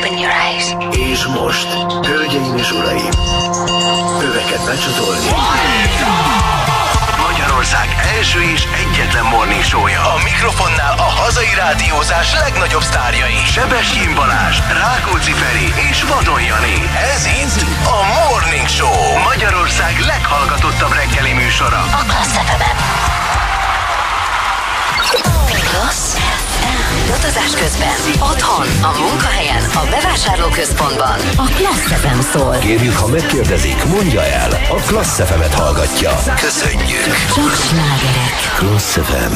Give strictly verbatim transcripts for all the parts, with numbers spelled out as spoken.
Open your eyes. És most, hölgyeim és uraim, öveket becsatolni. Magyarország első és egyetlen morning show-ja. A mikrofonnál a hazai rádiózás legnagyobb sztárjai. Sebestyén Balázs, Rákóczi Feri és Vadon Jani. Ez itt a Morning Show. Magyarország leghallgatottabb reggeli műsora. A Klassz ef em-en. Klassz ef em. Utazás közben, otthon, a munkahelyen, a bevásárlóközpontban. A Klassz ef em szól. Kérjük, ha megkérdezik, mondja el. A Klassz ef em-et hallgatja. Köszönjük. Csak slágerek. Klassz ef em.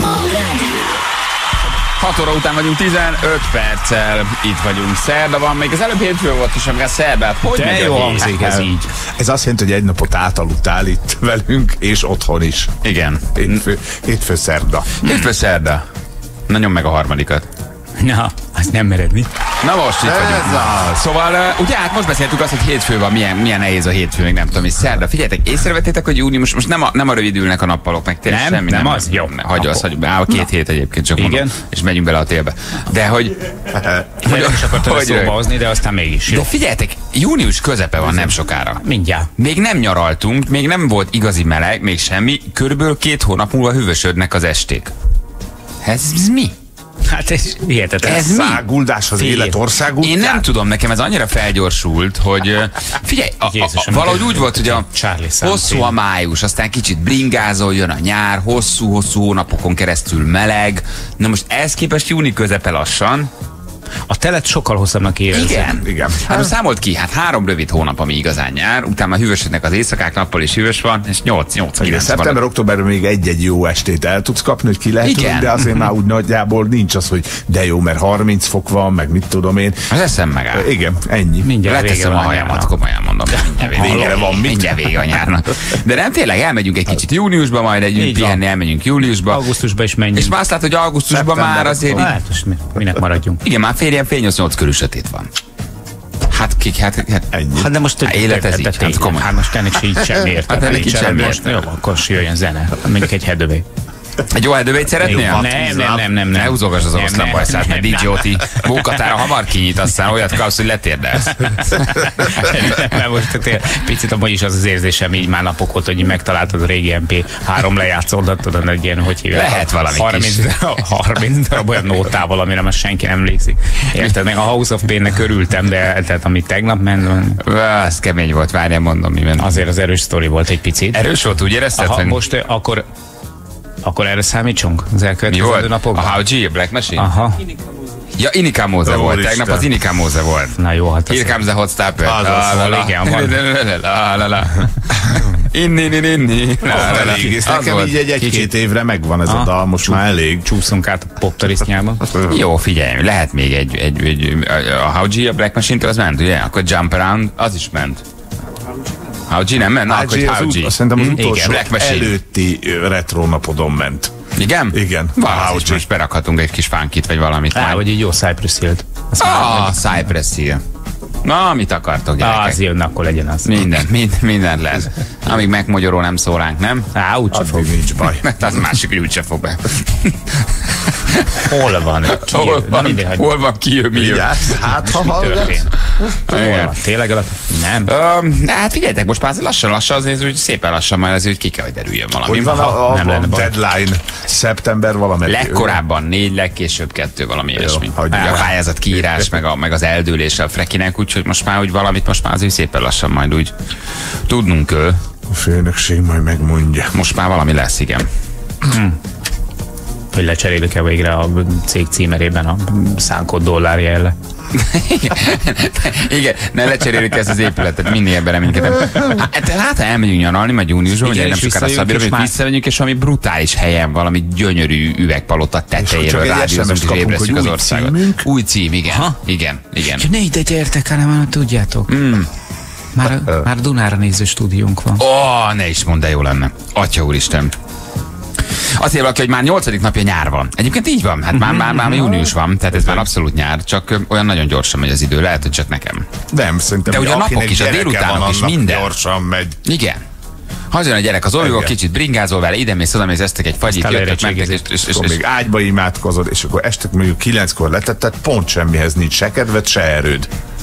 hat óra után vagyunk, tizenöt perccel itt vagyunk. Szerda van, még az előbb hétfő volt, és amikor szerdát, hogy de megy jó a hangzik hét? ez így. Ez azt jelenti, hogy egy napot átaludtál itt velünk, és otthon is. Igen. Hétfő, hétfő szerda. Hétfő szerda. Na nyom meg a harmadikat. Na, azt nem mered, mi? Na most itt Ez vagyunk. az. Szóval uh, ugye hát most beszéltük azt, hogy hétfő van, milyen, milyen nehéz a hétfő, még nem tudom, és szerda. Figyeljetek, észrevettétek, hogy június, most, most nem, a, nem a rövidülnek a nappalok, meg tényleg Nem, semmi. nem az? Jó. Hagyja azt, hogy áll két hét egyébként, csak Igen. mondom, és megyünk bele a télbe. De hogy... Hogy nem is akartad hogy- szóba hozni, de aztán mégis. Jó. De figyeljetek, június közepe van nem sokára. Mindjárt. Még nem nyaraltunk, még nem volt igazi meleg, még semmi, körülbelül két hónap múlva hűvösödnek az esték. Ez, ez mi? Hát ez hihetetlen. Ez mi? Száguldás az Fél. élet országútján. Én nem tudom, nekem ez annyira felgyorsult, hogy ö, figyelj, a, a, Jézusom, a, valahogy mint úgy volt, hogy a Charlie Sam hosszú film. a május, aztán kicsit bringázol, jön a nyár, hosszú-hosszú hónapokon keresztül meleg. Na most ehhez képest júni közepe lassan. A telet sokkal hosszabbnak érezzük. Igen. Igen. Hát most számolt ki, hát három rövid hónap, ami igazán nyár, utána már hűvösödnek az éjszakák, nappal is hűvös van, és nyolc nyolc Igen, kilenc szeptember, októberben még egy-egy jó estét el tudsz kapni, hogy ki lehet Igen. tudni, de azért már úgy nagyjából nincs az, hogy de jó, mert harminc fok van, meg mit tudom én. Az eszem megáll. Igen, ennyi. Mindjárt vége Leteszem a van a hajamat, nyárnak. komolyan mondom. Mindjárt vége, Végre van mit. mindjárt vége a nyárnak. De nem, tényleg elmegyünk egy kicsit júniusba, majd egy Így pihenni, van. elmegyünk júliusba. Augusztusba is menjünk. És már azt látod, hogy augusztusban Szeptember, már azért... Hát most mi- minek maradjunk? Igen, már fél ilyen fél nyolc-nyolc körül sötét van. Hát kik, hát, hát Ennyi. Hát de most Hát élet ez így, hát komoly. Hát most ennek így sem értem. Hát ennek így semmi most, értelme. jó, akkor jöjjön zene. Mondjuk egy headövé. egy jó eldövét szeretnél? Nem, nem, nem, nem. Ne nem. húzogass az Nem, oroszlán nem, bajszát, mert nem, dé dzsé Oti mókatára hamar kinyit, aztán olyat kapsz, hogy letérdelsz. Nem, most tényleg picit amúgy is az az érzésem, így már napok óta, hogy így megtaláltad a régi em pé három lejátszódat, tudod, egy ilyen, hogy hívják. Lehet valami harminc, kis. harminc darab olyan nótával, amire már senki nem emlékszik. Érted, meg a House of Pain-nek örültem, de tehát ami tegnap ment, Az kemény volt, várjál, mondom, mi ment. azért az erős sztori volt egy picit. Erős volt, úgy érezted? Aha, hogy most eh, akkor akkor erre számítsunk az mi elkövetkező volt? A napokban? How G, a Black Machine? Aha. Ja, Inika Móze volt, Úristen. tegnap az Inika Móze volt. Na jó, hát Here az... comes the hot stepper. Az az, La, la, la. igen, van. La, la, la. Inni, inni, inni. La, la, la. Elég, és Az nekem volt. így egy egy-két évre megvan ez a Ah, dal, most már elég. Csúszunk át a poptarisznyába. Jó, figyelj, lehet még egy, egy, egy a How G, a Black Machine-től az ment, ugye? Akkor Jump Around, az is ment. How G nem ment? Na, akkor H G az How ut- G. Szerintem az Hm? utolsó Igen, Black Machine. előtti ö, retro napodon ment. Igen? Igen. Van, How az is G. most berakhatunk egy kis funkit, vagy valamit. Á, majd. vagy egy jó Cypress Hill-t. Azt Ah, Cypress Hill. Na, mit akartok, Á, gyerekek? az jön, akkor legyen az. Minden, mind, mindent lesz. Amíg megmagyarul nem szól ránk, nem? Á, úgyse fog. Addig nincs baj. Mert az másik, hogy úgyse fog be. Hol van? Ki Hol jön? Na, van, mindegy, hogy hol van, ki jön, mi jön. Vigyázz, hát ha mi hallgatsz. történt. Hol Igen. van? Tényleg alatt? Nem. Öm, hát figyeljetek, most már lassan-lassan azért, hogy szépen lassan már azért, hogy ki kell, hogy derüljön valami. Hogy van a, a, nem a lenne baj. deadline? Szeptember valamelyik. Legkorábban négy, legkésőbb kettő, valami ilyesmi. hagyjuk. A pályázat kiírás, meg, a, meg az eldőlése a Frekinek, úgyhogy most már úgy valamit, most már azért szépen lassan majd úgy tudnunk kell. A főnökség majd megmondja. Most már valami lesz, igen. Hogy lecserélik-e végre a cég címerében a szánkott dollárja ellen. Igen, ne lecseréljük ezt az épületet, minél bele minket. Hát, hát elmegyünk nyaralni, majd júniusban, ugye Igen, nem és sokára visszajövünk, szabírva, és hogy már- visszamegyünk, és valami brutális helyen, valami gyönyörű üvegpalota tetejéről csak egy rádiózunk, es em es-t és kapunk, ébresztjük hogy az új országot. címünk. Új cím, igen. Ha? Igen, igen. Ja, ne ide gyertek, hanem már tudjátok. Mm. Már, már Dunára néző stúdiónk van. Ó, oh, ne is mondd, de jó lenne. Atya úristen. Azt írja valaki, hogy már nyolcadik napja nyár van. Egyébként így van, hát már, már, már június van, tehát ez már abszolút nyár, csak ö, olyan nagyon gyorsan megy az idő, lehet, hogy csak nekem. Nem, szerintem, De hogy ugye a akinek napok is, a gyereke délutánok van, is, annak minden. gyorsan megy. Igen. Hazajön a gyerek az olyóval, Igen. kicsit bringázol vele, ide mész, oda mész, esztek egy fagyit, Aztán jöttek, mentek, és, leérettségizik. és, és, Akkor és, még ágyba imádkozod, és akkor este mondjuk kilenckor letetted, pont semmihez nincs se kedved, se erőd.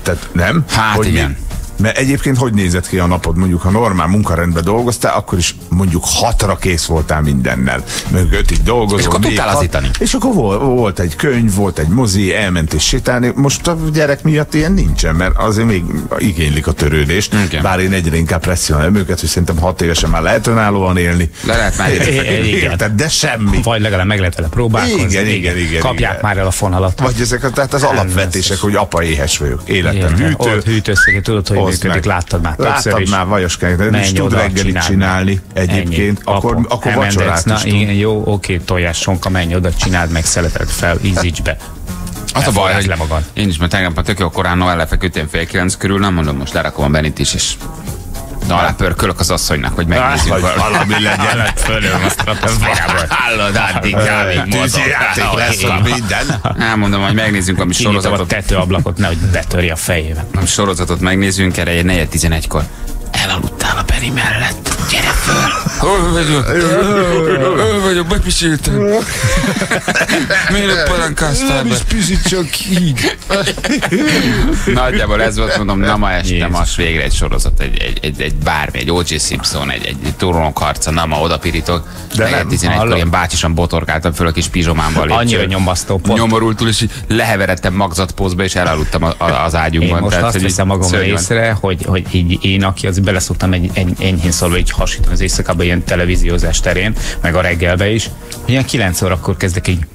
Tehát nem? Hát hogy igen. Mi, mert egyébként hogy nézett ki a napod? Mondjuk, ha normál munkarendben dolgoztál, akkor is mondjuk hatra kész voltál mindennel. Meg ötig dolgozol. És akkor még tudtál hat- lazítani. És akkor volt, volt egy könyv, volt egy mozi, elment és sétálni. Most a gyerek miatt ilyen nincsen, mert azért még igénylik a törődést. Igen. Bár én egyre inkább presszionálom őket, hogy szerintem hat évesen már lehet önállóan élni. Le lehet már Érted, de semmi. Vagy legalább meg lehet vele próbálkozni. Igen, igen, igen, Kapják igen. már el a fonalat. Vagy ezek a, tehát az alapvetések, hogy apa éhes vagyok, életem Igen, hűtő. ott hűtőszöget, tudod, hogy Oszd működik, meg. láttad már többször Láttad is. már vajoskányt, de Menj is tud oda, reggelit csináld csinálni meg. egyébként, Ennyi. akkor, Apa, akkor elmentetsz, vacsorát na, is tud. igen, jó, oké, tojás, sonka, menj oda, csináld meg, szeleted fel, ízíts be. Az a baj, hogy le magad. én is, mert tegnap tök jó korán Noel lefeküdtem fél kilenc körül, nem mondom, most lerakom a Benit is, és alá pörkölök az asszonynak, hogy megnézzük Vagy valami. valami legyen. Fölöm azt a magából. Hallod, addig kávig Tűzijáték lesz a minden. Elmondom, hogy megnézzünk valami Kinyitom a sorozatot. tetőablakot, nehogy betörje a fejébe. Valami sorozatot megnézzünk, erre egy negyed tizenegykor. Elaludtál a Beni mellett. Gyere föl! Hol vagyok? Hol vagyok? Bepisíltem. Miért parankáztál be? Pizit csak így. Nagyjából ez volt, mondom, na ma este, ma végre egy sorozat, egy, egy, egy, egy bármi, egy o jé Simpson, egy, egy trónok harca, na ma oda pirítok. De nem, tizenegykor hallom. ilyen bácsisan botorkáltam föl a kis pizsomámban. Annyira nyomasztó pont. Nyomorultul, és így leheveredtem magzatpózba, és elaludtam a- a- az ágyunkban. Én most azt hogy így veszem magamra szörnyű van. észre, hogy, hogy így én, aki az beleszoktam egy, egy enyhén szólva így hasítani az éjszakában ilyen televíziózás terén, meg a reggelbe is, hogy ilyen kilenc órakor kezdek így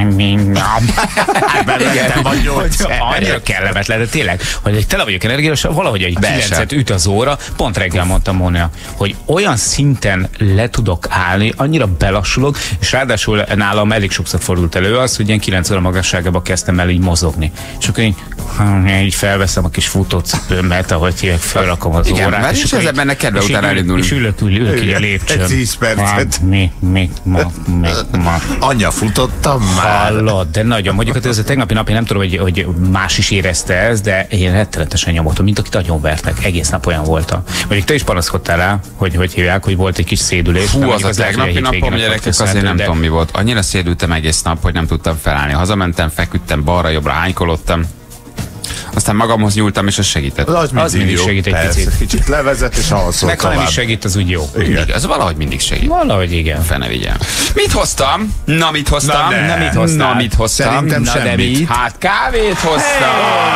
Belőttem vagy nyolc. annyira kellemetlen, de tényleg, hogy egy tele vagyok energiás, valahogy egy Be kilencet sem. üt az óra, pont reggel mondtam Mónia, hogy olyan szinten le tudok állni, annyira belassulok, és ráadásul nálam elég sokszor fordult elő az, hogy ilyen kilenc óra magasságában kezdtem el így mozogni. És akkor így, így felveszem a kis futócipőmet, ahogy hívják, felrakom az Igen, órát. mert és is akkor ezzel így- benne kedve és után így ül- elindulni. És ülök, ülök, ülök így a lépcsőn. Egy tíz percet. Hát, még, még ma, még ma. Anya futottam már. Hallod, de nagyon. Mondjuk, hogy ez a tegnapi nap, én nem tudom, hogy, hogy más is érezte ez, de én rettenetesen nyomottam, mint akit nagyon vertek. Egész nap olyan voltam. Mondjuk te is panaszkodtál rá, hogy hogy hívják, hogy volt egy kis szédülés. Hú, de az mondjuk a lehet, hogy tegnapi napom, hétvégének volt gyerekek, azért köszönhető, nem de- tudom mi volt. Annyira szédültem egész nap, hogy nem tudtam felállni. Hazamentem, feküdtem, balra-jobbra hánykolottam. Aztán magamhoz nyúltam, és az segített. Az, Az mindig jó, segít egy persze. picit. Kicsit levezet, és alszol Meg ha nem tovább. is segít, az úgy jó. Mindig, az valahogy mindig segít. Valahogy igen. Fene vigyel. Mit hoztam? Na, mit hoztam? Na, ne. Na, mit hoztam? Na, mit hoztam? Szerintem Na, de semmit. mit? Hát kávét hoztam.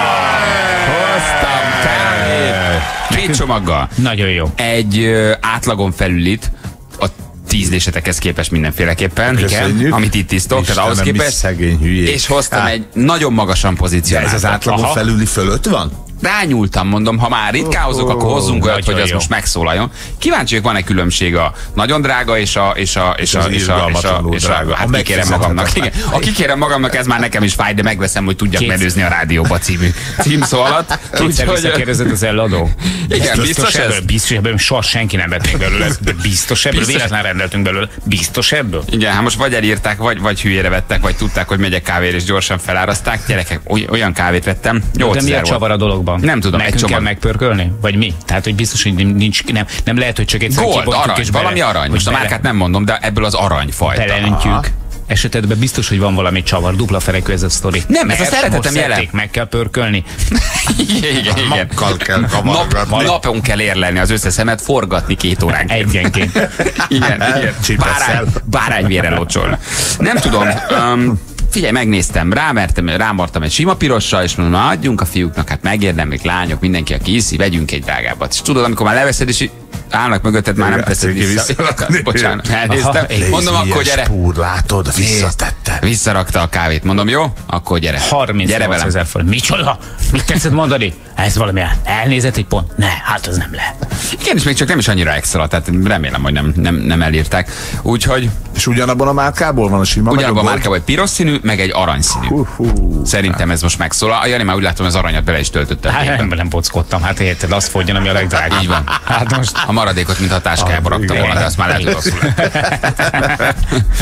Hoztam kávét. Két csomaggal. Nagyon jó. Egy ö, átlagon felülit, a tízlésetekhez képest mindenféleképpen, Köszönjük. amit itt tisztok, tehát ahhoz Istenem, mi képest. szegény hülyék. És hoztam Hát, egy nagyon magasan de pozícionált. ez az átlagon Aha. felüli fölött van? Rányúltam, mondom, ha már ritkáhozok, Oh, akkor hozzunk olyat, nagyon hogy az jó. most megszólaljon. Kíváncsi vagyok, van-e különbség a nagyon drága és a és a és az a és a és a, irgalmatlanul és a drága. hát A kikérem magamnak. Igen. megfizethetetlen. A kikérem magamnak, ez már nekem is fáj, de megveszem, hogy tudjak Két- menőzni a rádióba című címszó alatt. Kétszer visszakérdezett az eladó. Igen, biztos ez? ebből, biztos ebből, soha senki nem vett még belőle, de biztos ebből, Biztos. véletlen rendeltünk belőle, biztos ebből. Igen, hát most vagy elírták, vagy, vagy hülyére vettek, vagy tudták, hogy megyek kávéra, és gyorsan feláraszták. Gyerekek, oly- olyan kávét vettem, De mi nyolcezer a volt. csavar a dologban? Nem tudom, egy Nekünk kell csomag. megpörkölni? Vagy mi? Tehát, hogy biztos, hogy nincs, nem, nem lehet, hogy csak egyszer Gold, kibontjuk arany, és valami bele- arany. hogy Most a bele- márkát nem mondom, de ebből az aranyfajta. beleöntjük. Esetedben biztos, hogy van valami csavar, dupla ferekű ez a sztori. Nem, ez a Mert szeretetem most jele. szedték, meg kell pörkölni. Igen, igen, igen. Makkal kell Nap, kavargatni. napon kell érlelni az összes szemet, forgatni két óránként. Egyenként. Igen, igen. Csipeszel. Bárány, bárányvére locsolna. Nem tudom, um, figyelj, megnéztem, rámertem, rámartam egy sima pirossal, és mondom, na, adjunk a fiúknak, hát megérdemlik, lányok, mindenki, aki iszi, vegyünk egy drágábbat. És tudod, amikor már leveszed, és így állnak mögötted, már nem Igen, teszed igen, vissza. visszarakni. Bocsánat, elnéztem. Aha, Mondom, Nézd, akkor milyen gyere. spúr, látod, visszatette. Visszarakta a kávét. Mondom, jó? Akkor gyere. Gyere harmincnyolc velem. ezer forint. Micsoda? Mit tetszett mondani? Ez valami elnézett egy pont? Ne, hát az nem lehet. Igen, és még csak nem is annyira extra, tehát remélem, hogy nem, nem, nem elírták. Úgyhogy És ugyanabban a márkából van a sima? ugyanabban a meg márkában egy piros színű, meg egy aranyszínű. Hú, hú. Szerintem ez most megszólal. A Jani már úgy látom, az aranyat bele is töltötte. a Hát gépbe. nem, nem bockodtam, hát érted, azt fogjon, ami a legdrágább. Így van. Hát most A maradékot, mint a táskájába rakta igen. volna, de azt már lehet, hogy rosszul lett.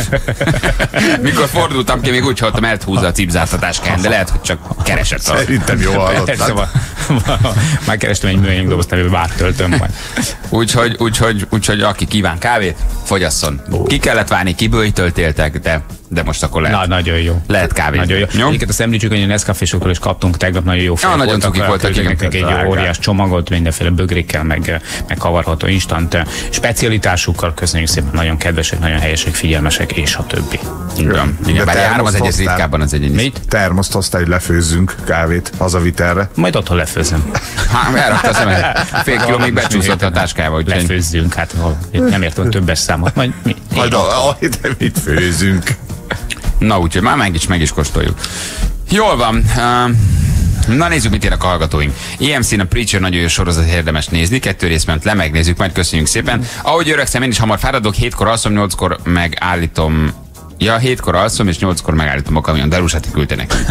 Mikor fordultam ki, még úgy hallottam, elhúzza a cipzát a táskáján, de lehet, hogy csak keresett a... Szerintem jól hallottad. Szóval, már kerestem egy műanyag dobozt, amiben bártöltöm majd. Úgyhogy, úgyhogy, úgyhogy aki kíván kávét, fogyasszon. Ki kellett várni, kiből töltéltek, de de most akkor lehet. Na, nagyon jó. Lehet kávézni. Nagyon jó. jó? Egyébként azt említsük, hogy a Nescafé-soktól is kaptunk tegnap nagyon jó fejek Ja, nagyon cukik voltak, igen. Nektek egy Drágák. óriás csomagot, mindenféle bögrékkel, meg, meg kavarható instant specialitásukkal. Köszönjük szépen, nagyon kedvesek, nagyon helyesek, figyelmesek, és a többi. Igen, igen. Bár három az egyes ritkábban az egyéni. Mit? Termoszt hoztál, hogy lefőzzünk kávét hazavitelre. Majd otthon lefőzöm. Hát, elrakta a szemet. Fél kiló még becsúszott a táskába. Úgyhogy... Lefőzzünk, hát nem értem többes számot. Majd mi? Majd a, a, de mit főzünk? Na úgyhogy már meg is, meg is kóstoljuk. Jól van. Uh, na nézzük, mit írnak a hallgatóink. i em cén a Preacher nagyon jó sorozat, érdemes nézni. Kettő rész ment le, megnézzük, majd köszönjük szépen. Ahogy öregszem, én is hamar fáradok, hétkor alszom, nyolckor megállítom. Ja, hétkor alszom, és nyolckor megállítom a kamion. Darusati küldte nekem.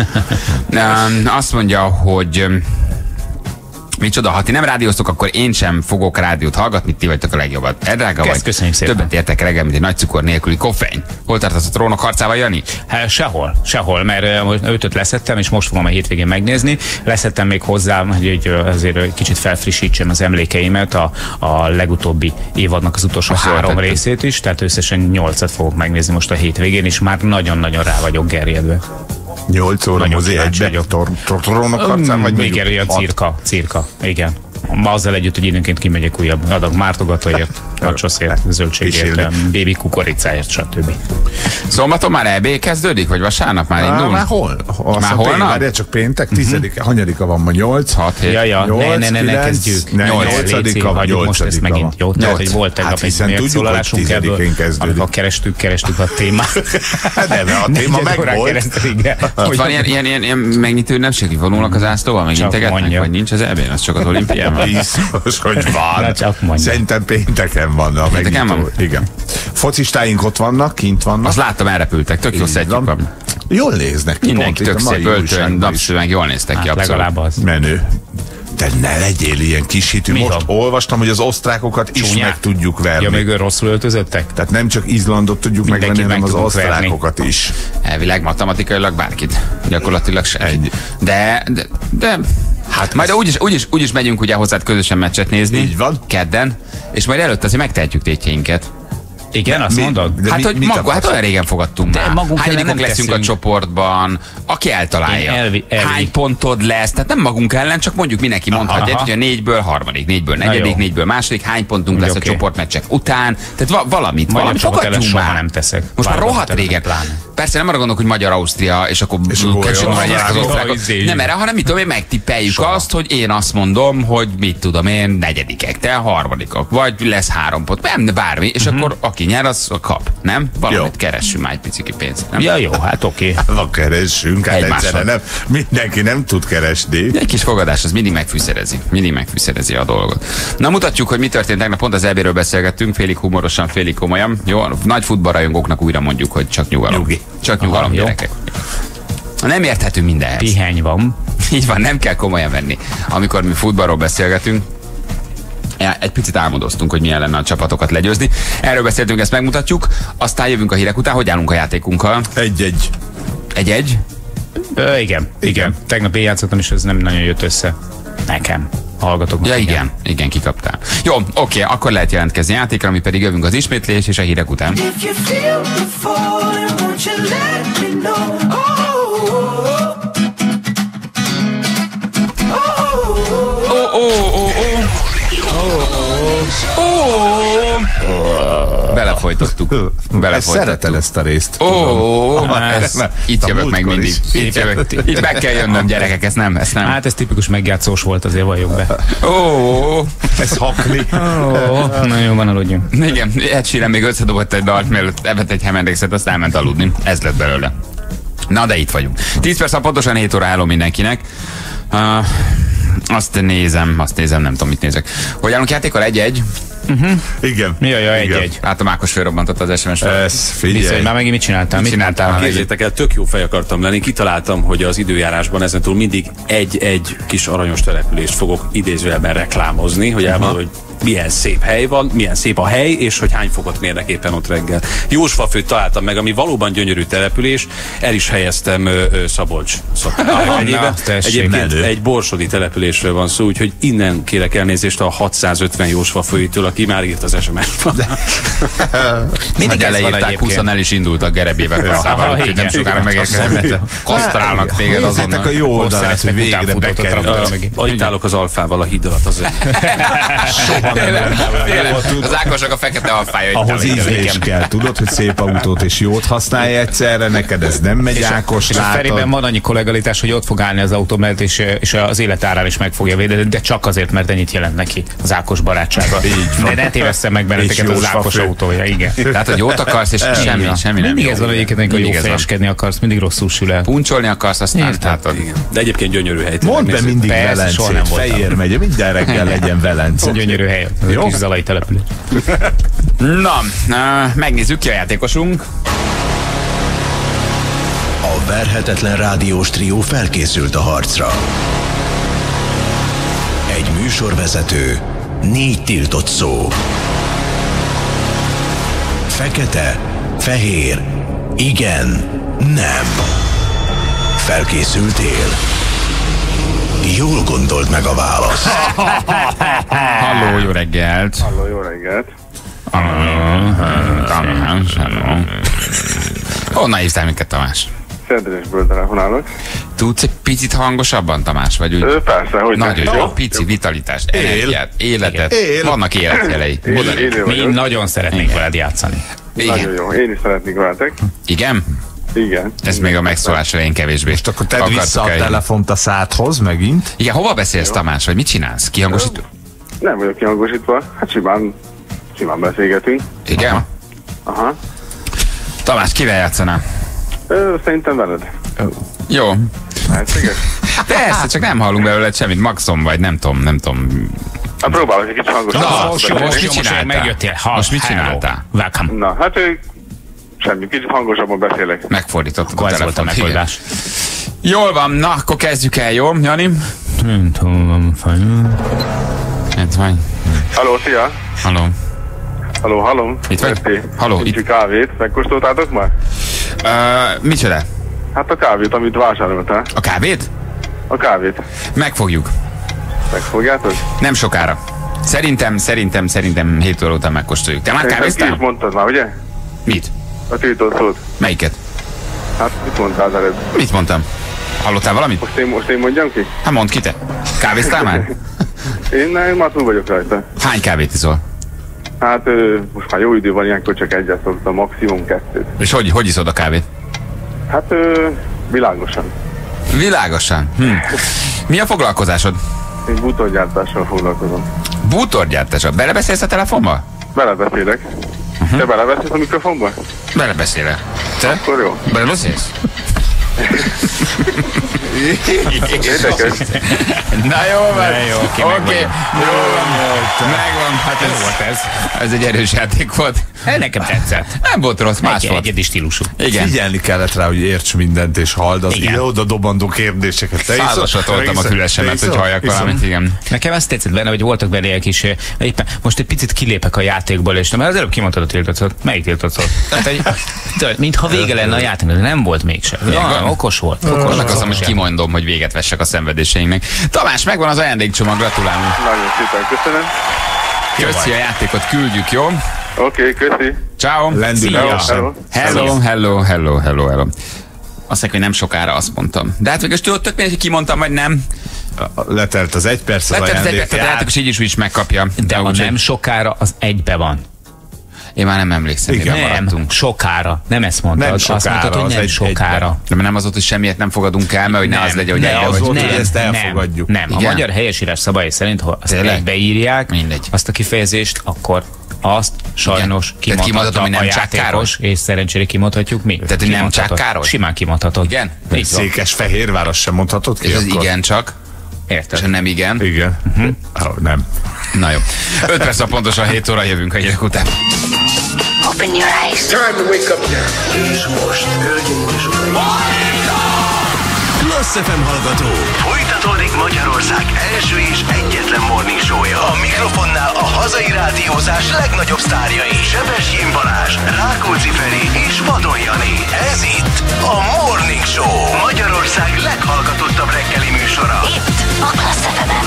uh, azt mondja, hogy... Micsoda, ha ti nem rádióztok, akkor én sem fogok rádiót hallgatni, ti vagytok a legjobbat. E, drága Kezd, vagy. köszönjük szépen. Többet értek reggel, mint egy nagy cukor nélküli koffein. Hol tartasz a trónok harcával, Jani? Hát sehol, sehol, mert uh, ötöt leszettem, és most fogom a hétvégén megnézni. Leszettem még hozzá, hogy uh, azért uh, kicsit felfrissítsem az emlékeimet, a, a legutóbbi évadnak az utolsó Azt három tettem. részét is, tehát összesen nyolcat fogok megnézni most a hétvégén, és már nagyon-nagyon rá vagyok gerjedve. Nyolc óra Nagyon mozi kíváncsi egybe, vagyok. tor- tor- trónok harcán, vagy Még mondjuk olyan hat? cirka, cirka, igen. Azzal együtt, hogy időnként kimegyek újabb adag mártogatóért, kacsoszért, zöldségért, Kísérlet. bébi kukoricáért, stb. Szombaton már é bé kezdődik, vagy vasárnap már Á, indul? már hol? Azt Már a pént- holnap? Várjál, csak péntek, tizedike, hanyadika van ma, nyolc. hat hét. Ja, ja, ne, Nyolc, ne, ne, ne kilenc, kezdjük. ne, Nyolc, nyolcadika léci, van, hagyjuk most ezt nyolcadika megint. van. Jó, tehát, Nyolc. hogy volt tegnap Hát egy hiszen tudjuk, hogy megszólalásunk ebből, tizedikén kezdődik. amikor kerestük, kerestük a témát. De, de a téma Negyed meg órán volt. keresztül, igen. Ott van ilyen, ilyen, ilyen, ilyen megnyitő ünnepség, hogy vonulnak az ászlóval, meg Csak integetnek, mondja. vagy nincs az é bén, az csak az olimpiában. Biztos, hogy Na, van. csak mondja. Szerintem pénteken van. A Pénteken megnyitó. van? Igen. Focistáink ott vannak, kint vannak. Azt láttam, elrepültek, tök jó Így szedjük van. van. Jól néznek ki. Mindenki pont tök itt a mai szép öltöny, újságban is. napszöveg, jól néztek ki, Hát abszolút. legalább az. Menő. De ne legyél ilyen kis hitű. Mi Most van? olvastam, hogy az osztrákokat is Csúnyák? meg tudjuk verni. Ja, még rosszul öltözöttek? Tehát nem csak Izlandot tudjuk Mindenkit megvenni, hanem meg az tudunk verni. osztrákokat is. Elvileg matematikailag bárkit. Gyakorlatilag se. Egy. De, de, de hát majd úgyis, úgyis, úgyis megyünk ugye hozzád közösen meccset nézni. Így van. Kedden. És majd előtt azért megtehetjük tétjeinket. Igen, azt Mi- mondod? de Hát, mi- hogy mit maga, hát akarsz? olyan régen fogadtunk De már. magunk ellen Hányadikok nem leszünk a teszünk. csoportban, aki eltalálja. Én elvi- elvi. Hány pontod lesz, tehát nem magunk ellen, csak mondjuk mindenki mondhatja, Aha. hogy a négyből harmadik, négyből negyedik, jó. négyből második, hány pontunk lesz Oké. a csoportmeccsek után. Tehát va- valamit, Magyar valamit csapat ellen fogadjunk soha már. nem teszek. Most már Válogatott rohadt ellen régen. pláne. Persze nem arra gondolok, hogy Magyar-Ausztria, és akkor És akkor kössön olyan legyenek az válogatott. osztrákok. Izé. Nem erre, hanem mit tudom én, megtippeljük Soha. azt, hogy én azt mondom, hogy mit tudom én, negyedikek, te harmadikok, vagy lesz három pont. Nem, de bármi, és akkor aki nyer, az kap. Nem? Valamit Jó. keressünk már egy piciki pénzt. Nem? Ja, jó, hát oké. Na keressünk, hát Egymással. egyszerűen nem. Mindenki nem tud keresni. Egy kis fogadás, az mindig megfűszerezi. Mindig megfűszerezi a dolgot. Na mutatjuk, hogy mi történt tegnap, pont az é béről beszélgettünk, félig humorosan, félig komolyan. Jó, nagy futballrajongóknak újra mondjuk, hogy csak nyugalom. Nyugi. Csak nyugalom, Aha, jó. gyerekek. Nem érthetünk mindenhez. Piheny van. Így van, nem kell komolyan venni. Amikor mi futballról beszélgetünk, egy picit álmodoztunk, hogy milyen lenne a csapatokat legyőzni. Erről beszéltünk, ezt megmutatjuk. Aztán jövünk a hírek után. Hogy állunk a játékunkkal? Egy-egy. Egy-egy? Ö, igen, igen. Tegnap én játszottam, és ez nem nagyon jött össze. Nekem. Hallgatok. Ja, igen, igen, kikaptál. Jó, oké, akkor lehet jelentkezni játékra, mi pedig jövünk az ismétlés és a hírek után. If you feel the falling, won't you let me know? Oh, oh, Ó, ó, ó, ó. Ó. Belefolytottuk. Ezt Belefolytottuk. szeretel ezt a részt. Ó, Ez- ez, ez- itt a jövök meg múltkor mindig. is. Itt jövök. Itt meg kell jönnöm, gyerekek, ezt nem, ezt nem. Hát ez tipikus megjátszós volt, azért valljuk be. Ó, Ez hakli. Ó, na jó, van, aludjunk. igen, Ed Sheeran még összedobott egy dalt, mielőtt evett egy Hemendexet, azt elment aludni. Ez lett belőle. Na, de itt vagyunk. tíz perc, pontosan hét óra álló mindenkinek. Uh, azt nézem, azt nézem, nem tudom, mit nézek. Hogy állunk játékkal? Egy-egy. Igen. Ja, ja, Igen. egy-egy. Látom, Ákos fölrobbantott az es em es fel. Ez Vissza, figyelj. hogy már megint mit csináltál? Mit csináltál? Nézzétek el, tök jó fej akartam lenni. Kitaláltam, hogy az időjárásban ezentúl mindig egy-egy kis aranyos települést fogok idézőjelben reklámozni, hogy elmondom, hogy milyen szép hely van, milyen szép a hely, és hogy hány fokot mérnek éppen ott reggel. Jósfafőt találtam meg, ami valóban gyönyörű település, el is helyeztem ö, ö, Szabolcs szakmegyében. Egyébként egy borsodi településről van szó, úgyhogy innen kérek elnézést a hatszázötven Jósfafőitől, aki már írt az es em es-ban. Mindig elejétták, húszan el is indultak gerebével kasszával, úgyhogy nem sokára megérkezett. Kasztrálnak téged azonnal. A jó oldalát, hogy végre bekerül. Itt állok az alfával a híd alatt, az soha nem. Az Ákosnak a fekete alfája. Ahhoz ízlés kell, tudod, hogy szép autót és jót használj egyszerre, neked ez nem megy, Ákos, és a Feriben van annyi kollegalitás, hogy ott fog állni az autó mellett, és, és az életárán is meg fogja védeni, de csak azért, mert ennyit jelent neki az Ákos barátsága. De ne tévesszem meg benneteket az Ákos autója, igen. Tehát, hogy jót akarsz, és semmi, semmi nem. Mindig ez van egyébként, amikor jó fejeskedni akarsz, mindig rosszul sül el. Puncsolni akarsz, aztán látod. De egyébként gyönyörű hely. Mondd be mindig Velencét, Fejér megye, minden reggel legyen Velence. Gyönyörű hely, ez a kis zalai település. Na, megnézzük ki a játékosunk. A verhetetlen rádiós trió felkészült a harcra. Egy műsorvezető, négy tiltott szó. Fekete, fehér, igen, nem. Felkészültél? Jól gondold meg a választ. Halló, jó reggelt. Halló, jó reggelt. Tamás, halló. Honnan hívtál minket, Tamás? Szentendrésből telefonálok. Tudsz egy picit hangosabban, Tamás? Vagy úgy? Ö, persze, hogy nagyon nem. jó, pici vitalitást, energiát, életet. Él. Vannak életjelei. Én, én Mi nagyon szeretnénk veled játszani. Nagyon Igen. jó, én is szeretnék veletek. Igen? Igen. Ez még a megszólás elején kevésbé. Most akkor tedd vissza a telefont a szádhoz megint. Igen, hova beszélsz, Tamás? Vagy mit csinálsz? Kihangosító? Nem vagyok kihangosítva, hát simán, simán beszélgetünk. Igen? Aha. Tamás, kivel játszanál? Ö, szerintem veled. Jó. Lehetséges? Persze, csak nem hallunk belőle semmit. Maxon vagy, nem tudom, nem tudom. Hát próbálok egy kicsit hangosabban. Na, beszélni. most most mit most csináltál? megjöttél. Ha, Most mit hello. csináltál? Welcome. Na, hát ő, semmi, kicsit hangosabban beszélek. Megfordítottad a Akkor ez volt a telefont. megoldás. Jól van, na, akkor kezdjük el, jó, Jani? Nem tudom, fajn. Itt vagy. Halló, szia! Halló. Halló, halló! Itt vagy? Érti? Halló, Kicsi itt. kávét, megkóstoltátok már? Uh, micsoda? Hát a kávét, amit vásároltál. A kávét? A kávét. Megfogjuk. Megfogjátok? Nem sokára. Szerintem, szerintem, szerintem hét óra után megkóstoljuk. Te már Szerintem ki is kávéztál? mondtad már, ugye? Mit? A tiltott szót. Melyiket? Hát mit mondtál az előbb? Mit mondtam? Hallottál valamit? Most én, most én mondjam ki? Hát mondd ki te. Kávéztál már? Én nem, már túl vagyok rajta. Hány kávét iszol? Hát ö, most már jó idő van, ilyenkor csak egyet szoktam, maximum kettőt. És hogy, hogy iszod a kávét? Hát ö, világosan. Világosan. Hm. Mi a foglalkozásod? Én bútorgyártással foglalkozom. Bútorgyártásod. Belebeszélsz a telefonba? Belebeszélek. Uh-huh. Te belebeszélsz a mikrofonba? Belebeszélek. Te? Akkor jó. Belebeszélsz? Érdekes. Na jó van. Na jó, oké, Oké. megvan. Jó van. Megvan. Hát ez, volt ez. ez egy erős játék volt. Nekem tetszett. Nem volt rossz, más Egy, volt. egyedi stílusú. Igen. Figyelni kellett rá, hogy érts mindent és halld az Igen. ide-oda dobandó kérdéseket. Te iszol? Százasra toltam a Te fülesemet, iszol? hogy halljak Iszol? valamit, igen. Nekem azt tetszett benne, hogy voltak benne egy kis, eh, éppen most egy picit kilépek a játékból, és nem, mert az előbb kimondtad a tiltott szót. Melyik tiltott szót? Tehát, egy, tudod, mintha vége lenne a játéknak, de nem volt mégsem. Ja, okos volt. Okos, Annak okos, azt hogy kimondom, hogy véget vessek a szenvedéseinknek. Tamás, megvan az ajándékcsomag, gratulálunk. Nagyon szépen köszönöm. Köszi a játékot, küldjük, jó? Oké, okay, köszi. Ciao. Lendületesen. Hello. Hello, hello, hello, hello, hello. Azt mondják, hogy nem sokára azt mondtam. De hát végül tök mindegy, hogy kimondtam, vagy nem. Letelt az egy perc, az Letett az egy ajándék. percet, a játékos így is úgy is megkapja. De ha úgyhogy nem sokára, az egybe van. Én már nem emlékszem, Igen, igen, Nem, maradtunk. sokára. Nem ezt mondtad. Nem Azt sokára, mondtad, hogy az nem egy- sokára. De nem az volt, hogy semmiért nem fogadunk el, mert hogy ne az legyen, hogy nem, egybe az vagy. volt, Nem. hogy ezt elfogadjuk. Nem, nem. Igen? A magyar helyesírás szabályai szerint, ha azt Tényleg? egybeírják, Mindegy. azt a kifejezést, akkor azt sajnos Tehát kimondhatom, kimondhatta hogy a nem játékos, Csákkáros? és szerencsére kimondhatjuk mi. Tehát, hogy nem Kimondhatod. Csákkáros? Simán kimondhatod. Igen? Így van. Székesfehérváros sem mondhatod ki És az akkor? igen csak, és Érted? a nem igen. Igen. Mhm. Oh, nem. Na jó. öt perc a pontosan hét óra, jövünk a hírek után. Open your eyes. Time to wake up now. És most, hölgyeim és uraim, Klassz ef em hallgató, folytatódik Magyarország első és egyetlen morning show-ja. A mikrofonnál a hazai rádiózás legnagyobb sztárjai. Sebestyén Balázs, Rákóczi Feri és Vadon Jani. Ez itt a Morning Show, Magyarország leghallgatottabb reggeli műsora. Itt a Klassz ef em-en.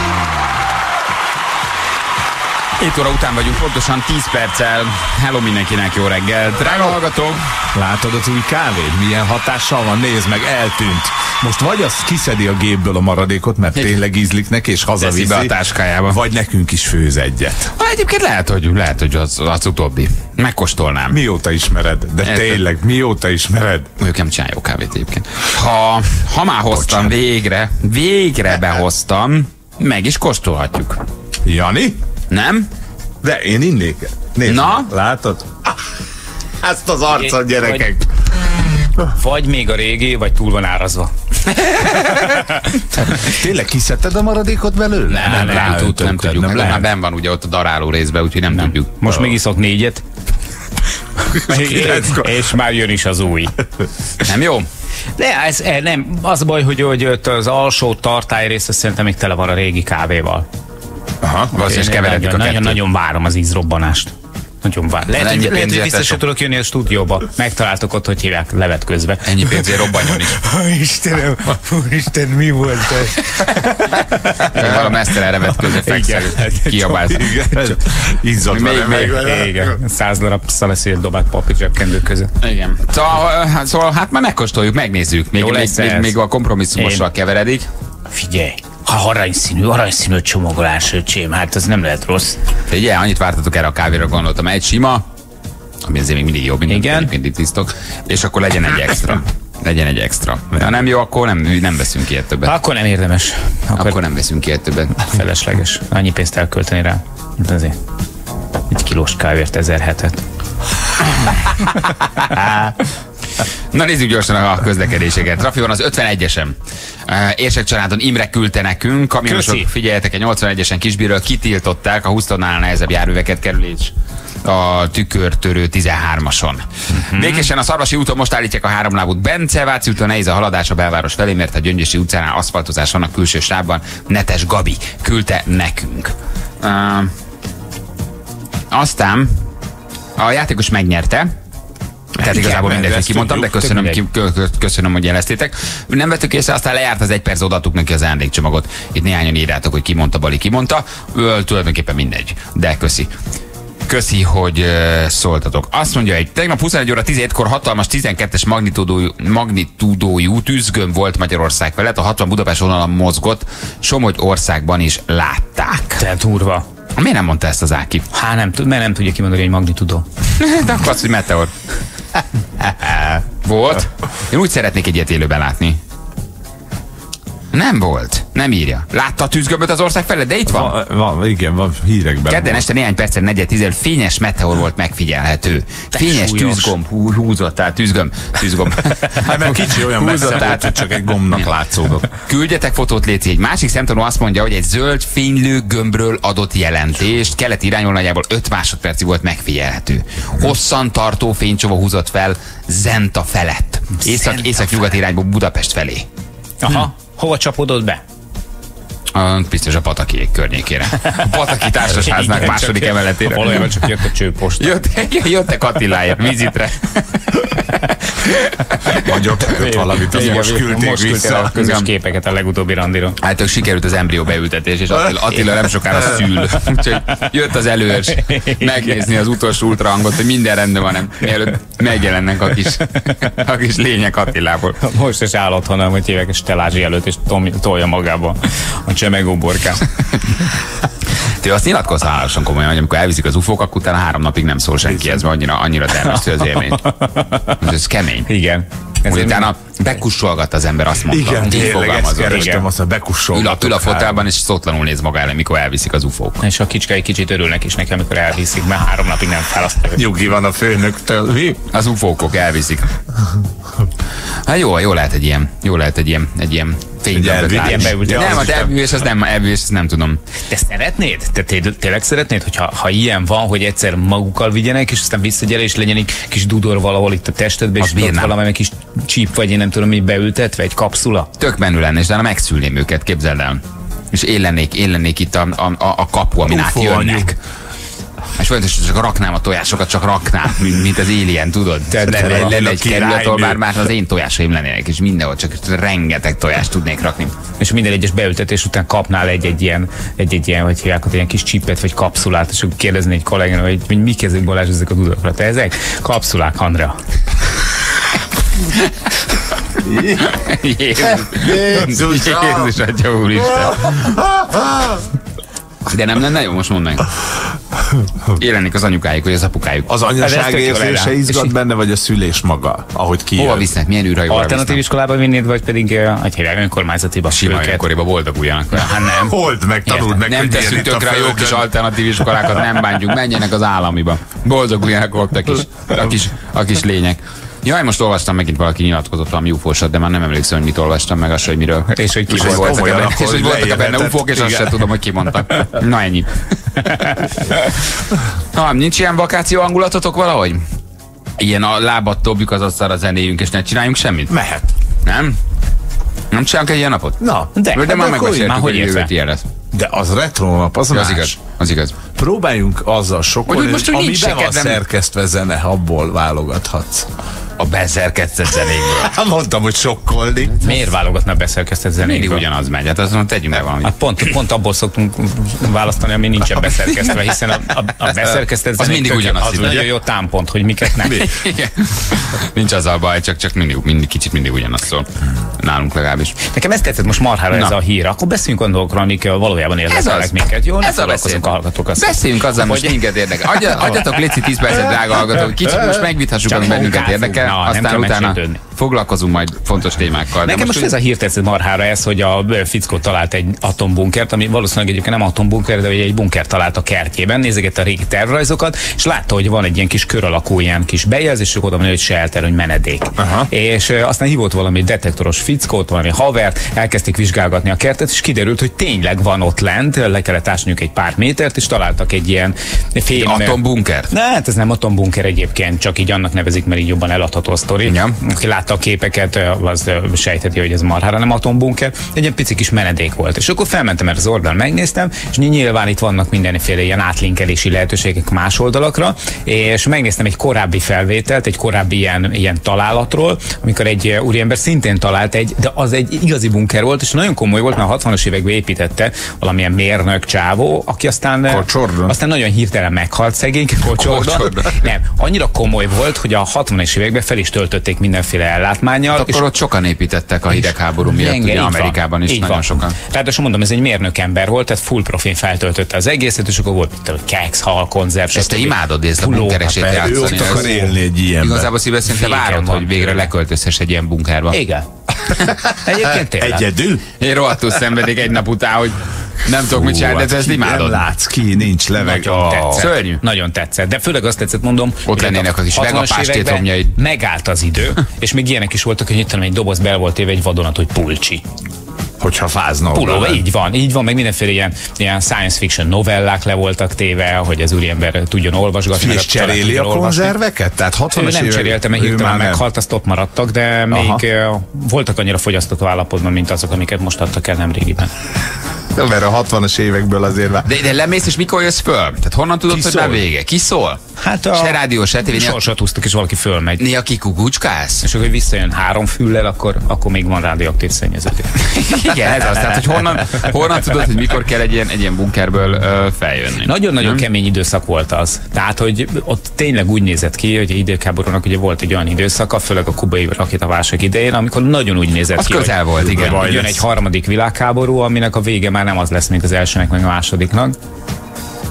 hét óra után vagyunk, pontosan tíz perccel. Hello mindenkinek, jó reggel. Drága hallgatók! Látod az új kávét? Milyen hatással van? Nézd meg, eltűnt. Most vagy azt kiszedi a gépből a maradékot, mert tényleg ízlik neki, és hazaviszi, be a táskájába. Vagy nekünk is főz egyet. Ha, egyébként lehet, hogy, lehet, hogy az, az utóbbi. Megkóstolnám. Mióta ismered? De Ez tényleg, mióta ismered? Ők nem csinál jó kávét egyébként. Ha, ha már hoztam, Bocsánat. végre, végre behoztam, meg is kóstolhatjuk. Jani? Nem? De én innék. Nézd, Na? látod? Ezt az arcod, gyerekek. Vagy még a régi, vagy túl van árazva. Tényleg kiszedted a maradékot belőle? Nem, nem, nem, nem, ráöntötted, nem tudjuk. nem Nem, lehet. már benn van ugye ott a daráló részben, úgyhogy nem, nem. tudjuk. Most még iszok négyet. és, és már jön is az új. Nem jó? De ez eh, nem, az a baj, hogy, hogy ott az alsó tartály része szerintem még tele van a régi kávéval. Aha, valószínűleg Én keveredik a nagyon, nagyon, kettőt. nagyon várom az ízrobbanást. Nagyon várom. Lehet, Ennyi hogy, lehet, hogy pénzért vissza se tesó. tudok jönni a stúdióba. Megtaláltok ott, hogy hívják levet közben. Ennyi pénzért robbanjon is. Istenem, úristen, mi volt ez? Valami mesztelen revet közé fekszel, kiabálsz. Izzad Még- vele meg. még- Igen, száz darab szaleszél dobált papír zsebkendő között. Igen. Szóval, hát- szóval hát már megkóstoljuk, megnézzük. Még, Jó még, lesz még, ez. még a kompromisszumossal Én- keveredik. Figyelj, ha aranyszínű, aranyszínű csomagolás, öcsém, hát az nem lehet rossz. Ugye, annyit vártatok erre a kávéra, gondoltam. Egy sima, ami azért még mindig jobb, mint Igen. egyébként itt tisztok, és akkor legyen egy extra. Legyen egy extra. Ha nem jó, akkor nem, nem veszünk ilyet többet. Akkor nem érdemes. Akkor, Akkor nem veszünk ilyet többet. felesleges. Annyi pénzt elkölteni rá. Hát azért. Egy kilós kávért ezer hetet. Na nézzük gyorsan a közlekedéseket. Rafi van az ötvenegyesen. Érsek családon Imre küldte nekünk. Kamionosok, Köszi. figyeljetek, egy nyolcvanegyesen Kisbírről kitiltották a húsz tonnánál nehezebb járműveket kerülés a tükörtörő tizenhármason. Uh-huh. Békésen a Szarvasi úton most állítják a háromlábút Bence, Váci úton nehéz a haladás a belváros felé, mert a Gyöngyösi utcánál aszfaltozás van a külső sávban. Netes Gabi küldte nekünk. Uh, aztán a játékos megnyerte. Tehát igazából mindegy, hogy kimondtam, de köszönöm, ki, kö, kö, köszönöm, hogy jeleztétek. Nem vettük észre, aztán lejárt az egy perc, odaadtuk neki az ajándékcsomagot. Itt néhányan írjátok, hogy kimondta, Bali kimondta. Ö, tulajdonképpen mindegy, de köszi. Köszi, hogy uh, szóltatok. Azt mondja, hogy tegnap huszonegy óra tizenhétkor hatalmas tizenkettes magnitúdójú, magnitúdójú tűzgömb volt Magyarország felett, a hatvan Budapest vonalon mozgott, Somogy országban is látták. Te durva. Miért nem mondta ezt az Áki? Há, nem, tud- mert nem tudja kimondani egy magnitudó. De akkor azt, hogy meteor. Volt? Én úgy szeretnék egy ilyet élőben látni. Nem volt. Nem írja. Látta a tűzgömböt az ország felett, de itt van. Va, va, igen, van hírekben. Kedden este néhány percen negyed tíz fényes meteor volt megfigyelhető. Fényes súlyos. tűzgomb hú, húzott át, tűzgomb, tűzgomb. Hát mert kicsi olyan messze Húzott volt, át. hogy csak egy gombnak látszódott. Küldjetek fotót, léci. Egy másik szemtanú azt mondja, hogy egy zöld fénylő gömbről adott jelentést kelet irányból nagyjából öt másodpercig volt megfigyelhető. Hosszan tartó fénycsova húzott fel Zenta felett. Észak, észak-nyugat irányból Budapest felé. Aha. Hova csapódott be? A, biztos a Patakiék környékére. A Pataki társasháznak Igen, második csak- emeletére. Valójában csak jött a csőposta. Jöttek, jöttek Attiláért, vizitre. Mondjuk valamit, az Igen, most küldték most küldték el a vissza. közös Igen. képeket a legutóbbi randira. Hát ők sikerült az embrió beültetés, és Attila, Attila nem sokára szül. Úgyhogy jött az előrs megnézni az utolsó ultrahangot, hogy minden rendben van, nem, mielőtt megjelennek a kis, a kis lények Attilából. Most is áll otthon, hogy hívják és Telázsi előtt, és tom- tolja magába a csemegó borkát. Te azt nyilatkozza hálásan komolyan, hogy amikor elviszik az ufók, akkor utána három napig nem szól senki, ez mert annyira, annyira termesztő az élmény. Ez, ez kemény. Igen. Úgy utána bekussolgat az ember, azt mondta. Igen, Így tényleg ezt fogalmazott. kerestem, Igen. azt a Ül a, bekussolgatok. ül a fotelban, és szotlanul néz maga elé, mikor elviszik az ufók. És a kicskei kicsit örülnek is nekem, amikor elviszik, mert három napig nem fálaszt. Nyugi van a főnöktől. Mi? Az ufókok elviszik. Hát jó, jó lehet egy ilyen, jó lehet egy ilyen, egy ilyen Fényképet. Nem, az elbűvés, az nem, elbűvés, azt nem tudom. Te szeretnéd? Te té- tényleg szeretnéd, hogyha ha ilyen van, hogy egyszer magukkal vigyenek, és aztán visszagyere, és legyen egy kis dudor valahol itt a testedben, és ott valami kis csíp, vagy én nem tudom, mi beültetve, egy kapszula? Tök menő lenne, és de megszülném őket, képzeld el. És én lennék, én lennék itt a, a, a kapu, amin átjönnek. És folyamatosan csak raknám a tojásokat, csak raknám, mint, mint az Alien, tudod? Lenne, lenne egy kerület, ahol már, már az én tojásaim lennének, és mindenhol csak rengeteg tojást tudnék rakni. És minden egyes beültetés után kapnál egy-egy ilyen, egy-egy ilyen, hogy hívják, egy ilyen kis csipet, vagy kapszulát, és akkor kérdezni egy kollégán, hogy, hogy mik ezek, Balázs, ezek a dudokra. Te ezek? Kapszulák, Andrea. Jézus, Jézus, Jézus, Atya Úristen. De nem lenne jó, most mondd meg. Élenik az anyukájuk, vagy az apukájuk. Az anyaság érzése izgat benne, vagy a szülés maga, ahogy kijön? Hova visznek? Milyen űrhajóra visznek? Alternatív iskolába vinnéd, vagy pedig hogy hívják, önkormányzatiba? Sima önkoriba boldoguljanak. Hát nem. Hold meg, tanuld meg. Nem teszünk tökre a jó kis alternatív iskolákat, nem bántjuk, menjenek az államiba. Boldoguljanak ott a kis, a kis, a kis lények. Jaj, most olvastam megint valaki nyilatkozott valami ufósat, de már nem emlékszem, hogy mit olvastam, meg azt, hogy miről. És hogy ki és voltak olyan, benne, és hogy voltak benne ufók, és azt sem tudom, hogy ki mondta. Na ennyi. Na, nincs ilyen vakáció hangulatotok valahogy? Ilyen a lábat dobjuk az asztalra, zenéjünk, és ne csináljunk semmit? Mehet. Nem? Nem csinálunk egy ilyen napot? Na, de, de, de már megbeszéltük, hogy jövőt ilyen lesz. De az retro nap, az, az más. igaz, az igaz. Próbáljunk azzal sokkolni, most, hogy hogy amiben van kedvem. szerkesztve zene, abból válogathatsz. A beszerkesztett zenékből. Mondtam, hogy sokkolni. Miért válogatna a beszerkesztett zenékből? Mindig ugyanaz megy, hát azon tegyünk el valamit. Hát pont, pont abból szoktunk választani, ami nincsen beszerkesztve, hiszen a, a, a beszerkesztett az mindig ugyanaz. Az nagyon jó támpont, hogy miket nem. Nincs azzal baj, csak, csak mindig, mindig, kicsit mindig ugyanaz szól. Nálunk legalábbis. Nekem ezt tetszett most marhára ez a hír. Akkor beszéljünk a dolgokról, amik valójában érdekelnek minket. Jó, ez a beszélünk a hallgatók. Beszéljünk azzal, most minket érdekel. Adja, adjatok léci tíz percet, drága hallgatók. Kicsit most megvithassuk, ami bennünket érdekel, aztán utána foglalkozunk majd fontos témákkal. Nekem most, most ez a hír tetszett marhára ez, hogy a fickó talált egy atombunkert, ami valószínűleg egyébként nem atombunker, de egy bunker talált a kertjében, nézegette a régi tervrajzokat, és látta, hogy van egy ilyen kis kör alakú ilyen kis bejelzés, oda van, hogy shelter, hogy menedék. Aha. És e, aztán hívott valami detektoros fickót, valami havert, elkezdték vizsgálgatni a kertet, és kiderült, hogy tényleg van ott lent, le kellett ásniuk egy pár métert, és találtak egy ilyen fém... Atombunker? Ne, hát ez nem atombunker egyébként, csak így annak nevezik, mert így jobban eladható a sztori. Ja. Aki látta a képeket, az sejtheti, hogy ez marhára nem atombunker. Egy ilyen pici kis menedék volt. És akkor felmentem erre az oldalra, megnéztem, és nyilván itt vannak mindenféle ilyen átlinkelési lehetőségek más oldalakra, és megnéztem egy korábbi felvételt, egy korábbi ilyen, ilyen találatról, amikor egy úriember szintén talált egy, de az egy igazi bunker volt, és nagyon komoly volt, mert a hatvanas években építette valamilyen mérnök csávó, aki aztán, aztán nagyon hirtelen meghalt szegény Kocsordon. Nem, annyira komoly volt, hogy a hatvanas években fel is töltötték mindenféle ellátmánnyal. Akkor ott sokan építettek a hidegháború miatt, ugye Amerikában is nagyon sokan. Tehát mondom, ez egy mérnök ember volt, tehát full profin feltöltötte az egészet, és akkor volt keks, hal, konzerv. Ezt te imádod észre a bunkeresét játszani. Ő ott akar élni egy ilyenben. Igazából szívesen te várod, hogy végre leköltözhess egy ilyen bunkerba. Igen. Egyébként tényleg. Egyedül? Én rohadtul szenvedik egy nap után, hogy nem tudok mit csinálni, de ezt imádod. Nem látsz ki, nincs leveg. Nagyon tetszett. Szörnyű. Nagyon tetszett. De főleg azt tetszett, mondom, ott lennének az is vegapástétromjaid. Megállt az idő, és még ilyenek is voltak, hogy itt egy doboz bel volt éve egy vadonatúj pulcsi. Hogyha fázna. Pulóva, így van, így van, meg mindenféle ilyen, ilyen science fiction novellák le voltak téve, hogy az úriember tudjon olvasgatni. És cseréli a konzerveket? Tehát hatvanas nem cserélte, mert hirtelen meghalt, azt ott maradtak, de még uh, voltak annyira fogyasztató állapotban, mint azok, amiket most adtak el nemrégiben. Mert a hatvanas évekből azért már. De, de lemész, és mikor jössz föl? Tehát honnan tudod, hogy már vége? Ki szól? Hát a... Se rádió, se tévé. Sorsat húztak, és valaki fölmegy. Néha kikukucskálsz? És akkor visszajön három füllel, akkor, akkor még van radioaktív szennyeződés. Igen, ez az. Tehát, hogy honnan, honnan tudod, hogy mikor kell egy ilyen, egy ilyen bunkerből ö, feljönni? Nagyon-nagyon kemény időszak volt az. Tehát, hogy ott tényleg úgy nézett ki, hogy időháborúnak ugye volt egy olyan időszaka, főleg a kubai rakétaválság idején, amikor nagyon úgy nézett az ki, közel hogy, volt, igen. hogy jön egy harmadik világháború, aminek a vége már nem az lesz, mint az elsőnek, meg a másodiknak.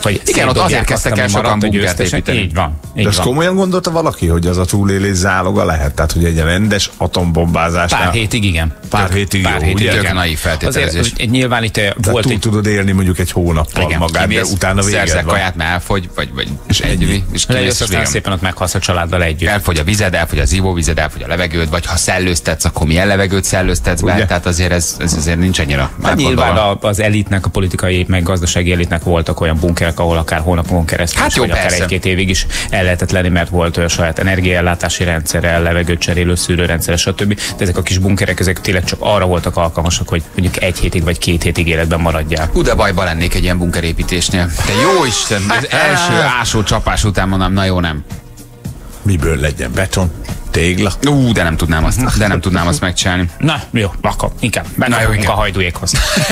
hogy igen, ott azért kezdtek el sokan bunkert építeni. Így van. Így De azt van. komolyan gondolta valaki, hogy az a túlélés záloga lehet? Tehát, hogy egy rendes atombombázásnál... Pár hétig igen. Pár hétig Pár jó, hétig ugye? Tök igen. naív feltételezés. Azért nyilván itt De volt túl egy... tudod élni mondjuk egy hónappal Igen, magát, de kimész, utána véged szerzel van. kaját, mert elfogy, vagy, vagy és egy, és Lejössz, kimész, és aztán végem. szépen ott meghalsz a családdal együtt. Elfogy a vized, elfogy az ivóvized, elfogy a levegőd, vagy ha szellőztetsz, akkor milyen levegőt szellőztetsz be, Ugye? tehát azért ez, ez azért nincs annyira. Hát nyilván meggondolva. a- az elitnek, a politikai, meg gazdasági elitnek voltak olyan bunkerek, ahol akár hónapon keresztül, Hát is, jó, vagy akár persze. egy-két évig is el lehetett lenni, mert volt olyan saját energiaellátási rendszere, levegőt cserélő szűrőrendszere, stb. De ezek a kis bunkerek, ezek tényleg csak arra voltak alkalmasak, hogy mondjuk egy hétig vagy két hétig életben maradjál. Hú, de bajba lennék egy ilyen bunkerépítésnél. De jó Isten, az első ásó csapás után mondom, na jó, nem. Miből legyen? Beton? Tégla? Ú, de nem tudnám azt, de nem tudnám azt megcsinálni. Na, jó, akkor inkább Na jó, benne a inkább. hajdújékhoz.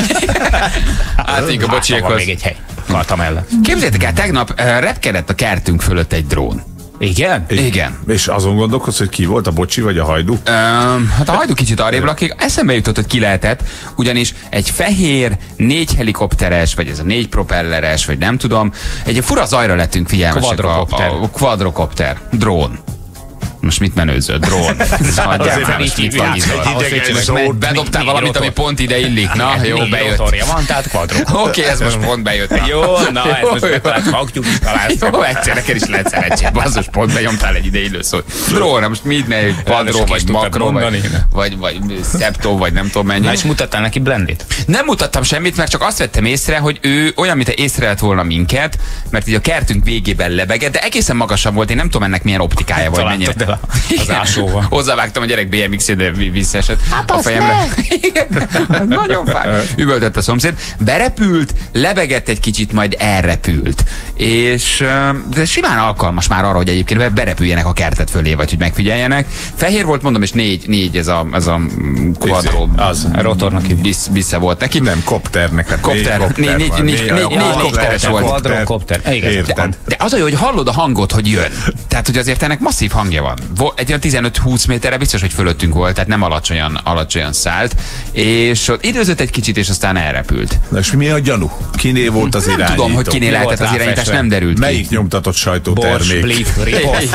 Átink a Van bocsiékhoz. még egy hely. Karta mellett. Képzeljétek el, tegnap uh, repkedett a kertünk fölött egy drón. Igen? Igen. És azon gondolkodsz, hogy ki volt, a bocsi vagy a hajdú? Um, hát a hajdú kicsit arrébb lakik, eszembe jutott, hogy ki lehetett, ugyanis egy fehér, négy helikopteres, vagy ez a négy propelleres, vagy nem tudom, egy fura zajra lettünk figyelmesek. Quadrocopter. A, a quadrocopter. Drón. Most mit menőzöl? Drón. Azért nem Most mit hívják vagizol? egy idegen Most szót. bedobtál Négy valamit, rotor. ami pont ide illik. Na, jó, Négy bejött. rotorja van, tehát quadrocopter. Oké, ez most pont bejött. Na. Jó, na, ezt most betalált, fogjuk, találsz. Jó, egyszer neked is lehet szerencsét. Basszus, pont benyomtál egy ide illő szót. Drón, most mit ne, padró, ki is vagy tudtad makro, vagy, mondani. vagy, vagy szeptó, vagy nem tudom mennyi. Na, és mutattál neki blendit? Nem mutattam semmit, mert csak azt vettem észre, hogy ő olyan, mint észrevett volna minket, mert így a kertünk végében lebegett, de egészen magasan volt, én nem tudom ennek milyen optikája volt, mennyire. Találtad el az ásóval. Hozzávágtam a gyerek bé em iksz-ét, de visszaesett a fejemre. Igen, nagyon fáj. Üvöltött a szomszéd. Berepült, lebegett egy kicsit, majd elrepült. És ö, de simán alkalmas már arra, hogy egyébként berepüljenek a kertet fölé, vagy hogy megfigyeljenek. Fehér volt, mondom, és négy, négy ez a, ez a quadro. Az. Rotornak így. Vissza, vissza volt neki. Nem, kopternek. Hát Kopter. négy Négy- négy- van. négy- négy- négy a kopteres kopter, volt. Quadrocopter. Igen. Érted. De az a jó, hogy hallod a hangot, hogy jön. Tehát, hogy azért ennek masszív hangja van. Vo- Egy olyan tizenöt-húsz méterre biztos, hogy fölöttünk volt, tehát nem alacsonyan, alacsonyan szállt. És ott időzött egy kicsit, és aztán elrepült. Na és mi a gyanú? Kiné volt az Nem irányító? tudom, hogy kinél Mi lehetett volt az irányítás, ráfestve? nem derült Melyik ki. nyomtatott Bors, sajtótermék? Blitz, Ripost.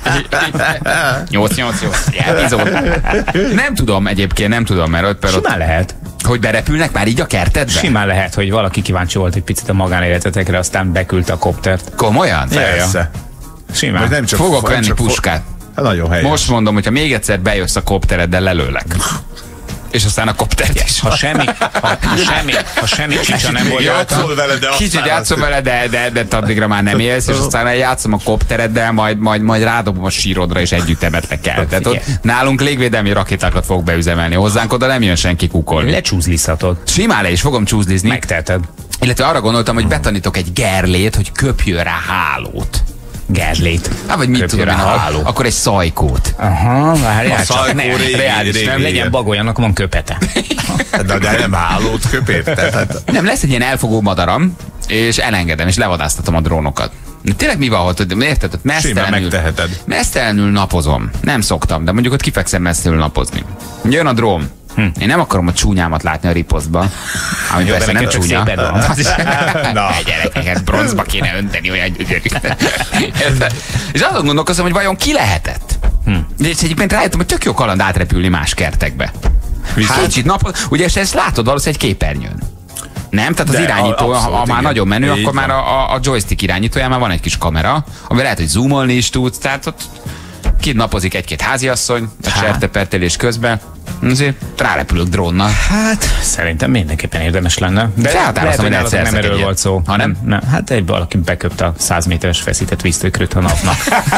nyolc nyolc nyolc. Epizód. Nem tudom egyébként, nem tudom, mert ott, mert ott Simán lehet. hogy berepülnek már így a kertedbe? Simán lehet, hogy valaki kíváncsi volt egy picit a magánéletetekre, aztán beküldte a koptert. Komolyan? Persze. Simán. Vagy nem csak Fogok nem venni csak fo- puskát. Hát nagyon helyes. Most mondom, hogyha még egyszer bejössz a koptereddel, lelőlek. És aztán a koptert is. Ha semmi, ha, ha semmi, ha semmi csicsa nem volt rajta, Játszol vele, de Kicsit aztán játszom azt- vele, de, de, de, de addigra már nem élsz, és aztán játszom a koptereddel, majd, majd, majd rádobom a sírodra, és együtt temetlek el. Tehát ott nálunk légvédelmi rakétákat fog beüzemelni. Hozzánk oda nem jön senki kukolni. lecsúzlizhatod. Simán le is fogom csúszlizni. Megteheted. Illetve arra gondoltam, hogy betanítok egy gerlét, hogy köpjön rá hálót. Gerlét. Hát vagy mit Köpjön tudom én, rá ha- háló. akkor egy szajkót. Aha, várjál A csak. szajkó Ne, régi- reális, régi nem ilyen. legyen bagolyanak, van köpete. De, de nem hálót köp, érted? Hát, Nem, lesz egy ilyen elfogó madaram, és elengedem, és levadáztatom a drónokat. Tényleg mi van, hogy érted? Ott mesztelenül, megteheted. mesztelenül napozom. Nem szoktam, de mondjuk ott kifekszem mesztelenül napozni. Jön a drón. Hm. Én nem akarom a csúnyámat látni a riposztban. Ami Jó, persze de nem neked csak csúnya. széped van. Az is- Na. Ne, gyerekeket bronzba kéne önteni, olyan gyönyörű. Érted? És azon gondolkozom, hogy vajon ki lehetett. Hm. És egyébként rájöttem, hogy tök jó kaland átrepülni más kertekbe. Hát, kicsit napoz, ugye és ezt látod valószínűleg egy képernyőn. Nem? Tehát az De, irányító, a- ha, ha abszolút, már igen. nagyon menő, Így akkor van. már a, a joystick irányítóján már van egy kis kamera, amivel lehet, hogy zoomolni is tudsz, tehát ott kidnapozik egy-két háziasszony a sertepertelés közben, azért rárepülök drónnal. Hát, szerintem mindenképpen érdemes lenne. De Felhatároztam, lehet, hogy hogy nálatok nem elszerzek erről egyet. volt szó. Ha nem? nem? Hát egy valaki beköpte a száz méteres feszített víztőkröt a napnak.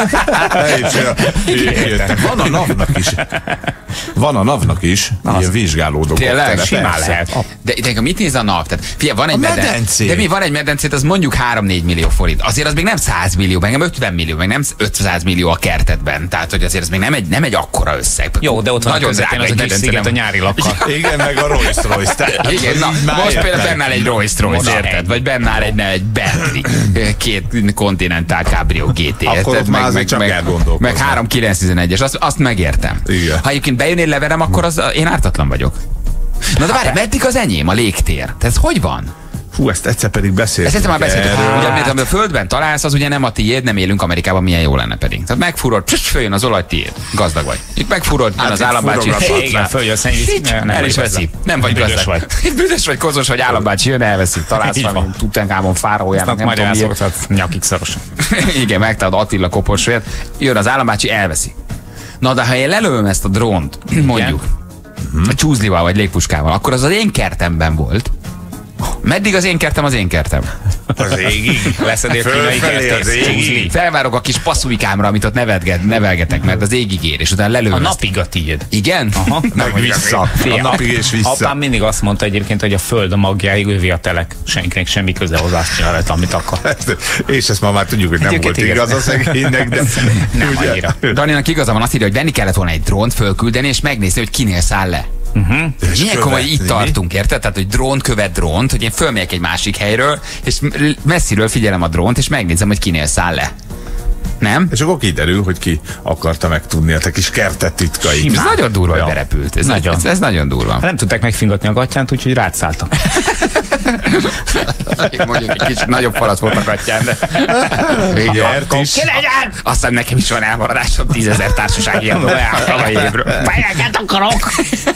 Érted? Van a NAV-nak is. Van a NAV-nak is. Ilyen vizsgálódó Tényleg? koptere, Simán persze. lehet. De, de mit néz a nap? Tehát, figyelj, van egy A meden- medencét. De mi van egy medencét, az mondjuk három-négy millió forint. Azért az még nem száz millió, meg nem ötven millió, meg nem ötszáz millió a kertedben. Tehát, hogy azért az még nem egy, nem egy akkora összeg. Jó, de ott van nagyon a közepén drága az egy a kis medence, sziget a nem- nyári lakkal. Igen, meg a Rolls Royce. Tehát Igen, na, már most érted. például benne áll egy Rolls Royce, Na, érted? egy. Vagy benne áll egy, egy Bentley, két Continental Cabrio gé té, Akkor érted? ott már azért csak meg, elgondolkoznak. meg három kilencszáztizenegyes, azt, azt megértem. Igen. Ha egyébként bejön, én leverem, akkor az, én ártatlan vagyok. Na de várj, meddig az enyém, a légtér? Tehát ez hogy van? Hú, ezt egyszer pedig beszéltünk. Ezt egyszer már beszéltük. erről. Ugye, amit a földben találsz, az ugye nem a tiéd, nem élünk Amerikában, milyen jó lenne pedig. Tehát megfurod, pss, följön az olaj, tiéd. Gazdag vagy. Itt megfurod, jön Hát az itt állambácsi. furogathatsz. Igen, följön a szennyvíz. El is veszi. Nem vagy Büdös gazdag. vagy. Büdös vagy, kozos vagy, állambácsi jön, elveszi. Találsz Így valami van. Tutankámon fáraójának, Aztán nem majd tudom miért. elszoktat nyakig szorosan. Igen, megtalad Attila koporsóját, jön az állambácsi, elveszi. Na de ha én lelövöm ezt a drónt, mondjuk, a csúzlival vagy légpuskával, akkor az az én kertemben volt. Meddig az én kertem az én kertem? Az égig. Leszedél kínai Fölfelé az kertész. égig. Felvárok a kis passzúikámra, amit ott nevetget, nevelgetek, mert az égig ér, és utána A lelövöm ezt. napig a tiéd. Igen? Aha. Meg vissza. A Figyelj, napig és vissza. Apám mindig azt mondta egyébként, hogy a föld a magjáig, ővi a telek. Senkinek semmi köze hozzá, azt csinál rajta, amit akar. És ezt ma már tudjuk, hogy nem Egyébként volt igaz. igaz a szegénynek, de Nem annyira. Daninak igaza van, azt írja, hogy venni kellett volna egy drónt fölküldeni, és megnézni, hogy kinél száll le. És Milyen komoly, követni, itt mi? tartunk, érted? Tehát, hogy drón követ drónt, hogy én fölmegyek egy másik helyről, és messziről figyelem a drónt, és megnézem, hogy kinél száll le. Nem? És akkor kiderül, hogy ki akarta megtudni a te kis kertet titkait. Ez nagyon durva, Ja. hogy berepült. Ez Nagyon. Ez, ez nagyon durva. Nem tudták megfingatni a gatyánt, úgyhogy rátszálltak. Mondjuk egy kicsit nagyobb falat volt a gatyán, de... Nyert is. Aztán nekem is van elmaradásom, tízezer társasági adó a évről. Pályákat akarok!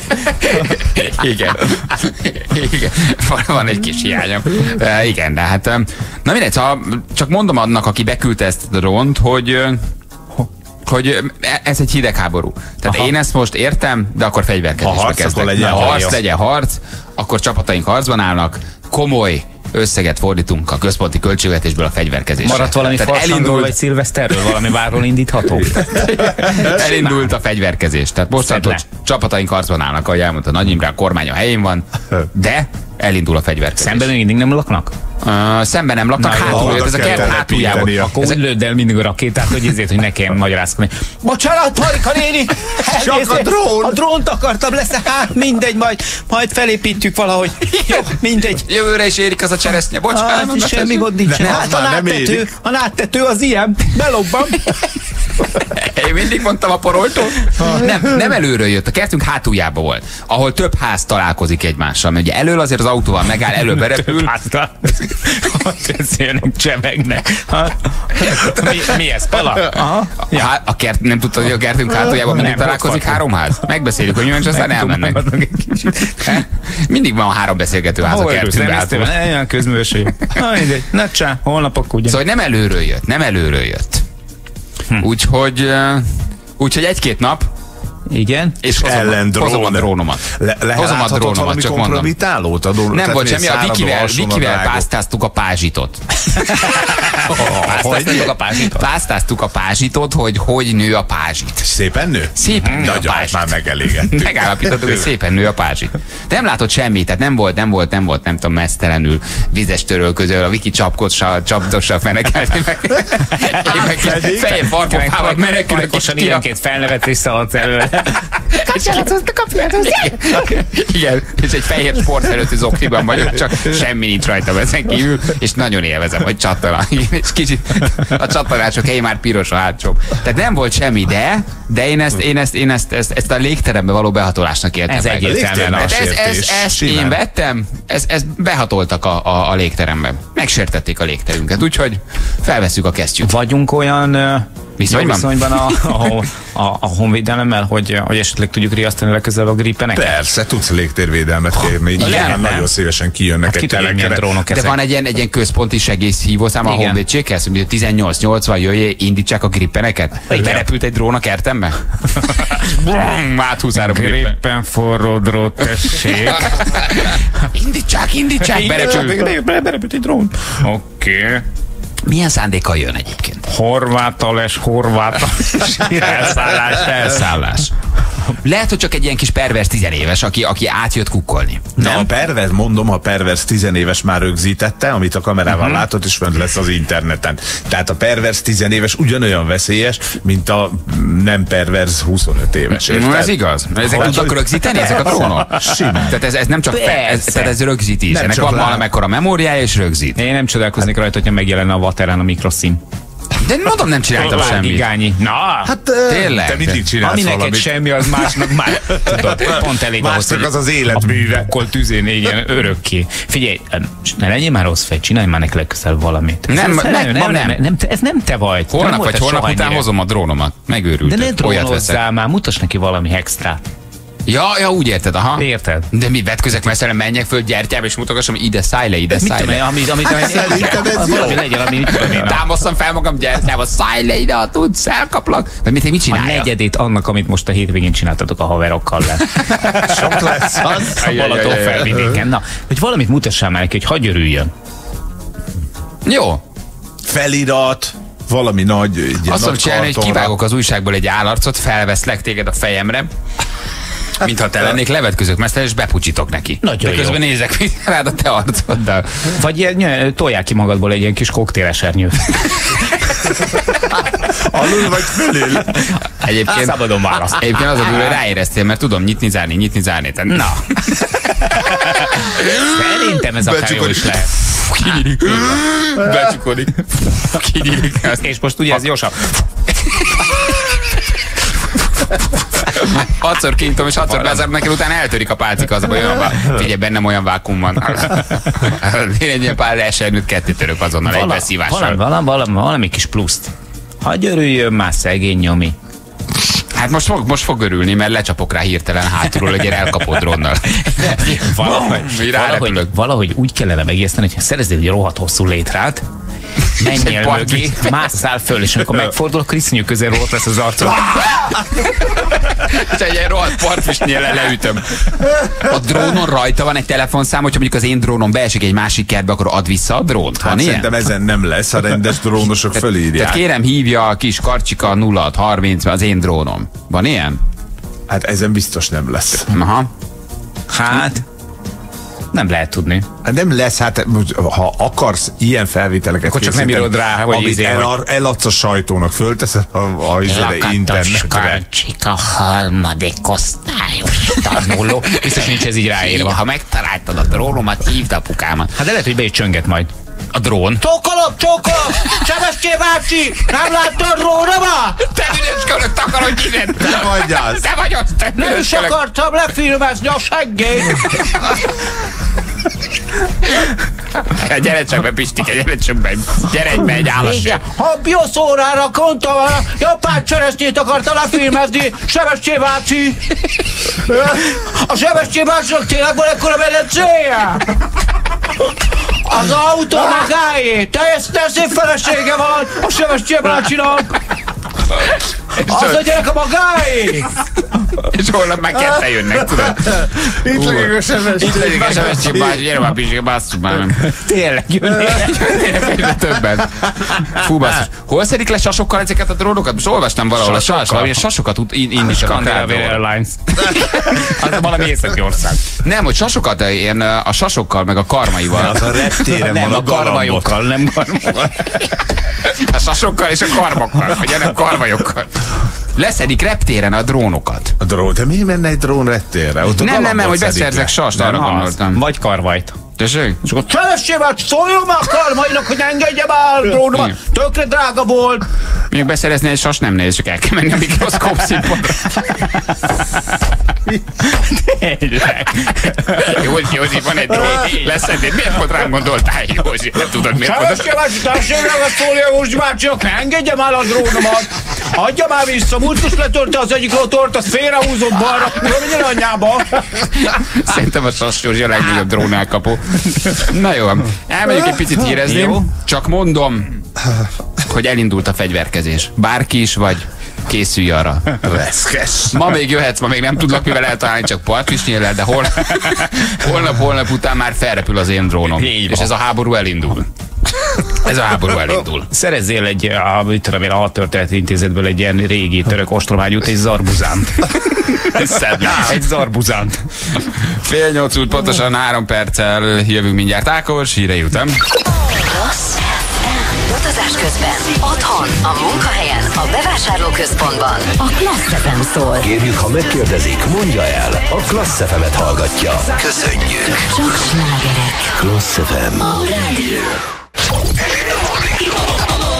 Igen. Igen. Van, van egy kis hiányom. E, igen, de hát... em, Na mindegy, szóval csak mondom annak, aki beküldte ezt a drónt, hogy... ö, hogy ez egy hidegháború. Tehát Aha. én ezt most értem, de akkor Ha fegyverkezésbe harc, kezdek. akkor legyen Ha harc. harc, legyen harc, akkor csapataink harcban állnak, komoly összeget fordítunk a központi költségvetésből a fegyverkezésre. Maradt valami Tehát farsangról elindult, vagy szilveszterről? Valami váról indítható? elindult a fegyverkezés. Tehát mostantól Szedd csapataink harcban állnak, ahogy elmondta Nagy Imre, a kormány a helyén van, de elindul a fegyverkezés. Szemben még mindig nem laknak? Uh, szemben nem laknak, Na, jó, hátul, oda ez a kell kert hátuljában. telepíteni. Akkor úgy lőd el mindig a rakétát, hogy ezért, hogy ne kelljen magyarázkodni. Bocsánat, Marika néni! Csak a drón! A drónt akartam lesz, hát mindegy, majd, majd felépítjük valahogy. Jó, mindegy. Jövőre is érik az a cseresznye, Hát, bocsánat. semmi gond nincs. Ne, Hát az a már nem náttető, érik. a náttető az ilyen, belobban. Én mindig mondtam a poroltól. Nem, nem előről jött, a kertünk hátuljába volt, ahol több ház találkozik egymással. Mert ugye elől azért az autóval megáll, elő berepül. Hát, beszélnek, csemegnek. Ha? Mi, mi ez, pala? Aha. A, há- a kert, nem tudtad, hogy a kertünk hátuljában mindig Nem, találkozik ott három ház? Megbeszéljük, hogy jön, és aztán elmennek. Megdumálnak egy kicsit. Mindig van három beszélgető ház a Hol örülsz? kertünkben. Nem hátul. ezt olyan közműves vagyok. Na, mindegy. Na csá, holnap akkor ugye. Szóval hogy nem előről jött, nem előről jött. Úgyhogy, uh, úgyhogy egy-két nap, Igen. és hozom, Ellen a, hozom a drón. drónomat. Le, le, hozom a láthatott drónomat, valami csak mondom. kompromitálót? A dolog, Nem tehát volt miért semmi, a száradó Vikivel, alsón a Vikivel drágok? pásztáztuk a pázsitot. Pásztáztuk a pázsitot? Pásztáztuk a pázsitot, hogy hogy nő a pázsit. Szépen nő? Szépen nő a Nagyon, pázsit. már megelégettük. Megállapítottuk, hogy szépen nő a pázsit. De nem látott semmit, tehát nem volt, nem volt, nem volt, nem tudom, mesztelenül vizes töröl közül, a Viki csapkossal, csapdossal menekelt meg. Én meg fején farkofával menekülök, és Farkosan ki a... ilyenként felnevetés szaladt előle. Igen, és egy fehér sportfelőtti zokniban vagyok, csak semmi nincs rajta ezen kívül, és nagyon élvezem, hogy csattan. És kicsit a csattanások helyén már piros a hátsom. Tehát nem volt semmi, de, de én ezt, én ezt, én ezt, ezt, ezt a légterembe való behatolásnak éltem Ez meg. egyértelműen Hát az ez, ez, sértés. ezt Simán. én vettem, ez, ez behatoltak a, a, a légterembe. Megsértették a légterünket, úgyhogy felveszük a kesztyűt. Vagyunk olyan ö, Viszonyban? viszonyban a, a, a, a honvédelemmel, hogy, hogy esetleg tudjuk riasztani legközelebb a gripeneket? Persze, tudsz légtérvédelmet kérni. Igen, nem. nagyon szívesen kijönnek Hát egy ki tudja, milyen telekre. drónok De ezek. van egy ilyen, egy ilyen központi segélyhívószám a Igen. honvédséghez, hogy tizennyolc nyolcvan jöjjé, indítsák a grippeneket. Berepült egy drón a kertembe? Áthúz ára a grippen. Gripen forró drót, tessék. Indítsák, indítsák, berepül. Berepült egy drón. Oké. Okay. Milyen szándékkal jön egyébként? Horvátales, horvátales. Elszállás, Elszállás. Lehet, hogy csak egy ilyen kis pervers tizenéves, aki, aki átjött kukkolni. De a pervers, mondom, a pervers tizenéves már rögzítette, amit a kamerával uh-huh. látott, és fönt lesz az interneten. Tehát a pervers tizenéves ugyanolyan veszélyes, mint a nem pervers huszonöt éves. No, ez igaz. Ezek Hogy- tudnak rögzíteni, ezek a drónok? Simán. Tehát ez, ez nem csak fe, ez, tehát ez rögzítés. Nem Ennek csak van lá- valamekkora memóriája, és rögzít. Én nem csodálkoznék rajta, hogyha megjelenne a Vaterán a mikroszín. De mondom, nem csináltam semmit. Gányi. Na, Hát tényleg? te mindig csinálsz ami neked valamit. semmi, az másnak már tudod, pont elég ahhoz, Másnak hogy az az életműve. akkor tüzén égjen örökké. Figyelj, ne legyél már rossz fej, csinálj már neki legközelebb valamit. Nem, ez, meg- nem, ma nem, nem. nem, ez nem te vagy. Nem Holnap vagy voltál holnap soha után ennyire. hozom a drónomat. Megőrültök. De ne Olyat drónozzál veszek. már, mutass neki valami extrát. Ja, ja, úgy érted, aha. Érted? De mi vetközök messzire, menjek föl gyertyába és mutogassam, hogy ide szállj le, ide Mit szállj tudom én, le. amit, amit, amit szerintem ez valami jó. legyen, ami mit tudom én. Támasztam fel magam gyertyába, szállj le ide, ha tudsz, elkaplak. Vagy mit, mit A csinálja? negyedét annak, amit most a hétvégén csináltatok a haverokkal le. Sok lesz az. A Balaton felvidéken. Na, hogy valamit mutassál már neki, hogy hagy örüljön. Jó. Felirat, valami nagy, egy Azt tudom nagy csinálni, hogy kartonra. kivágok az újságból egy állarcot, felveszlek téged a fejemre, mintha te lennék, levetközök messzire, és bepucsitok neki. Nagyon De közben jó. nézek rád a te arcoddal. Vagy ilyen, nyö, toljál ki magadból egy ilyen kis koktélesernyőt. Alul vagy fölül? Egyébként, Szabadon választ. egyébként az a bűn, hogy ráéreztél, mert tudom nyitni, zárni, nyitni, zárni. Tehát, na. Szerintem ez akár jó is lehet. Kinyílik. Becsukódik. Kinyílik. És most ugye ez gyorsabb. Hatszor kinyitom és hatszor bezárom, neked utána eltörik a pálcika az a baj, olyan vá- figyelj, bennem olyan vákum van. Én egy ilyen pár esernyőt ketté török azonnal egy Vala, beszívással. valami, valami, valami, valami kis pluszt. Hagy örüljön már szegény nyomi. Hát most fog, most fog örülni, mert lecsapok rá hirtelen hátulról, hogy elkapod drónnal. Valahogy, Így valahogy, rárepülök. valahogy úgy kellene megérteni, hogy szerezzél egy rohadt hosszú létrát, menjél Part- mögé, másszál föl, és amikor megfordul, akkor iszonyú közel volt lesz az arcod. És egy ilyen rohadt partfisnél le leütöm. A drónon rajta van egy telefonszám, hogyha mondjuk az én drónom beesik egy másik kertbe, akkor ad vissza a drónt. Van Hát ilyen? szerintem ezen nem lesz, a rendes drónosok Tehát fölírják. kérem, hívja a kis karcsika nulla harminc az én drónom. Van ilyen? Hát ezen biztos nem lesz. Aha. Hát, nem lehet tudni. Hát nem lesz, hát ha akarsz ilyen felvételeket Akkor csak nem készíteni, írod rá, hogy amit izé el, eladsz a sajtónak, fölteszed a, a, a internetre. Karcsika harmadik osztályos tanuló. Biztos nincs ez így ráírva. Ha megtaláltad a drónomat, hívd apukámat. Hát de lehet, hogy be is csönget majd. A drón? Csókolom, csókolom! Sebestyén bácsi! Nem láttad drónomat? Te üres kölök, takarodj innen! Te vagy az! Te vagy az, te Nem üres is kölök. akartam lefilmezni a seggét! Gyere csak be, Pistike, gyere csak be. Gyere egy be, egy állasra. Ha bioszórára konta van, a japán cseresznyét akarta lefilmezni, Sebestyén bácsi! A Sebestyén bácsinak tényleg van ekkora medencéje? Az autó magáé, teljesen szép felesége van a Sebestyén bácsinak! Az a gyerek a magáé! És holnap már ketten jönnek, tudod? Itt legyek a Sebestyén. Itt legyek a Sebestyén bácsi, gyere már, Pistike, basszuk már nem. Tényleg jönnék. Jönnének egyre többen. Fú, basszus. Hol szedik le sasokkal ezeket a drónokat? Most olvastam valahol a sas, valami sasokat ut- in- indítanak rá. Scandinavian Airlines. Az valami északi ország. Nem, hogy sasokat, ilyen a sasokkal, meg a karmaival. Az a reptéren Nem, van a a galambot. karmajokkal, nem karmajokkal. A sasokkal és a karmokkal, vagy nem karmajokkal. Leszedik reptéren a drónokat. A drón, de miért menne egy drón reptérre? Ott a Nem, nem, nem, galambot hogy szedik beszerzek le. sast, arra Nem az. gondoltam. Vagy karvajt. Tessék? És akkor Sebestyén bácsi, szóljon már karmainak, hogy engedje már a drónomat. Igen. Tökre drága volt. Még beszerezni egy sas nem nehéz, csak el kell menni a mikroszkóp színpadra. Tényleg. Józsi, Józsi, van egy drón, leszednéd. Miért pont rám gondoltál, Józsi? Nem tudod, miért pont? Sebestyén bácsi, társadalmat azt szólja Józsi bácsinak, ne engedje már a drónomat. Adja már vissza, múltkos letörte az egyik rotort, azt félrehúzott balra, hogy menjen anyjába. Szerintem a sas Józsi a legnagyobb drón elkapó. Na jó, elmegyünk egy picit hírezni. Jó. Csak mondom, hogy elindult a fegyverkezés. Bárki is vagy, készülj arra. Veszkes. Ma még jöhetsz, ma még nem tudlak mivel eltalálni, csak partvisnyéllel, de hol, holnap, holnap után már felrepül az én drónom. Így És van. ez a háború elindul. Ez a háború elindul. Szerezzél egy, a, mit tudom én, a Hadtörténeti Intézetből egy ilyen régi török ostrományút, egy zarbuzánt. Egy zarbuzánt. Fél nyolc út, pontosan három perccel jövünk mindjárt. Ákos, híre jutam. Klassz ef em. Utazás közben, otthon, a munkahelyen, a bevásárlóközpontban. A Klassz ef em szól. Kérjük, ha megkérdezik, mondja el. A Klassz ef emet hallgatja. Köszönjük. Csak slágerek. Klassz ef em. A rádió.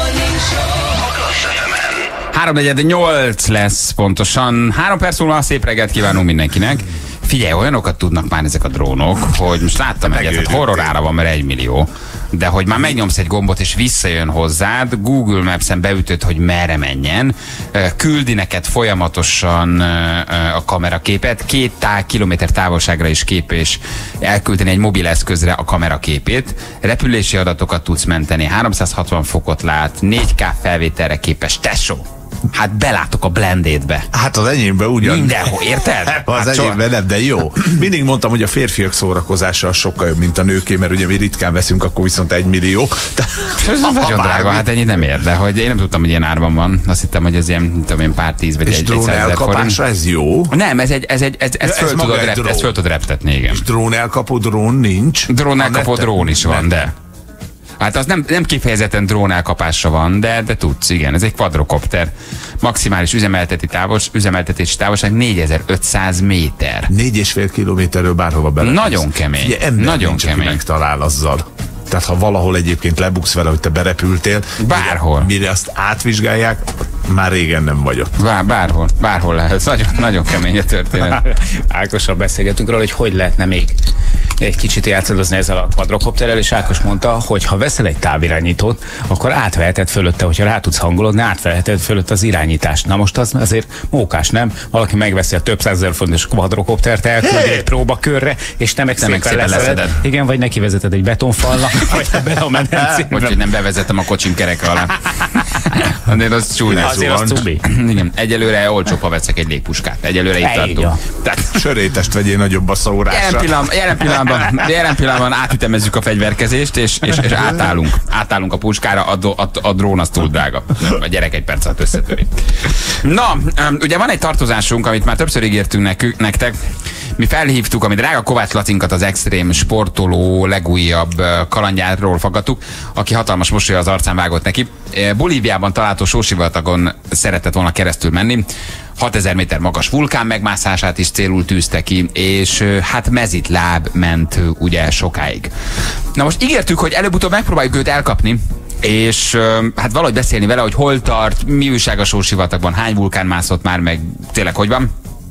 háromnegyed nyolc lesz pontosan. Három perc múlva szép reggelt kívánunk mindenkinek. Figyelj, olyanokat tudnak már ezek a drónok, hogy most láttam egyet, hát horrorára van, mert egy millió, de hogy már megnyomsz egy gombot és visszajön hozzád, Google Maps-en beütöd, hogy merre menjen, küldi neked folyamatosan a kameraképet, két tá- kilométer távolságra is képes elküldeni egy mobileszközre a kameraképét, repülési adatokat tudsz menteni, háromszázhatvan fokot lát, négy ká felvételre képes, tesó! Hát belátok a blendétbe. Hát az enyémben ugyan. Mindenhol, érted? Az hát enyémben nem, de jó. Mindig mondtam, hogy a férfiak szórakozása sokkal jobb, mint a nőké, mert ugye mi ritkán veszünk, akkor viszont egy millió. Ez nagyon drága, hát ennyi nem ér, de hogy én nem tudtam, hogy ilyen árban van. Azt hittem, hogy ez ilyen, tudom én, pár tíz vagy és egy drón elkapásra ez jó? Nem, ez egy, ez egy, ez, ez, ez föl tudod rep, ezt föl tudod reptetni, igen. És drón elkapó drón nincs? Drón elkapó drón is van, de. Hát az nem, nem kifejezetten drón elkapásra van, de, de tudsz, igen, ez egy quadrocopter. Maximális üzemelteti távos, üzemeltetési távolság négyezer-ötszáz méter. Négy és fél kilométerről bárhova bele. Nagyon kemény. Ugye, ember nagyon nincs, kemény. Megtalál azzal. Tehát ha valahol egyébként lebuksz vele, hogy te berepültél, bárhol. Mire, mire azt átvizsgálják, már régen nem vagyok. Bár, bárhol, bárhol lehet. Nagyon, nagyon kemény a történet. Ákossal beszélgetünk róla, hogy hogy lehetne még egy kicsit játszadozni ezzel a quadrocopterrel, és Ákos mondta, hogy ha veszel egy távirányítót, akkor átveheted fölötte, hogyha rá tudsz hangolódni, átveheted fölött az irányítást. Na most az azért mókás, nem? Valaki megveszi a több százezer fontos quadrocoptert, elküldi egy próbakörre, és nem egy szépen leszeded. Igen, vagy neki vezeted egy betonfalnak, vagy bele a medencébe. Vagy hogy nem bevezetem a kocsim kereke alá. Azért az csúnya. Azért az cubi. Igen, egyelőre olcsóbb, ha veszek egy légpuskát. Egyelőre itt tartunk. Tehát sörétest vegyél nagyobb a szórásra. Jelen pillanatban, jelen pillanatban, jelen pillanatban átütemezzük a fegyverkezést, és, és, és átállunk. Átállunk a puskára, a, a, a drón az túl drága. A gyerek egy perc alatt összetöri. Na, ugye van egy tartozásunk, amit már többször ígértünk nekünk, nektek. Mi felhívtuk, ami drága Kovács Lacinkat, az extrém sportoló legújabb kalandjáról faggattuk, aki hatalmas mosoly az arcán vágott neki. Bolíviában található Sósivatagon szeretett volna keresztül menni. hatezer méter magas vulkán megmászását is célul tűzte ki, és hát mezitláb ment ugye sokáig. Na most ígértük, hogy előbb-utóbb megpróbáljuk őt elkapni, és hát valahogy beszélni vele, hogy hol tart, mi újság a Sósivatagban, hány vulkán mászott már, meg tényleg hogy van.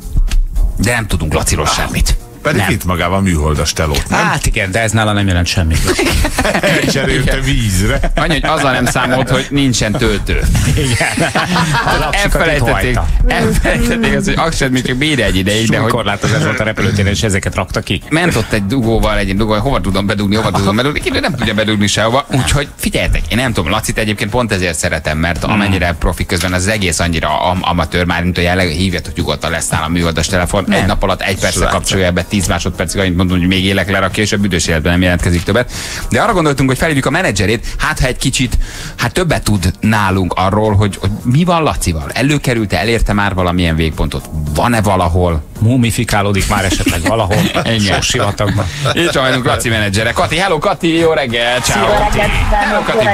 De nem tudunk Laciról semmit. Pedig itt magával műholdas telót, nem? Hát igen, de ez nála nem jelent semmit. Cserélte vízre. Annyi, hogy azzal nem számolt, hogy nincsen töltő. Igen. Elfelejtették, elfelejtették azt, hogy Aksad még csak bír egy ideig. De hogy korlátozás volt a repülőtéren, és ezeket rakta ki. Ment ott egy dugóval, egy dugóval, hova tudom bedugni, hova tudom bedugni, ki nem tudja bedugni sehova. Úgyhogy figyeljetek, én nem tudom, Lacit egyébként pont ezért szeretem, mert amennyire profi közben az egész annyira am amatőr, már mint hogy jelleg, hívjatok nyugodtan, lesz nálam műholdas telefon. Egy nap alatt egy percre kapcsolja be tíz másodpercig, annyit mondom, hogy még élek, lerakja, és a büdös életben nem jelentkezik többet. De arra gondoltunk, hogy felhívjuk a menedzserét, hát ha egy kicsit, hát többet tud nálunk arról, hogy, hogy mi van Lacival. Előkerült-e, elérte már valamilyen végpontot? Van-e valahol? Mumifikálódik már esetleg valahol? Sósivatagban. Így sajnálunk Laci menedzsere. Kati, hello Kati, jó reggel, ciao. Jó reggelt, hello Kati.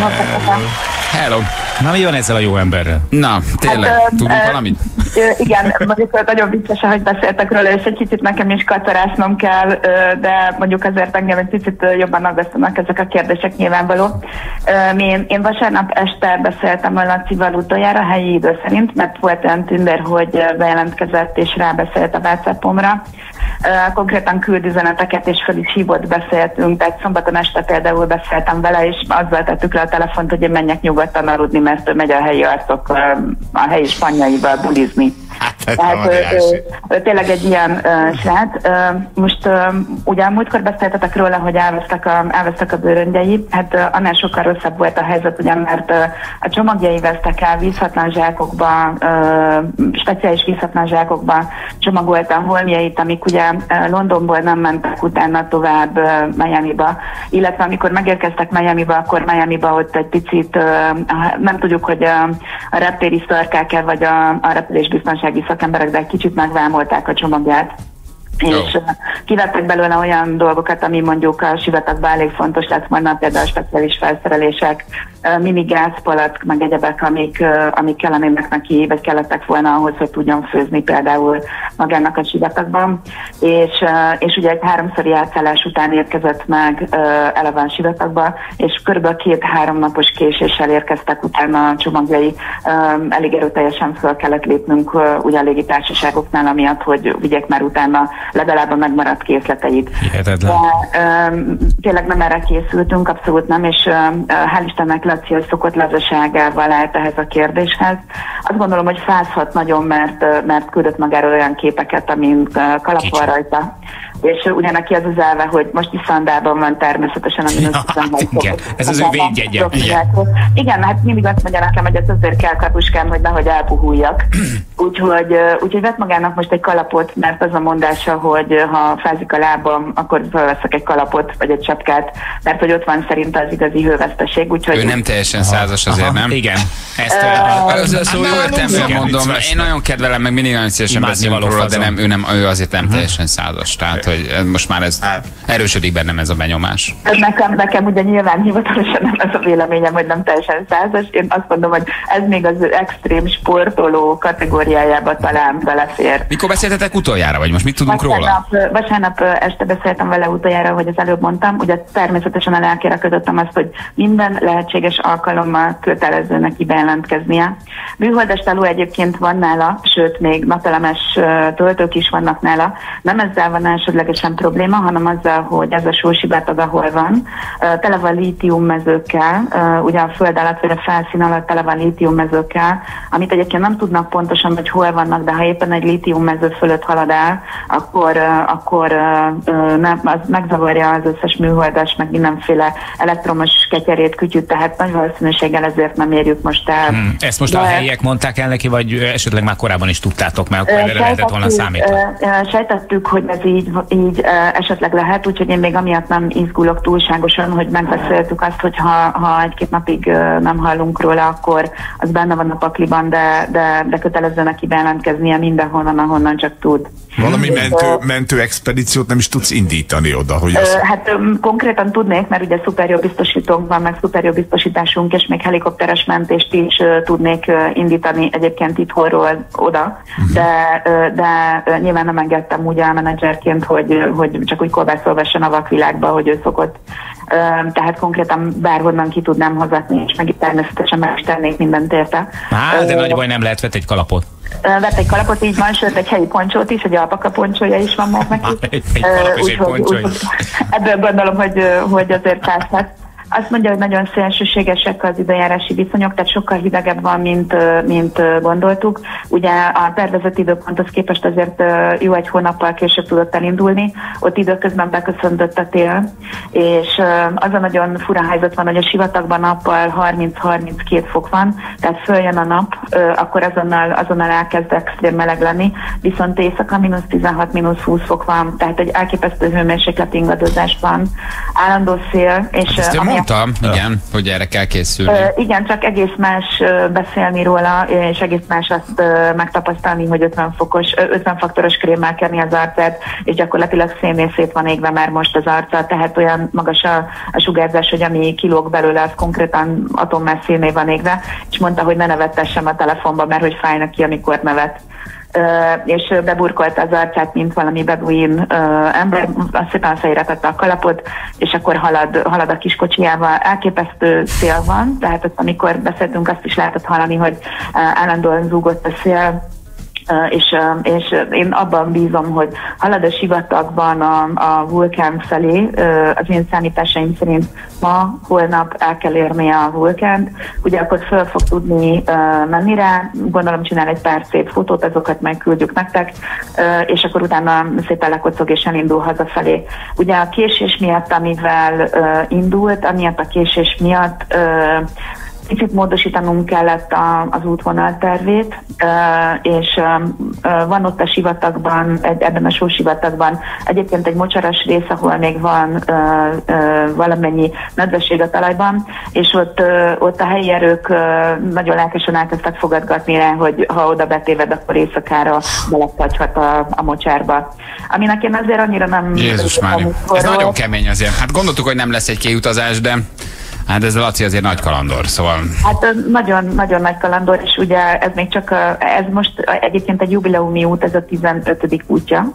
Hello. Na, mi van ezzel a jó emberrel? Na, tényleg, hát, tudunk uh, valamit? Igen, mondjuk nagyon vicces, hogy beszéltek róla, és egy kicsit nekem is kacarásznom kell, de mondjuk azért engem egy picit jobban aggasztanak ezek a kérdések nyilvánvaló. Én, én vasárnap este beszéltem a Lacival utoljára helyi idő szerint, mert volt olyan tündér, hogy bejelentkezett és rábeszélt a WhatsAppomra. Konkrétan küld üzeneteket, és fel is hívott, beszéltünk, tehát szombaton este például beszéltem vele, és azzal tettük le a telefont, hogy én menjek nyugodtan aludni, mert ő megy a helyi arcok, a helyi spanyaival bulizni. Tehát ő, ő, ő tényleg egy ilyen uh, srác. Uh, most uh, ugye a múltkor beszéltetek róla, hogy elvesztek a, elvesztek a bőröngyei. Hát uh, annál sokkal rosszabb volt a helyzet, ugye, mert uh, a csomagjai vesztek el, vízhatlan zsákokba, uh, speciális vízhatlan zsákokba csomagolta a holmjait, amik ugye uh, Londonból nem mentek utána tovább uh, Miamiba. Illetve amikor megérkeztek Miamiba, akkor Miamiba ott egy picit, uh, nem tudjuk, hogy uh, a reptéri szarkák-e, vagy a, a repülésbiztonsági szakemberek, de egy kicsit megvámolták a csomagját. És oh. kivettek belőle olyan dolgokat, ami mondjuk a sivatagban elég fontos lett volna, például a speciális felszerelések, mini gázpalack, meg egyebek, amik, amik kellenének neki, vagy kellettek volna ahhoz, hogy tudjon főzni például magának a sivatagban. És, és ugye egy háromszori átszállás után érkezett meg Eleven sivatagba, és körülbelül két-három napos késéssel érkeztek utána a csomagjai. Elég erőteljesen föl kellett lépnünk ugye a légitársaságoknál, amiatt, hogy vigyek már utána legalább a megmaradt készleteit. Hihetetlen. De, tényleg nem erre készültünk, abszolút nem, és hál' Istennek Laci a szokott lazaságával állt ehhez a kérdéshez. Azt gondolom, hogy fázhat nagyon, mert, mert küldött magáról olyan képeket, amin kalap van rajta. És ugye neki az az elve, hogy most is szandában van természetesen, ami ja, hát igen, ez az ő védjegye. Igen. igen, hát mindig azt mondja nekem, hogy ez azért kell kapuskám, hogy nehogy elpuhuljak. Úgyhogy, úgyhogy vett magának most egy kalapot, mert az a mondása, hogy ha fázik a lábam, akkor felveszek egy kalapot, vagy egy csapkát, mert hogy ott van szerint az igazi hőveszteség. Úgyhogy... Ő nem teljesen százas azért, nem? Igen. Ezt uh, szó jó értelemben mondom. Én nagyon kedvelem, meg mindig nagyon szívesen beszélünk róla, de nem, ő, nem, ő azért nem teljesen százas. Tehát, hogy most már ez erősödik bennem ez a benyomás. Nekem, nekem ugye nyilván hivatalosan nem ez a véleményem, hogy nem teljesen százas. Én azt mondom, hogy ez még az extrém sportoló kategóriájába talán belefér. Mikor beszéltetek utoljára, vagy most mit tudunk vasárnap, róla? Vasárnap este beszéltem vele utoljára, hogy az előbb mondtam. Ugye természetesen a lelkére kötöttem azt, hogy minden lehetséges alkalommal kötelező neki bejelentkeznie. Műholdas táló egyébként van nála, sőt még napelemes töltők is vannak nála. Nem ezzel van elsődlegesen probléma, hanem azzal, hogy ez a sósivatag, ahol van, tele van lítiummezőkkel, ugye a föld alatt vagy a felszín alatt tele van lítiummezőkkel, amit egyébként nem tudnak pontosan, hogy hol vannak, de ha éppen egy lítiummező fölött halad el, akkor, akkor nem, az megzavarja az összes műholdas, meg mindenféle elektromos ketyerét, kütyűt, tehát nagy valószínűséggel ezért nem érjük most el. Hmm. Ezt most de... a helyiek mondták el neki, vagy esetleg már korábban is tudtátok, mert akkor erre lehetett volna számítani? Sejtettük, hogy ez így, így esetleg lehet, úgyhogy én még amiatt nem izgulok túlságosan, hogy megbeszéltük azt, hogy ha, ha egy-két napig nem hallunk róla, akkor az benne van a pakliban, de, de, de kötelező neki bejelentkeznie mindenhonnan, ahonnan csak tud. Valami mentő, mentő expedíciót nem is tudsz indítani oda, hogy az... Hát konkrétan tudnék, mert ugye szuperjó biztosítónk van, meg szuperjó biztosításunk, és még helikopteres mentést is tudnék indítani egyébként itthonról oda, uh-huh. de, de nyilván nem engedtem úgy a menedzserként, hogy, hogy csak úgy kolbászolvasson a vakvilágba, hogy ő szokott. Tehát konkrétan bárhonnan ki tudnám hozatni, és meg itt természetesen meg is tennék mindent érte. Á, de uh, nagy baj, nem lehet vett egy kalapot. Vett egy kalapot, így van, sőt egy helyi poncsót is, egy alpaka poncsója is van már neki. Egy, egy kalap és egy poncsó. Ebből gondolom, hogy, hogy azért társadalmat. Azt mondja, hogy nagyon szélsőségesek az időjárási viszonyok, tehát sokkal hidegebb van, mint, mint gondoltuk. Ugye a tervezett időponthoz képest azért jó egy hónappal később tudott elindulni, ott időközben beköszöntött a tél, és az a nagyon fura helyzet van, hogy a sivatagban nappal harminc-harminckét fok van, tehát följön a nap, akkor azonnal, azonnal elkezd extrém meleg lenni, viszont éjszaka mínusz tizenhat, mínusz húsz fok van, tehát egy elképesztő hőmérséklet ingadozás van, állandó szél, és mondtam, igen, ja. hogy erre kell készülni. Uh, igen, csak egész más uh, beszélni róla, és egész más azt uh, megtapasztalni, hogy ötven fokos, uh, ötven faktoros krémmel kenni az arcát, és gyakorlatilag szénnészét van égve már most az arca, tehát olyan magas a, a sugárzás, hogy ami kilóg belőle, az konkrétan atommás szénné van égve, és mondta, hogy ne nevettessem a telefonba, mert hogy fáj neki, amikor nevet. Uh, és beburkolta az arcát, mint valami beduin uh, ember, azt szépen a fejére tette a kalapot, és akkor halad, halad a kis kocsijával. Elképesztő szél van, tehát ott, amikor beszéltünk, azt is lehetett hallani, hogy uh, állandóan zúgott a szél, Uh, és, uh, és én abban bízom, hogy halad a sivatagban a, a vulkán felé, uh, az én számításaim szerint ma, holnap el kell érnie a vulkánt, ugye akkor föl fog tudni uh, menni rá, gondolom csinál egy pár szép fotót, azokat megküldjük nektek, uh, és akkor utána szépen lekocog és elindul hazafelé. Ugye a késés miatt, amivel uh, indult, amiatt a késés miatt uh, kicsit módosítanunk kellett a, az útvonal tervét, és van ott a sivatagban, ebben a sósivatagban egyébként egy mocsaras rész, ahol még van valamennyi nedvesség a talajban, és ott, ott a helyi erők nagyon lelkesen elkezdtek fogadgatni rá, hogy ha oda betéved, akkor éjszakára belefagyhat a, a mocsárba. Aminek én azért annyira nem... Jézus Mária, ez nagyon kemény azért. Hát gondoltuk, hogy nem lesz egy kiutazás, de Hát ez a Laci azért nagy kalandor, szóval... Hát nagyon, nagyon nagy kalandor, és ugye ez még csak, ez most egyébként egy jubileumi út, ez a tizenötödik útja.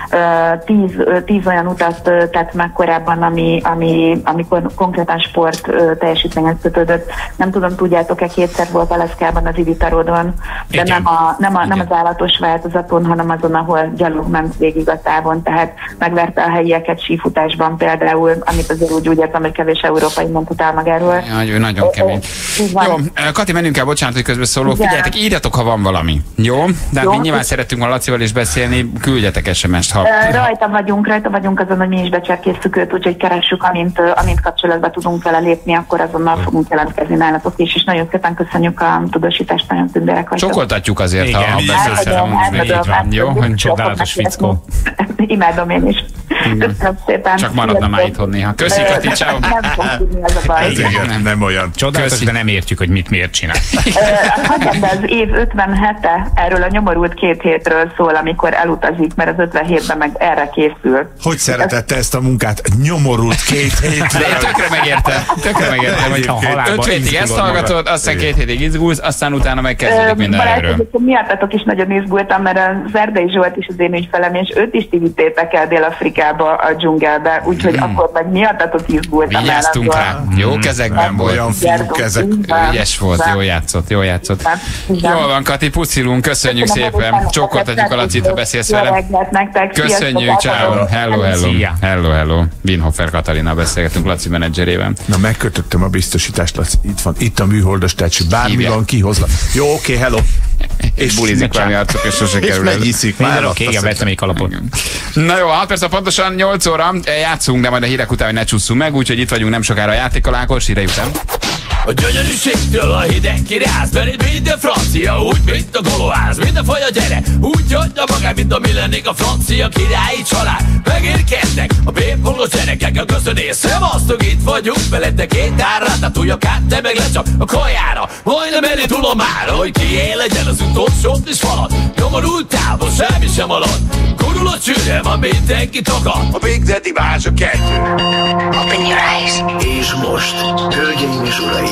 Tíz, tíz olyan utat tett meg korábban, ami, ami, amikor konkrétan sport teljesítményhez kötődött. Nem tudom, tudjátok-e, kétszer volt Alaszkában az Iditarодon, de nem, a, nem, a, nem az állatos változaton, hanem azon, ahol gyalog ment végig a távon, tehát megverte a helyieket sífutásban például, amit azért úgy, úgy értem, hogy kevés európai mondhat el magáról. Ja, nagyon kemény. Jó, Kati, menjünk el, bocsánat, hogy közbeszólok. Figyeljetek, írjatok, ha van valami. Jó? De jó, mi nyilván és... szeretünk a Lacival is beszélni, küldjetek es em est, ha... Rajta vagyunk, rajta vagyunk azon, hogy mi is becserkésztük őt, úgyhogy keressük, amint, amint kapcsolatba tudunk vele lépni, akkor azonnal fogunk jelentkezni nálatok is, és nagyon szépen köszönjük a tudósítást, nagyon tündérek vagytok. Csokoltatjuk azért, igen, ha beszélsz. Jó, hogy csodálatos fickó. Imádom én is. Köszönöm szépen. Csak maradna már itthon néha. Köszi, Kati, ciao. Nem fog tudni, az a baj. Nem, nem olyan. Csodálatos, de nem értjük, hogy mit miért csinál. Hagyjam, de az év ötvenhete erről a nyomorult két hétről szól, amikor elutazik, mert az ötvenhétben meg erre készül. Hogy szeretette ezt a munkát? Nyomorult két hétre. De tökre megérte. Tökre megérte, hogy öt hétig ezt hallgatod, aztán két hétig izgulsz, aztán utána megkezdődik minden erről. Miattatok is nagyon izgultam, mert az Erdei Zsolt is az én ügyfelem, és őt is ti vittétek el Dél-Afrikába, a dzsungelbe, úgyhogy akkor meg miattatok izgultam. Vigyáztunk rá. Jó kezekben volt. Olyan fiúk ezek. Ügyes volt, jól játszott, jól játszott. Jól van, Kati, puszilunk, köszönjük szépen. Csókoltatjuk a Lacit, ha beszélsz vele. Köszönjük, ciao. Hello, hello. Hello, hello. Winhofer Katalina beszélgetünk Laci menedzserében. Na, megkötöttem a biztosítást, Laci. Itt van, itt a műholdas, tehát bármi van, kihozlak. Jó, oké, hello. És bulizik valami arcok, és sose kerül. És megiszik már. Minden oké, vettem egy kalapot. Na jó, hát persze pontosan nyolc óra játszunk, de majd a hírek után, hogy ne csúszunk meg, úgyhogy itt vagyunk nem sokára a játékkal, Ákos, hírei után. A gyönyörűségtől a hideg kiráz, mert minden francia, úgy, mint a goloház. Minden faj a gyere, úgy adja magát, mint a mi lennénk a francia királyi család. Megérkeznek a bépolos gyerekek, a köszönés, szevasztok, itt vagyunk veletek, két árát, a tujakát, te meg lecsap a kajára. Majdnem elé tulomára, hogy kié legyen az utolsót is falad. Nyomorult távol, semmi sem alad. Gurul a csőre, van mindenki takar. A Big Daddy más a kettő. Open your eyes. És most, hölgyeim és uraim,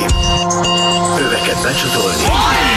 öveket becsatolni.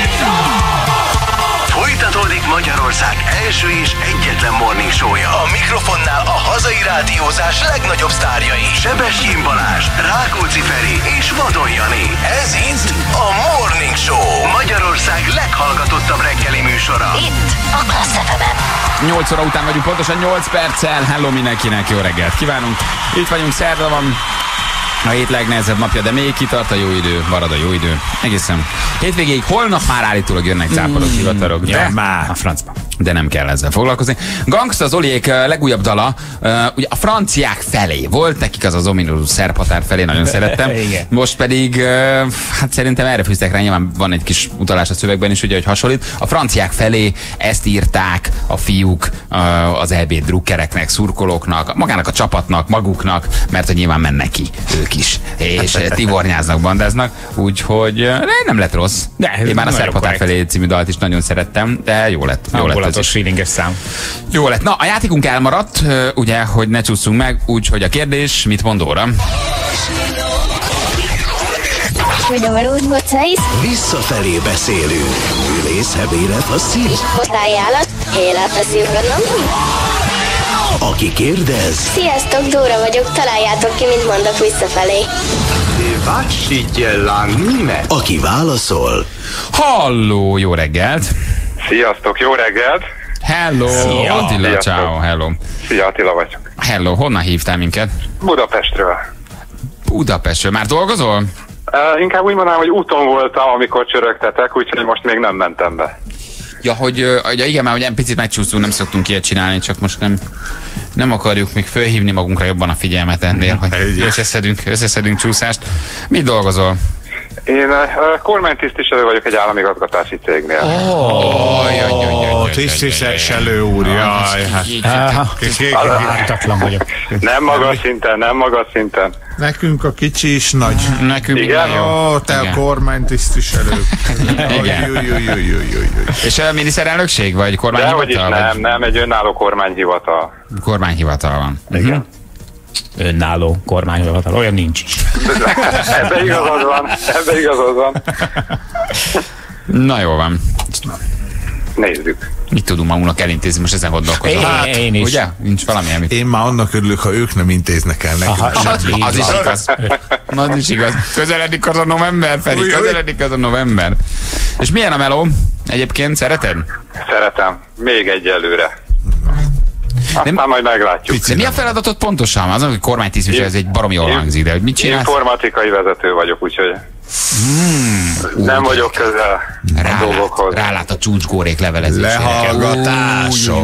Folytatódik Magyarország első és egyetlen morning show-ja. A mikrofonnál a hazai rádiózás legnagyobb sztárjai. Sebestyén Balázs, Rákóczi Feri és Vadon Jani. Ez itt a Morning Show. Magyarország leghallgatottabb reggeli műsora. Itt a Klassz ef em-en. nyolc óra után vagyunk, pontosan nyolc perccel. Hello mindenkinek, jó reggelt kívánunk. Itt vagyunk, szerda van. A hét legnehezebb napja, de még kitart a jó idő, marad a jó idő. Egészen hétvégéig, holnap már állítólag jönnek cápolók, hivatalok, de ja, már a francba. De nem kell ezzel foglalkozni. Gangsta Zoliék legújabb dala, uh, ugye a franciák felé volt, nekik az az ominózus szerb határ felé, nagyon szerettem. Most pedig, uh, hát szerintem erre fűztek rá, nyilván van egy kis utalás a szövegben is, ugye, hogy hasonlít. A franciák felé ezt írták a fiúk uh, az é bé drukkereknek, szurkolóknak, magának a csapatnak, maguknak, mert hogy nyilván mennek ki ők is, és tivornyáznak, bandáznak, úgyhogy uh, nem lett rossz. De, én már a szerb határ felé című dalt is nagyon szerettem, de jó lett. Jó lett. Feelinges szám. Jó lett. Na, a játékunk elmaradt, ugye, hogy ne csúszunk meg, úgyhogy a kérdés, mit mond óra? Visszafelé beszélünk. Ülész, hebélet, a szív. Hozzájállat, élet a szívben. Aki kérdez. Sziasztok, Dóra vagyok, találjátok ki, mit mondok visszafelé. Aki válaszol. Halló, jó reggelt! Sziasztok, jó reggelt! Hello, Szia. Attila, ciao, hello. Szia, Attila vagyok. Hello, honnan hívtál minket? Budapestről. Budapestről, már dolgozol? Uh, inkább úgy mondanám, hogy úton voltam, amikor csörögtetek, úgyhogy most még nem mentem be. Ja, hogy ja, igen, már ugye picit megcsúsztunk, nem szoktunk ilyet csinálni, csak most nem, nem akarjuk még fölhívni magunkra jobban a figyelmet ennél, hogy összeszedünk, összeszedünk csúszást. Mit dolgozol? Én uh, kormánytisztviselő vagyok egy állami igazgatási cégnél. Ó, tisztviselő úr, jaj. Ártatlan vagyok. Nem magas szinten, nem magas szinten. Nekünk a kicsi is nagy. Nekünk igen? Ó, te igen. A kormánytisztviselő. És a miniszterelnökség, vagy kormányhivatal? Dehogy is nem, nem, egy önálló kormányhivatal. Kormányhivatal van. Igen. Önálló kormányhivatal, olyan nincs is. Ebben igazad van, ebben igazad van. Na jó van. Nézzük. Mit tudunk magunknak elintézni, most ezen gondolkozom. Hát, én is. Ugye? Nincs valami, amit... Én már annak örülök, ha ők nem intéznek el nekünk. Aha, az, az is igaz. Az is igaz. Közeledik az a november, Feri, közeledik az a november. És milyen a meló? Egyébként szereted? Szeretem. Még egyelőre. Aztán nem, majd meglátjuk. De mi a feladatod pontosan? Az, hogy kormánytisztviselő, ez egy baromi jól hangzik, de hogy mit csinálsz? Informatikai vezető vagyok, úgyhogy hmm, nem úgy vagyok közel rálát, a dolgokhoz. Rálát a csúcsgórék levelezésére. Lehallgatások.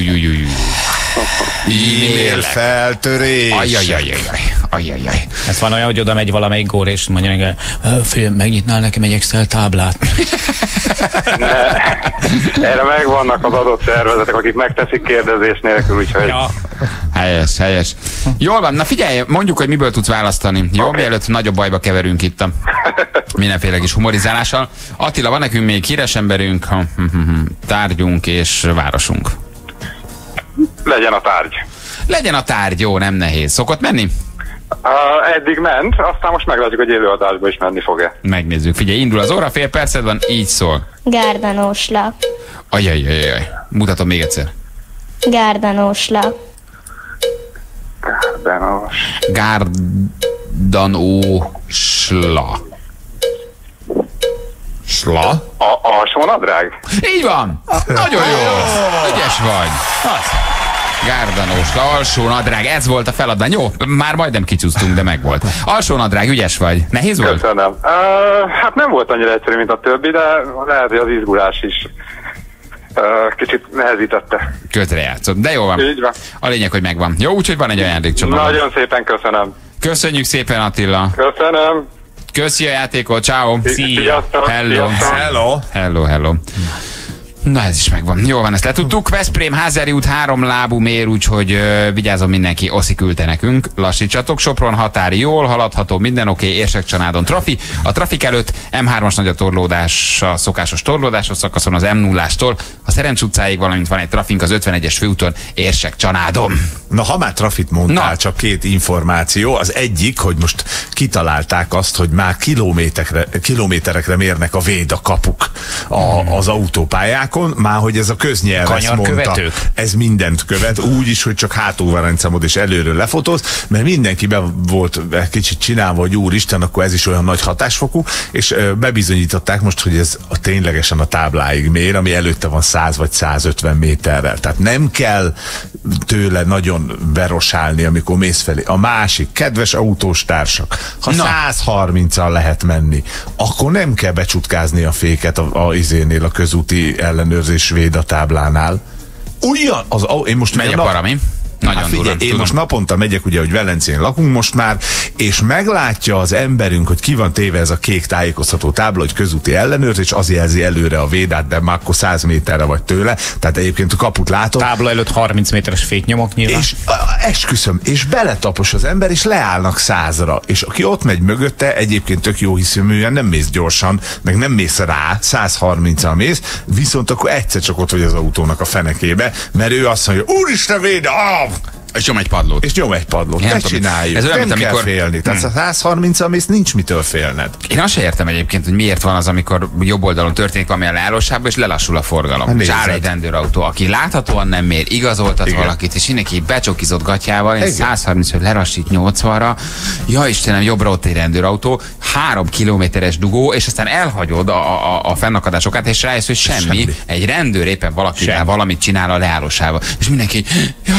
E-mail feltörés. Ajajajajaj. Ajajaj. Ez van olyan, hogy oda megy valamelyik gór, és mondja neki, figyelj, megnyitnál nekem egy Excel táblát. Ne, erre megvannak az adott szervezetek, akik megteszik kérdezés nélkül, úgyhogy... Ja. Helyes, helyes. Jól van, na figyelj, mondjuk, hogy miből tudsz választani. Jó, okay. Mielőtt nagyobb bajba keverünk itt a mindenféle kis humorizálással. Attila, van nekünk még híres emberünk, tárgyunk és városunk. Legyen a tárgy. Legyen a tárgy, jó, nem nehéz. Szokott menni? Uh, eddig ment, aztán most meglátjuk, hogy élőadásba is menni fog-e. Megnézzük. Figyelj, indul az óra, fél perced van, így szól. Gárdanóslap. Ajajajajaj. Mutatom még egyszer. Gárdanóslap. Gárdanós. Gárdanósla. Sla? A alsónadrág? Így van! Nagyon jó! Ügyes vagy! Az. Gárdanósla, alsónadrág, ez volt a feladat. Jó, már majdnem kicsúsztunk, de megvolt. Alsónadrág, ügyes vagy. Nehéz volt? Köszönöm. Uh, hát nem volt annyira egyszerű, mint a többi, de lehet, hogy az izgulás is uh, kicsit nehezítette. Közrejátszott, de jó van. Így van. A lényeg, hogy megvan. Jó, úgyhogy van egy ajándékcsomag. Nagyon szépen köszönöm. Köszönjük szépen, Attila. Köszönöm. Köszi a játékot, ciao. Sziasztok. Hello. Hello. Hello, hello. Na ez is megvan. Jól van, ezt letudtuk. Veszprém, Házeri út, három lábú mér, úgyhogy uh, vigyázzon mindenki, Oszi küldte nekünk. Lassítsatok, Sopron határi jól, haladható, minden oké, okay, Érsek-Csanádon trafi. A trafik előtt em hármas nagy a torlódás, a szokásos torlódásos szakaszon az em nullástól a Szerencs utcáig, valamint van egy trafink az ötvenegyes főúton Érsek-Csanádon. Na, ha már trafit mondtál, Na. csak két információ. Az egyik, hogy most kitalálták azt, hogy már kilométerekre, kilométerekre mérnek a védakapuk a, az autópályák. Már hogy ez a köznyelv ezt mondta, ez mindent követ, úgy is, hogy csak hátulvarancamod és előről lefotóz, mert mindenki be volt kicsit csinálva, hogy úristen, akkor ez is olyan nagy hatásfokú, és bebizonyították most, hogy ez a ténylegesen a tábláig mér, ami előtte van száz vagy százötven méterrel. Tehát nem kell tőle nagyon berosálni, amikor mész felé. A másik, kedves autós társak, ha Na. száz harminccal lehet menni, akkor nem kell becsutkázni a féket a, a izénél, a közúti ellenőrzés védatáblánál. Ugyan, az, én most megy a nap... parami. Nagyon hát figyelj, durán, én tudom. most naponta megyek, ugye, hogy Velencén lakunk most már, és meglátja az emberünk, hogy ki van téve ez a kék tájékoztató tábla, hogy közúti ellenőrzés, az jelzi előre a védát, de már akkor száz méterre vagy tőle, tehát egyébként a kaput látod. Tábla előtt harminc méteres féknyomok nyilván. És a, esküszöm, és beletapos az ember, és leállnak százra, és aki ott megy mögötte, egyébként tök jó hiszeműen, nem mész gyorsan, meg nem mész rá, száz harminccal mész, viszont akkor egyszer csak ott vagy az autónak a fenekébe, mert ő azt mondja, úristen véde, ah! És nyom egy padlót. És nyom egy padlót. Ne csináljuk. Ez olyan, nem mint kell amikor... félni. Tehát hmm. száz harminccal mész, nincs mitől félned. Én azt sem értem egyébként, hogy miért van az, amikor jobb oldalon történik valami a leállósában, és lelassul a forgalom. És áll egy rendőrautó, aki láthatóan nem mér, igazoltat Igen. valakit, és mindenki becsokizott gatyával, és száz harminc, hogy lerassít nyolcvanra. Ja Istenem, jobbra ott egy rendőrautó, három kilométeres dugó, és aztán elhagyod a, a, a fennakadásokat, és rájössz, hogy semmi. semmi. Egy rendőr éppen valakivel valamit csinál a leállósában. És mindenki, ja,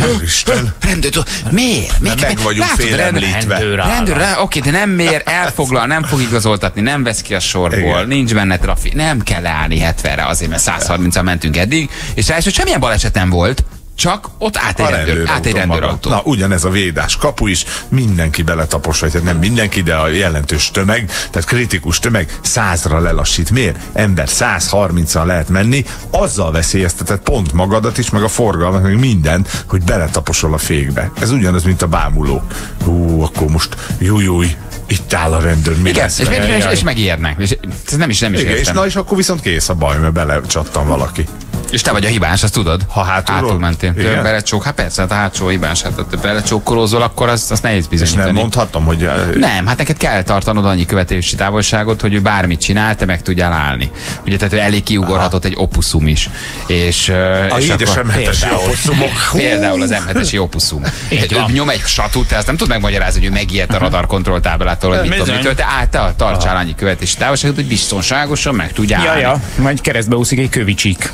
rendőr, miért? Mert meg vagyunk félemlítve. Rendőr, oké, de nem mér, elfoglal, nem fog igazoltatni, nem vesz ki a sorból, Igen. nincs benne trafi, nem kell leállni hetvenre azért, mert száz harminccal mentünk eddig, és rájössz, hogy semmilyen baleset nem volt, csak ott át egy, rendőr, át egy rendőrautó. Na, ugyanez a védás kapu is, mindenki beletapos, vagy nem mindenki, de a jelentős tömeg, tehát kritikus tömeg százra lelassít. Miért? Ember száz harminccal lehet menni, azzal veszélyeztetett pont magadat is, meg a forgalmat, meg mindent, hogy beletaposol a fékbe. Ez ugyanaz, mint a bámuló. Hú, akkor most jújúj, itt áll a rendőr. Mi Igen, és, és, és megijednek. És ez nem is, nem is Igen, értem. És na, és akkor viszont kész a baj, mert belecsattan valaki. És te vagy a hibás, azt tudod? Ha hátulról? Hátul mentél. Több belecsók, hát persze, hát a hátsó hibás, hát ha belecsókolózol, akkor azt, azt nehéz bizonyítani. És nem mondhatom, hogy... Nem, hát neked kell tartanod annyi követési távolságot, hogy ő bármit csinál, te meg tudjál állni. Ugye, tehát ő elég kiugorhatott egy opuszum is. És, a és édes em hetesi opuszumok. Például az em hetesi opuszum. Ő nyom egy satút, te azt nem tud megmagyarázni, hogy ő megijedt a radar kontrolltáblától, hogy mit tudom, mitől, te álltál, tartsál annyi követési távolságot, hogy biztonságosan meg tudjál ja, állni. Ja, majd keresztbe úszik egy kövicsik.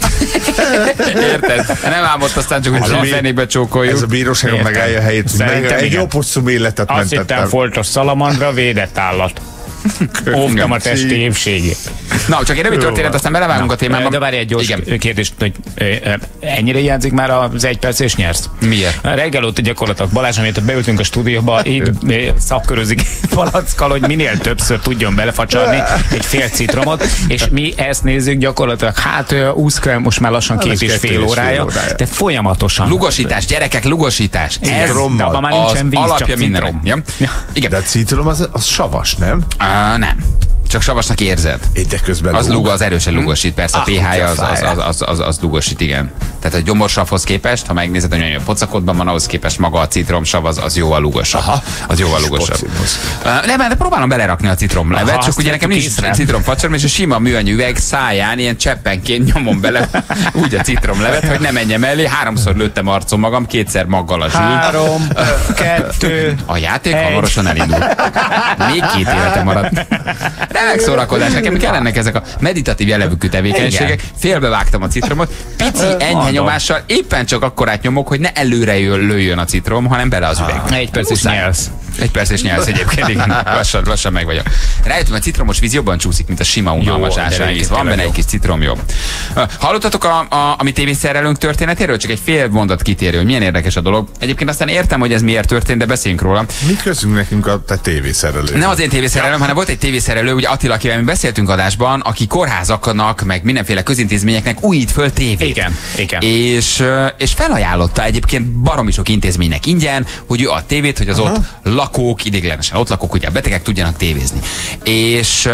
Érted? Nem álmodt aztán csak, hogy a fenébe csókoljuk. Ez a bíróságon megállja a helyét. Meg egy opuszum életet mentettem. Azt hittem foltos szalamandra, védett állat. Óvtam a testi épségét. Na, csak egy rövid történet, aztán belevágunk a témába. De várj egy gyors igen. kérdést, hogy ennyire hiányzik már az egy perc és nyersz? Miért? Reggel óta gyakorlatilag Balázs, amit beültünk a stúdióba, itt szakkörözik palackkal, hogy minél többször tudjon belefacsalni egy fél citromot, és mi ezt nézzük gyakorlatilag, hát úszkál most már lassan két és fél órája, de folyamatosan. Lugosítás, gyerekek, lugosítás. Ez az alapja mindennek. Igen. De a citrom az, az savas, nem? Uh, nem. Csak savasnak érzed. De közben az lúg, az erősen lugosít, persze a pH-ja az, az, az, az, az, az lugosít, igen. Tehát a gyomorsavhoz képest, ha megnézed, hogy olyan pocakodban van, ahhoz képest maga a citromsav az, az jóval lugosabb. Aha. Az jóval lugosabb. Uh, nem, de próbálom belerakni a citromlevet, Aha, csak ugye nekem nincs citromfacsarom, és a sima műanyag üveg száján ilyen cseppenként nyomom bele úgy a citromlevet, hogy ne menjem elé. Háromszor lőttem arcom magam, kétszer maggal a zsír. Három, kettő, a játék egy. Hamarosan elindul. Még két élete maradt. Remek szórakozás, nekem kellenek ezek a meditatív jellegű tevékenységek. Félbevágtam a citromot, pici, enyhe nyomással, éppen csak akkorát nyomok, hogy ne előre jön, lőjön a citrom, hanem bele az üvegbe. Egy perc és nyelsz. Egy perc és nyelsz egyébként, igen, lassan, lassan meg vagyok. Rájöttem, a citromos víz jobban csúszik, mint a sima unalmas ásványvíz. Van benne egy kis citrom, jó. Hallottatok a, a, a mi tévészerelőnk történetéről? Csak egy fél mondat kitérő, hogy milyen érdekes a dolog. Egyébként aztán értem, hogy ez miért történt, de beszéljünk róla. Mit köszönjük nekünk a te tévészerelő? Nem az én tévészerelőm, hanem volt egy tévészerelő, ugye Attila, akivel mi beszéltünk adásban, aki kórházaknak, meg mindenféle közintézményeknek újít föl tévét. Igen, igen. És, és felajánlotta egyébként baromi sok intézménynek ingyen, hogy ő a tévét, hogy az Aha. ott lakók, ideiglenesen ott lakók, ugye a betegek tudjanak tévézni. És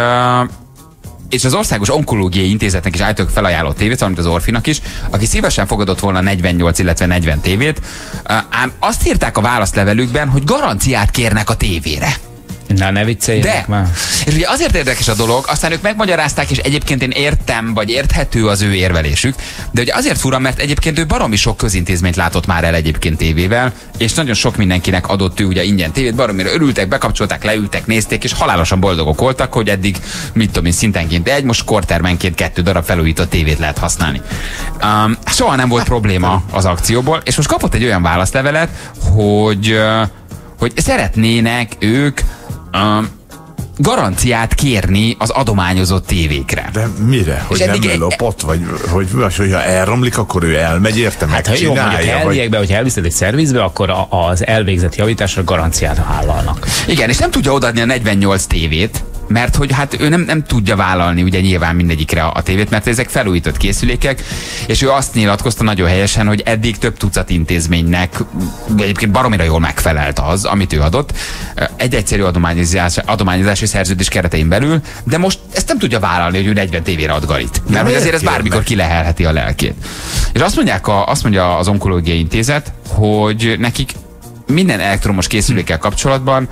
és az Országos Onkológiai Intézetnek is állítólag felajánlott tévét, valamint az Orfinak is, aki szívesen fogadott volna negyvennyolc, illetve negyven tévét, ám azt írták a válaszlevelükben, hogy garanciát kérnek a tévére. Na, ne vicceljenek De, már. És ugye azért érdekes a dolog, aztán ők megmagyarázták, és egyébként én értem, vagy érthető az ő érvelésük, de ugye azért fura, mert egyébként ő baromi sok közintézményt látott már el egyébként tévével, és nagyon sok mindenkinek adott ő ugye ingyen tévét, baromira örültek, bekapcsolták, leültek, nézték, és halálosan boldogok voltak, hogy eddig, mit tudom én, szintenként egy, most kortermenként kettő darab felújított tévét lehet használni. Um, soha nem volt probléma az akcióból, és most kapott egy olyan válaszlevelet, hogy, uh, hogy szeretnének ők Um, garanciát kérni az adományozott tévékre. De mire? Hogy nem egy... lopott? Vagy hogy, vagy hogyha elromlik, akkor ő elmegy, érte, hát, megcsinálja? Hát jó, mondjuk elviekbe, hogyha elviszed egy szervizbe, akkor a, az elvégzett javításra garanciát vállalnak. Igen, és nem tudja odaadni a negyvennyolc tévét, mert hogy hát ő nem, nem tudja vállalni ugye nyilván mindegyikre a, a tévét, mert ezek felújított készülékek, és ő azt nyilatkozta nagyon helyesen, hogy eddig több tucat intézménynek egyébként baromira jól megfelelt az, amit ő adott, egy egyszerű adományozás, adományozási szerződés keretein belül, de most ezt nem tudja vállalni, hogy ő negyven tévére ad garit. Mert hogy azért ez bármikor kilehelheti a lelkét. És azt mondják a, azt mondja az Onkológiai Intézet, hogy nekik minden elektromos készülékkel kapcsolatban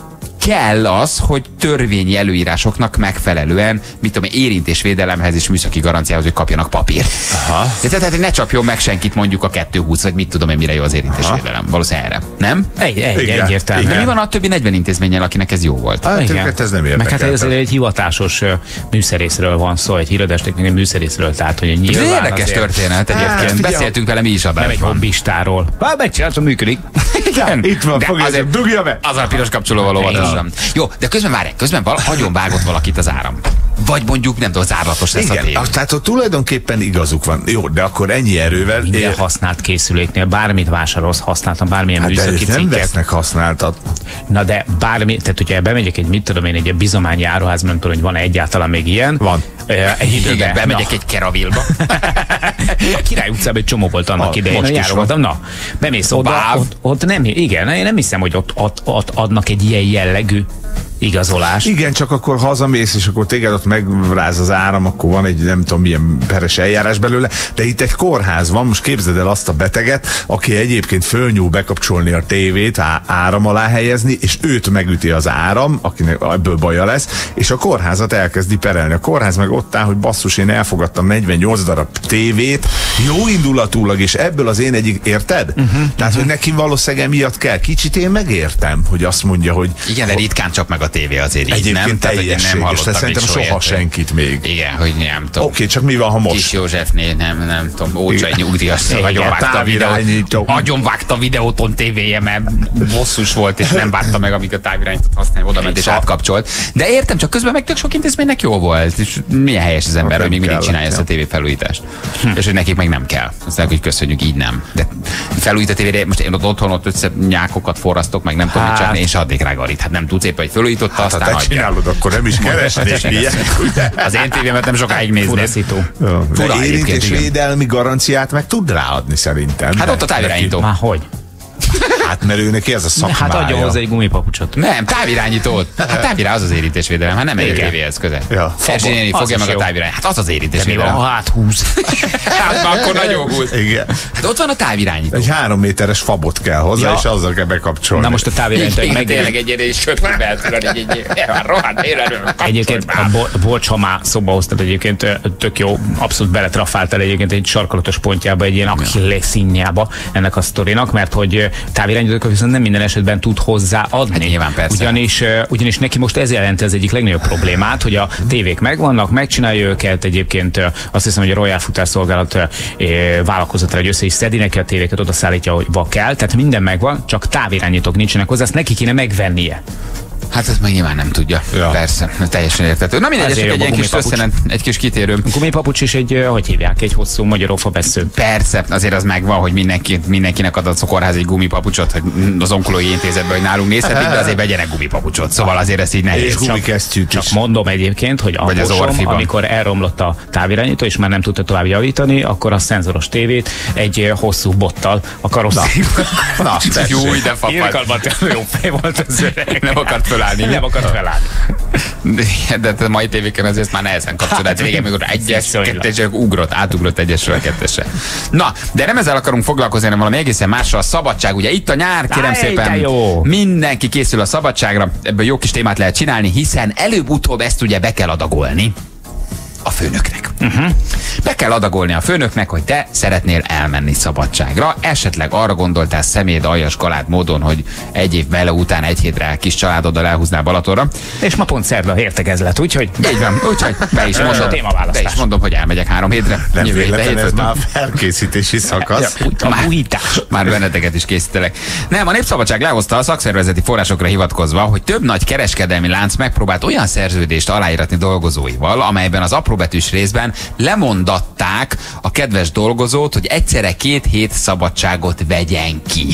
kell az, hogy törvényi előírásoknak megfelelően, mit tudom, érintésvédelemhez és műszaki garanciához, hogy kapjanak papírt. Aha. Tehát, hogy ne csapjon meg senkit mondjuk a kettő húsz, vagy mit tudom én, mire jó az érintésvédelem. Valószínűleg erre. Nem? Egy, egy, egyértelmű. De mi van a többi negyven intézménnyel, akinek ez jó volt? Hát, igen. Ez nem meg hát ez egy hivatásos műszerészről van szó, egy híradástéknyi műszerészről, tehát hogy nyilván ez érdekes azért... történet egyébként. Hát, beszéltünk vele mi is adásban. Nem egy hobbistáról. Hát megcsináltam, működik. Igen. Itt van, fogja, dugja be. Az a piros kapcsolóval olvadásra. Jó, de közben várj, közben val- nagyon vágott valakit az áram. Vagy mondjuk nem tudom, zárlatos lesz igen, a tévé. Tehát ott tulajdonképpen igazuk van. Jó, de akkor ennyi erővel... Minden ér... használt készüléknél, bármit vásárolsz, használtam bármilyen hát műszaki cikket. nem vesznek használtat. Na de bármi, tehát hogyha bemegyek egy, mit tudom én, egy bizományi áruház, nem tudom, hogy van-e egyáltalán még ilyen. Van. Egy időben. Igen, bemegyek egy Keravilba. A Király utcában egy csomó volt annak a, idején. Járogattam. Na, bemész oda, ott, ott nem, igen, én nem hiszem, hogy ott, ott, ott adnak egy ilyen jellegű igazolás. Igen, csak akkor hazamész, és akkor téged ott megráz az áram, akkor van egy nem tudom milyen peres eljárás belőle, de itt egy kórház van, most képzeld el azt a beteget, aki egyébként fölnyúl bekapcsolni a tévét, á- áram alá helyezni, és őt megüti az áram, akinek ebből baja lesz, és a kórházat elkezdi perelni. A kórház meg ott áll, hogy basszus, én elfogadtam negyvennyolc darab tévét, jó indulatúlag, és ebből az én egyik, érted? Uh-huh, Tehát, uh-huh. hogy neki valószínűleg miatt kell. Kicsit én megértem, hogy azt mondja, hogy... Igen, de ritkán csak meg a tévé azért így, egyébként nem? Teljesség, nem és szerintem soha ilyet, senkit még. Igen, hogy nem tudom. Oké, okay, csak mi van, ha most? Kis Józsefnél, nem, nem tudom, Ócsai Nyugdíjas, agyonvágta a videót, agyonvágta a videóton tévéje, mert bosszus volt, és nem várta meg, amíg a távirányítót használni, oda ment és átkapcsolt. De értem, csak közben meg tök sok intézménynek jó volt, és milyen helyes az ember, hogy még mindig csinálja ezt a tévé felújítást. Hm. És hogy nekik meg nem kell. Azt hogy köszönjük, így nem. De felújít a tévére, most én ott otthon ott össze nyákokat forrasztok, meg nem tudom, mit csinálni, és addig rá Garit. Hát nem tudsz éppen, hogy felújította, hát, aztán ha te csinálod, akkor nem is keresnék ilyen. Az én tévémet nem sokáig nézni. Furaszító. De érintésvédelmi garanciát meg tud ráadni szerintem. Hát ott a távirányító. Már hogy? Hát mert ő neki ez a szakmája. Hát adjon hozzá egy gumipapucsot. Nem, távirányítót. Hát távirá az az érintésvédelem, hát nem egy tévéhez köze. Ja. Erzsi néni fogja meg a távirány. Hát az az érintésvédelem. Ha hát húz. Hát már akkor nagyon húz. Igen. Hát ott van a távirányító. Egy három méteres fabot kell hozzá, ja. és azzal kell bekapcsolni. Na most a távirányító meg tényleg egy ilyen sötét beltülön, egy egy rohadt életről. Egyébként a bocs, ha már szóba hoztad, egyébként tök jó, abszolút beletrafáltál egyébként egy sarkalatos pontjába, egy ilyen achilleszínjába ennek a sztorinak, mert hogy távirányítókat viszont nem minden esetben tud hozzáadni. Hát nyilván persze. Ugyanis, ugyanis neki most ez jelenti az egyik legnagyobb problémát, hogy a tévék megvannak, megcsinálja őket, egyébként azt hiszem, hogy a Royal Futárszolgálat vállalkozatra, hogy össze is szedi neki a tévéket, oda szállítja, hogy kell, tehát minden megvan, csak távirányítók nincsenek hozzá, ezt neki kéne megvennie. Hát ezt meg nyilván nem tudja. Ja. Persze, teljesen értető. Na mindegy, egy ilyen kis összenet, egy kis kitérő. A gumipapucs is egy, hogy hívják, egy hosszú magyarófa vesző. Persze, azért az megvan, hogy mindenki, mindenkinek ad a kórház egy gumipapucsot, hogy az onkológiai intézetben, hogy nálunk nézhetik, de azért vegyenek gumipapucsot. Szóval azért ezt így nehéz. És gumikesztyűt Csak mondom egyébként, hogy a bosom, amikor elromlott a távirányító, és már nem tudta tovább javítani, akkor a szenzoros tévét egy hosszú bottal a karosszékban. Na, jó, ide fapad. Irgalmat, jó fej volt az öreg. Nem akart felállni. Nem akart felállni. De, de a mai tévéken azért már nehezen kapcsolódott. Végén még egyes, kettes, ugrott, átugrott egyesről a kettesre. Na, de nem ezzel akarunk foglalkozni, hanem valami egészen másra. A szabadság, ugye itt a nyár, kérem Áj, szépen, mindenki készül a szabadságra, ebből jó kis témát lehet csinálni, hiszen előbb-utóbb ezt ugye be kell adagolni a főnöknek. Uh-huh. Be kell adagolni a főnöknek, hogy te szeretnél elmenni szabadságra. Esetleg arra gondoltál személyed aljas galád módon, hogy egy év bele után egy hétre kis családoddal elhúznál Balatonra. És ma pont szerda értekezlet, úgyhogy... Így van, úgyhogy be is mondom, be is mondom, hogy elmegyek három hétre. Nem véletlen, ez már felkészítési szakasz. Ja, már, már benneteket is készítelek. Nem, a Népszabadság lehozta a szakszervezeti forrásokra hivatkozva, hogy több nagy kereskedelmi lánc megpróbált olyan szerződést aláíratni dolgozóival, amelyben az apróbetűs részben lemondatták a kedves dolgozót, hogy egyszerre két hét szabadságot vegyen ki.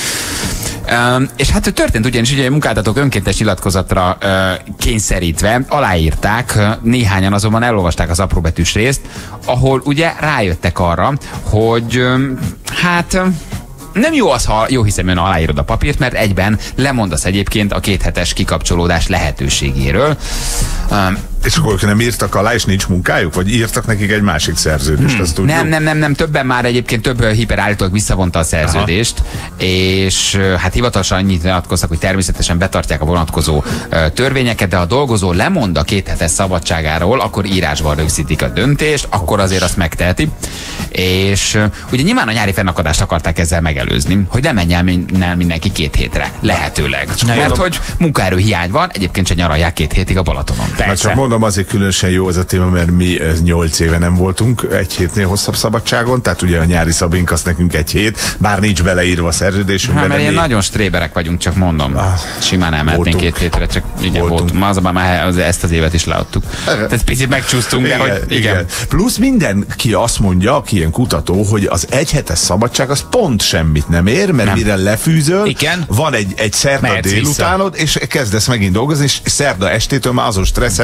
Um, és hát történt ugyanis, ugye a munkáltatók önkéntes nyilatkozatra uh, kényszerítve aláírták, uh, néhányan azonban elolvasták az apróbetűs részt, ahol ugye rájöttek arra, hogy um, hát... Um, nem jó az, ha jó hiszeműen aláírod a papírt, mert egyben lemondasz egyébként a kéthetes kikapcsolódás lehetőségéről. Um, és akkor nem írtak alá, és nincs munkájuk? Vagy írtak nekik egy másik szerződést? Hmm. Azt nem, nem, nem, nem, többen már egyébként több hiperállítólag visszavonta a szerződést, aha, és hát hivatalosan annyit nyilatkoztak, hogy természetesen betartják a vonatkozó uh, törvényeket, de ha a dolgozó lemond a kéthetes szabadságáról, akkor írásban rögzítik a döntést, akkor azért azt megteheti. És uh, ugye nyilván a nyári fennakadást akarták ezzel megelőzni, hogy ne menjen el mindenki két hétre, lehetőleg. Na, mert mondom, hogy munkaerő hiány van, egyébként csak nyaralják két hétig a Balatonon. Csak mondom, azért különösen jó ez a téma, mert mi nyolc éve nem voltunk egy hétnél hosszabb szabadságon, tehát ugye a nyári szabink az nekünk egy hét, bár nincs beleírva a szerződésünkben. Hát, mert ilyen nagyon stréberek vagyunk, csak mondom. Ah, simán elmehetnénk két hétre, csak igen, voltunk. voltunk. Ma azonban már ezt az évet is leadtuk. Tehát picit megcsúsztunk, igen, de hogy igen. igen. Plusz mindenki azt mondja, aki ilyen kutató, hogy az egyhetes szabadság az pont semmit nem ér, mert nem. mire lefűzöl, igen. van egy, egy szerda délutánod, és kezdesz megint dolgozni, és szerda estétől már azon stresszhez, hogy hét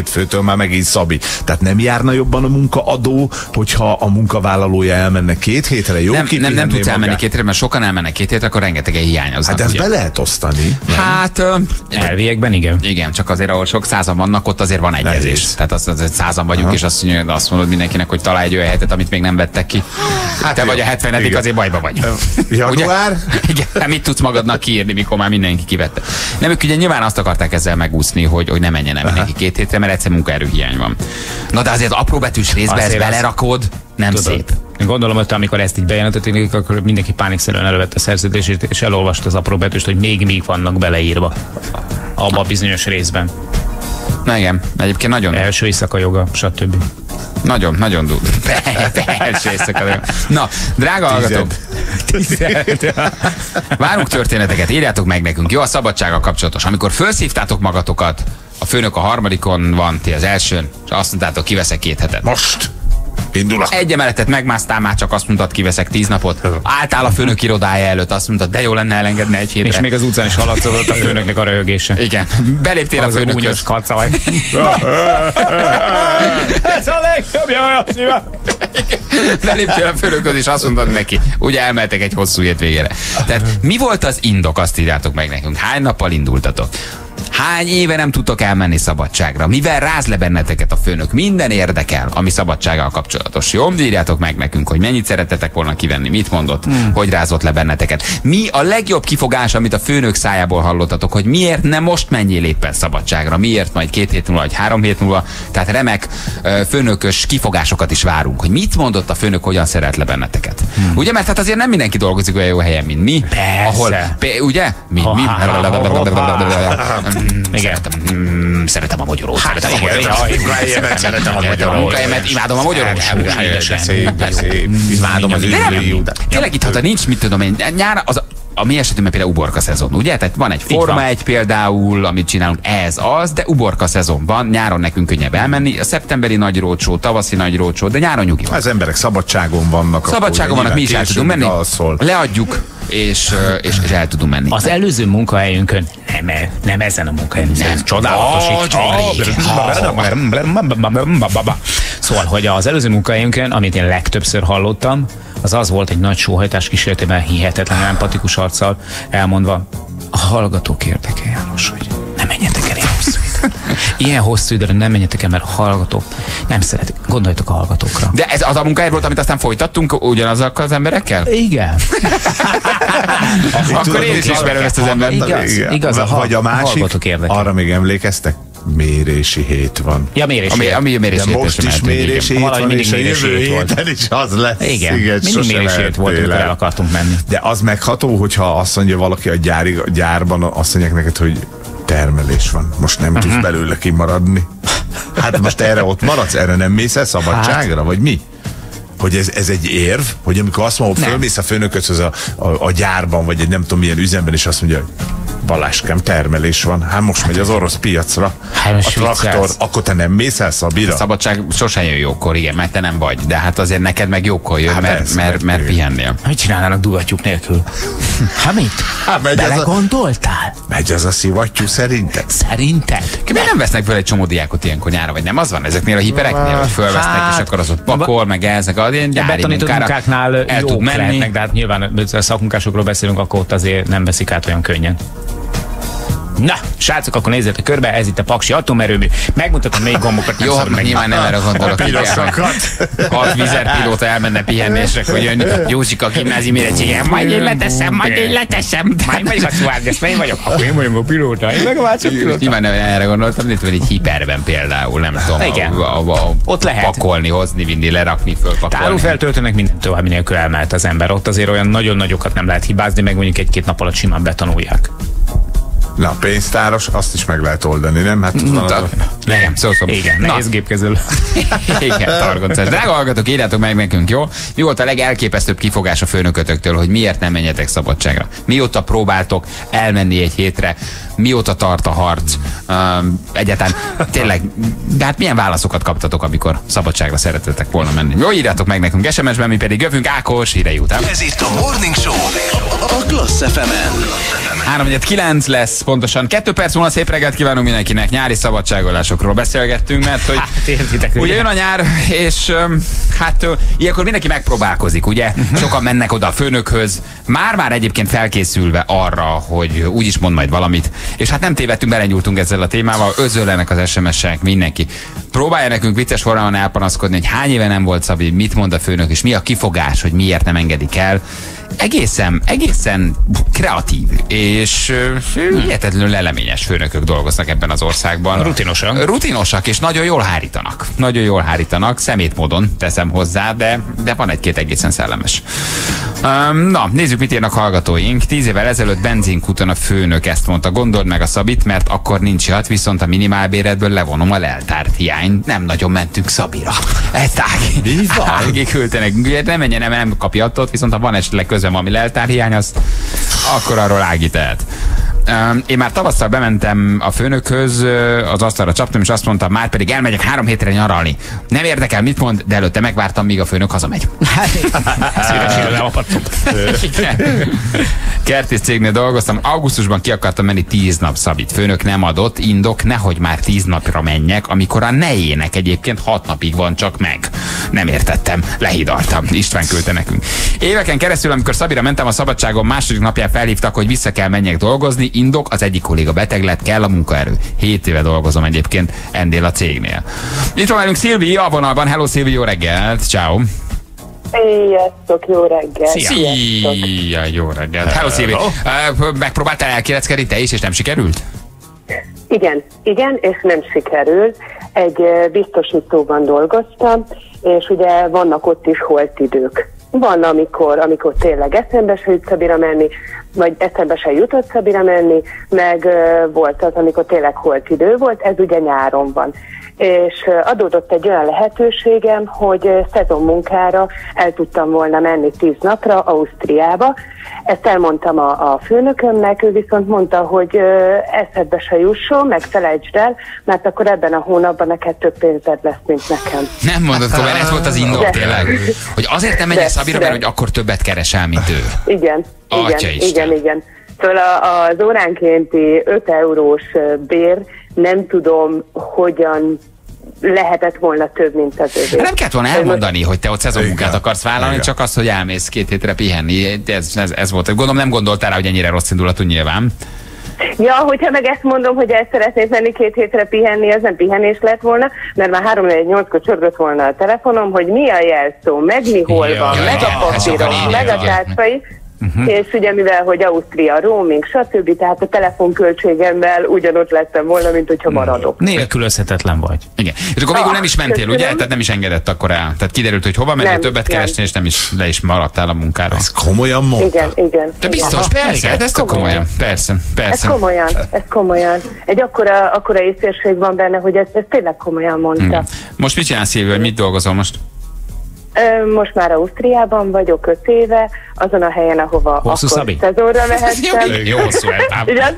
hétfőtől már megint Szabi. Tehát nem járna jobban a munkaadó, hogyha a munkavállalója elmenne két hétre? Jó, nem, nem, nem tudsz elmenni magát. két hétre, mert sokan elmennek két hétre, akkor rengetegen hiányoznak. Hát ezt ugye? be lehet osztani. Hát ö, elviekben igen. Igen, csak azért, ahol sok százan vannak, ott azért van egyezés. Nehéz. Tehát az, az, százan vagyunk, Aha. és azt, mondja, azt mondod mindenkinek, hogy találj egy olyan helyet, amit még nem vettek ki. Hát te jó. vagy a hetvenedik, Igen. azért bajba vagy. Január? Ugye? Igen, hát mit tudsz magadnak kiírni, mikor már mindenki kivette. Nem, ők ugye nyilván azt akarták ezzel megúszni, hogy, hogy ne menjen el mindenki két hétre, mert egyszer munkaerőhiány van. Na de azért apróbetűs részbe ezt Azért az- belerakod, nem Tudod, szép. Én gondolom, hogy amikor ezt így bejelentették, akkor mindenki pánikszerűen elővette a szerződését, és elolvasta az apró betűst, hogy még még vannak beleírva abba a bizonyos részben. Na igen, egyébként nagyon... Első éjszaka joga, stb. Nagyon, nagyon dur. Első éjszaka. Na, drága hallgatók, várunk történeteket, írjátok meg nekünk. Jó, a szabadsággal kapcsolatos. Amikor felszívtátok magatokat, a főnök a harmadikon van, ti az elsőn, és azt mondtátok, kiveszek két hetet. Most indulok. Egy emeletet megmásztál, már csak azt mondtad, kiveszek tíz napot. Álltál a főnök irodája előtt, azt mondtad, de jó lenne elengedni egy hétre. És még az utcán is hallatszott a főnöknek a röhögése. Igen. Beléptél a Az a főnökhöz. gúnyos kacaj. Ez a legjobbja, Beléptél a főnökhöz, és azt mondtad neki, ugye elmeltek egy hosszú hétvégére. Tehát mi volt az indok, azt írjátok meg nekünk. Hány nappal indultatok? Hány éve nem tudtok elmenni szabadságra? Mivel ráz le benneteket a főnök? Minden érdekel, ami szabadsággal kapcsolatos. Jó? Írjátok meg nekünk, hogy mennyit szeretetek volna kivenni, mit mondott, hmm. hogy rázott le benneteket. Mi a legjobb kifogás, amit a főnök szájából hallottatok, hogy miért nem most menjél éppen szabadságra, miért majd két hét múlva, vagy három hét múlva. Tehát remek főnökös kifogásokat is várunk, hogy mit mondott a főnök, hogyan szeret le benneteket. Hmm. Ugye? Mert hát azért nem mindenki dolgozik olyan jó helyen, mint mi. Persze. Ahol, ugye? Mi, mi? Igen. Szeretem, mm, szeretem a magyarót. Szeretem a magyarót. Szeretem a A munkahelyemet, imádom a magyarót. Szép, szép. Imádom az üzlői. Tényleg itt, ha nincs, mit tudom én, nyár, az a mi esetünkben például uborka szezon, ugye? Tehát van egy Forma egy például, amit csinálunk, ez az, de uborka szezon van, nyáron nekünk könnyebb elmenni, a szeptemberi nagy rócsó, tavaszi nagy rócsó, de nyáron nyugi van. Az emberek szabadságon vannak. Szabadságon vannak, mi is el tudunk menni, alszol. leadjuk, és, és, és el tudunk menni. Az előző munkahelyünkön, nem, nem ezen a munkahelyen, nem, csodálatos Szóval, hogy az előző munkahelyünkön, amit én legtöbbször hallottam, az az volt egy nagy sóhajtás kísérletében hihetetlenül empatikus arccal elmondva, a hallgatók érdekel, János, hogy nem menjetek el ilyen hosszú időre. Ilyen hosszú időre nem menjetek el, mert a hallgatók nem szeretik. Gondoljatok a hallgatókra. De ez az a munkahely volt, amit aztán folytattunk ugyanazokkal az emberekkel? Igen. Akkor én is ismerem ezt az embert. Igaz, igaz, a, Vagy a másik, érdekel. arra még emlékeztek? Mérési hét van. Ja, mérési Ami, hét. ami mérési De most is mérési hét van, és a jövő héten is az lesz. Igen, mindig mérési hét volt, amikor el akartunk menni. De az megható, hogyha azt mondja valaki a, gyári, a gyárban, azt mondják neked, hogy termelés van, most nem tudsz uh-huh. belőle kimaradni. Hát most erre ott maradsz, erre nem mész el szabadságra, hát. Vagy mi? Hogy ez, ez egy érv, hogy amikor azt mondom, fölmész a főnököthöz a, a, a gyárban, vagy egy nem tudom milyen üzemben, és azt mondja, hogy Baláskám, termelés van. Hát most megy az orosz piacra. Hát a traktor, akkor te nem mész el Szabira? A szabadság sosem jön jókor, igen, mert te nem vagy. De hát azért neked meg jókor jön, Hát mert, ez, mert, mert mert pihennél. Mit csinálnának dugattyúk nélkül? Hát mit? Hát megy ez a, Belegondoltál? megy ez a szivattyú szerinted? Szerinted? Miért nem vesznek fel egy csomó diákot ilyenkor nyára, vagy nem? Az van ezeknél a hipereknél, hogy fölvesznek, Hát, és akkor az ott pakol, meg ezek a ilyen gyári betanított munkára munkáknál el tud jók menni. lehetnek, de hát nyilván a szakmunkásokról beszélünk, akkor ott azért nem veszik át olyan könnyen. Na, srácok, akkor nézzétek körbe, ez itt a Paksi atomerőmű. Megmutatom még gombokat, nem Jó, szabad meg. nyilván nem erre gondolok. A pirosakat. Hat vízerpilóta elmenne pihennésre, hogy jön Józsika gimnázium érettsége. Majd én leteszem, majd én leteszem. Majd vagyok a Suárez, én vagyok, akkor én vagyok a pilóta. Én meg a másik pilóta. Nyilván nem erre gondoltam, de itt van egy hiperben például, nem tudom. Igen. A, a, a, Ott lehet. Pakolni, hozni, vinni, lerakni, fölpakolni. Tárolófeltöltőnek minden további nélkül elmehet az ember. Ott azért olyan nagyon nagyokat nem lehet hibázni, meg mondjuk egy-két nap alatt simán betanulják. Na, pénztáros, azt is meg lehet oldani, nem? Hát van az a... Nem, szó szó. Igen, nehéz gépkezelő. Igen, targoncás. Drága hallgatók, írjátok meg nekünk, jó? Mi volt a legelképesztőbb kifogás a főnökötöktől, hogy miért nem menjetek szabadságra? Mióta próbáltok elmenni egy hétre? Mióta tart a harc? Um, egyáltalán tényleg, de hát milyen válaszokat kaptatok, amikor szabadságra szeretetek volna menni? Jó, írjátok meg nekünk es em es-ben, mi pedig jövünk Ákos hírei után. Ez itt a Morning Show a Klassz ef emen. három kilenc lesz pontosan. Kettő perc múlva szép reggelt kívánunk mindenkinek. Nyári szabadságolásokról beszélgettünk, mert hogy hát, értitek, ugye jön a nyár, és hát ilyenkor mindenki megpróbálkozik, ugye? Sokan mennek oda a főnökhöz, már-már egyébként felkészülve arra, hogy úgyis mond majd valamit, és hát nem tévedtünk, belenyúltunk ezzel a témával, özöllenek az es em es-ek, mindenki. Próbálja nekünk vicces formában elpanaszkodni, hogy hány éve nem volt Szabi, mit mond a főnök, és mi a kifogás, hogy miért nem engedik el. Egészen, egészen kreatív, és hihetetlenül leleményes főnökök dolgoznak ebben az országban. Rutinosak. Rutinosak, és nagyon jól hárítanak. Nagyon jól hárítanak, szemétmódon teszem hozzá, de, de van egy-két egészen szellemes. Um, na, nézzük, mit írnak hallgatóink. Tíz évvel ezelőtt benzinkúton a főnök ezt mondta, gondold meg a Szabit, mert akkor nincs ihat, viszont a minimálbéredből levonom a leltárt hiány. Nem nagyon mentünk Szabira. Ezt Ági, Ági küldte nekünk. Nem menjen, nem, nem kapja attól, viszont ha van esetleg közben valami leltárhiány, azt akkor arról Ági tehet. Én már tavasszal bementem a főnökhöz, az asztalra csaptam, és azt mondtam, már pedig elmegyek három hétre nyaralni. Nem érdekel, mit mond, de előtte megvártam, míg a főnök hazamegy. Szívesen leapadtam. Kertész cégnél dolgoztam, augusztusban ki akartam menni tíz nap Szabit. Főnök nem adott, indok, nehogy már tíz napra menjek, amikor a nejének egyébként hat napig van csak meg. Nem értettem, lehidaltam. István küldte nekünk. Éveken keresztül, amikor Szabira mentem, a szabadságom második napján felhívtak, hogy vissza kell menjek dolgozni. Indok, az egyik kolléga beteg lett, kell a munkaerő. Hét éve dolgozom egyébként ennél a cégnél. Itt van velünk Szilvi a vonalban. Hello Szilvi, jó reggelt. Ciao. Sziasztok, jó reggelt. Szia, jó reggelt. Hello Szilvi. Uh, megpróbáltál elkéreckedni te is, és nem sikerült? Igen, igen, és nem sikerült. Egy biztosítóban dolgoztam, és ugye vannak ott is holtidők. Van, amikor, amikor tényleg eszembe se jut Szabira menni, vagy eszembe se jutott Szabira menni, meg uh, volt az, amikor tényleg holtidő volt, ez ugye nyáron van. És uh, adódott egy olyan lehetőségem, hogy uh, szezonmunkára el tudtam volna menni tíz napra Ausztriába. Ezt elmondtam a, a főnökömnek, ő viszont mondta, hogy uh, eszedbe se jusson, meg felejtsd el, mert akkor ebben a hónapban neked több pénzed lesz, mint nekem. Nem mondod komolyan, ez volt az indok tényleg. Hogy azért nem megyek Szabira, mert hogy akkor többet keresel, mint ő. Igen, igen, igen, igen. Szóval a, az óránkénti öt eurós bér, nem tudom, hogyan lehetett volna több, mint az övé. Nem kellett volna elmondani, hogy te ott szezonmunkát akarsz vállalni, igen, csak az, hogy elmész két hétre pihenni. Ez, ez, ez volt. Gondolom nem gondoltál rá, hogy ennyire rossz indulatú nyilván. Ja, hogyha meg ezt mondom, hogy el szeretnék menni két hétre pihenni, az nem pihenés lett volna, mert már három négy nyolckor csörgött volna a telefonom, hogy mi a jelszó, meg mi hol ja, van, ja, meg ja, a papírom, meg a tárcai. Uh-huh. És ugye mivel, hogy Ausztria, roaming, stb. Tehát a telefonköltségemmel ugyanott lettem volna, mint hogyha maradok. Nélkülözhetetlen vagy. Igen. És akkor végül nem is mentél, ugye? Tehát nem is engedett akkor el. Tehát kiderült, hogy hova mentél, többet keresni, és nem is le is maradtál a munkára. Ez komolyan mondta? Igen, igen. De biztos, aha, persze, hát ez komolyan. komolyan. Persze, persze. Ez komolyan, ez komolyan. Egy akkora, akkora észérség van benne, hogy ezt, ezt tényleg komolyan mondta. Igen. Most mit csinálsz, Szilvi, hogy mit dolgozol most? Most már Ausztriában vagyok öt éve, azon a helyen, ahova hosszú akkor Szabi? Szezonra mehettem. Jó hosszú eltávol.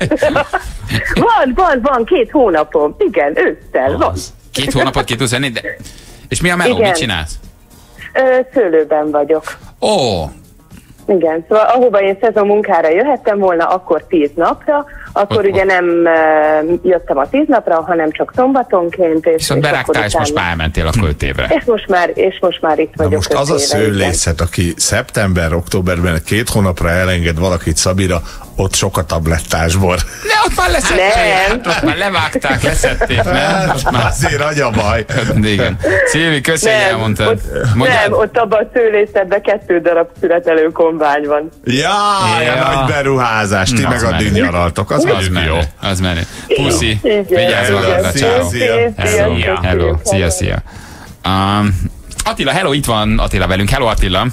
Van, van, van, két hónapom. Igen, ősszel, van. Két hónapot ki tudsz venni, de... És mi a meló? Mit csinálsz? Ö, szőlőben vagyok. Ó! Igen, szóval ahova én szezonmunkára jöhettem volna, akkor tíz napra, akkor ott, ugye ott. nem uh, jöttem a tíz napra, hanem csak szombatonként. És, Viszont berágtál, és most már elmentél akkor öt évre. És most már, és most már itt vagyok. Na most az a szőlészet, aki szeptember, októberben két hónapra elenged valakit Szabira, ott sok a tablettásbor. De ott már leszették, hát ott már levágták, leszették, nem? Most már azért agya baj. Igen. Szilvi, köszi, hogy elmondtad. Ott, nem, ott abban a szőlészetben kettő darab születelő kombány van. Jaj, ja. A nagy beruházás, ti meg addig nyaraltok. Az, az menő, jó. Az menő. Puszi, vigyázz magadra, ciao. Hello, hello, szia, szia. Um, Attila, hello, itt van Attila velünk. Hello, Attila.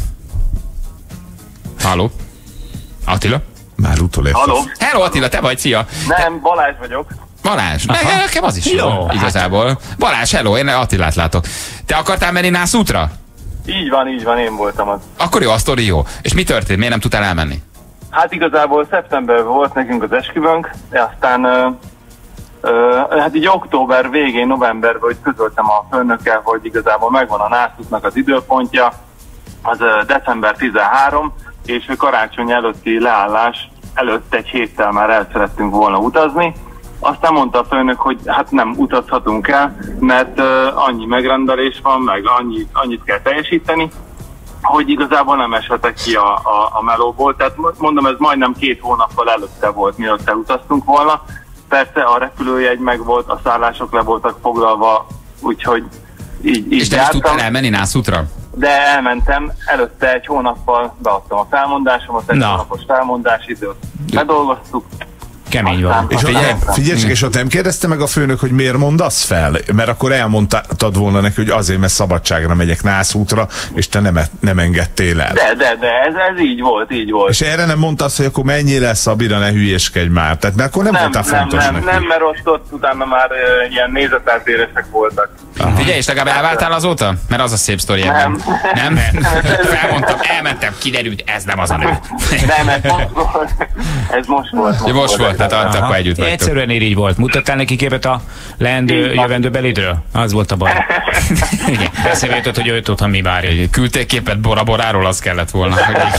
Halló. Attila. Már utolérsz. Halló. Hello, Attila, te vagy, szia. Nem, Balázs vagyok. Balázs, nekem az is jó, jó igazából. Balázs, hello, én Attilát látok. Te akartál menni Nászútra? Így van, így van, én voltam az. Akkor jó, a sztori jó. És mi történt? Miért nem tudtál elmenni? Hát igazából szeptemberben volt nekünk az esküvőnk, aztán ö, ö, hát így október végén, novemberben, hogy közöltem a főnökkel, hogy igazából megvan a Nászútnak az időpontja, az ö, december tizenharmadika, és karácsony előtti leállás előtt egy héttel már el szerettünk volna utazni. Aztán mondta a főnök, hogy hát nem utazhatunk el, mert uh, annyi megrendelés van, meg annyi, annyit kell teljesíteni, hogy igazából nem eshetek ki a, a, a melóból. Tehát mondom, ez majdnem két hónappal előtte volt, mielőtt elutaztunk volna. Persze a repülőjegy meg volt, a szállások le voltak foglalva, úgyhogy így, így És te is tudtál elmenni Nászútra? De elmentem, előtte egy hónappal beadtam a felmondásomat, egy Na. hónapos felmondásidőt bedolgoztuk. Kemény van. És figyelj, figyelj, és ott nem kérdezte meg a főnök, hogy miért mondasz fel? Mert akkor elmondtad volna neki, hogy azért, mert szabadságra megyek Nászútra, és te nem, nem engedtél el. De, de, de, ez, ez így volt, így volt. És erre nem mondtad, hogy akkor mennyi lesz, Szabira, ne hülyéskedj már. Tehát mert akkor nem, nem voltál nem, fontos nem, neki. nem, mert ott, ott utána már uh, ilyen nézeteltérések voltak. Aha. Figyelj, és legalább elváltál azóta? Mert az a szép sztori ebben. Nem? Nem? Felmondtam, elmentem, kiderült, ez nem az a nő. Nem, ez most volt. Ez most volt. Most, most volt, tehát Aha. akkor együtt vagytok. Egyszerűen így volt. Mutattál neki képet a leendő jövendő belidről? Az volt a baj. Igen. Eszembe jutott, hogy őt otthon mi várja. Küldték képet Bora Boráról, az kellett volna.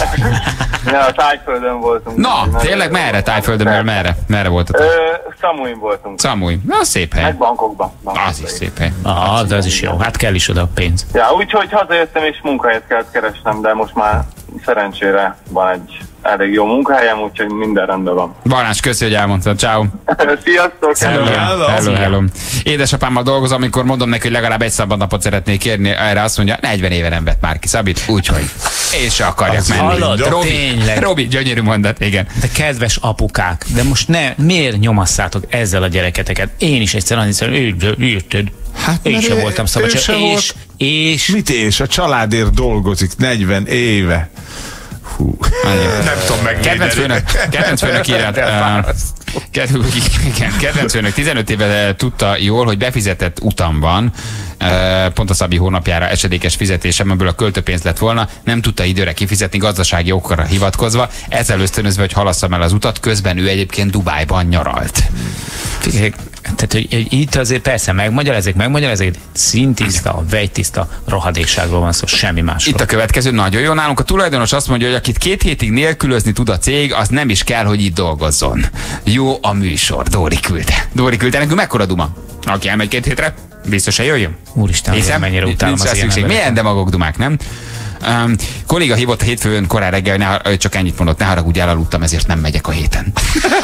Ja, a Tájföldön voltunk. Na, tényleg merre Tájföldön, merre? Merre voltatok? Szamuin voltunk. Szamuj. Na, szép hely. Meg Bangkokban. Az is szép hely. Ah, de az is jó. Hát kell is oda a pénz. Ja, úgyhogy hazajöttem és munkahelyet kellett keresnem, de most már szerencsére van egy elég jó munkahelyem, úgyhogy minden rendben van. Balázs, köszi, hogy elmondtad. Ciao. Sziasztok! Hello, hello, hello, hello. Édesapámmal dolgozom, amikor mondom neki, hogy legalább egy szabadnapot szeretnék kérni, erre azt mondja, negyven éve nem vett már ki Szabit, úgyhogy én se akarjak menni. Hallod, Robi, tényleg. Robi, gyönyörű mondat, igen. De kedves apukák, de most ne, miért nyomasszátok ezzel a gyereketeket? Én is egyszer annyit szerintem, érted? Hát, én sem ő- voltam ő szabadság. se És, volt. és... Mit és? A családért dolgozik negyven éve. Hú. Nem tudom megvédeni. Kedvenc főnök, kedvenc főnök írt, uh, kedvenc, igen, kedvenc főnök tizenöt éve tudta jól, hogy befizetett utam van, uh, pont a Szabi hónapjára esedékes fizetésem, amiből a költőpénz lett volna, nem tudta időre kifizetni gazdasági okokra hivatkozva, ezzel ösztönözve, hogy halasszam el az utat, közben ő egyébként Dubájban nyaralt. Figyelj, tehát, hogy hogy itt azért persze megmagyarázik, megmagyarázik, szintiszta, vegytiszta rohadékságról van szó, semmi másról. Itt a következő nagyon jó. Nálunk a tulajdonos azt mondja, hogy akit két hétig nélkülözni tud a cég, az nem is kell, hogy itt dolgozzon. Jó a műsor. Dóri küldte. Dóri küldte. Nekünk mekkora duma? Aki elmegy két hétre, biztosan jöjjön. Úristen, azért mennyire utálom az ilyen embereket. Milyen demagóg dumák, nem? Um, kolléga hívott a hétfőn korán reggel, ne, har- csak ennyit mondott, ne haragudj, elaludtam, ezért nem megyek a héten.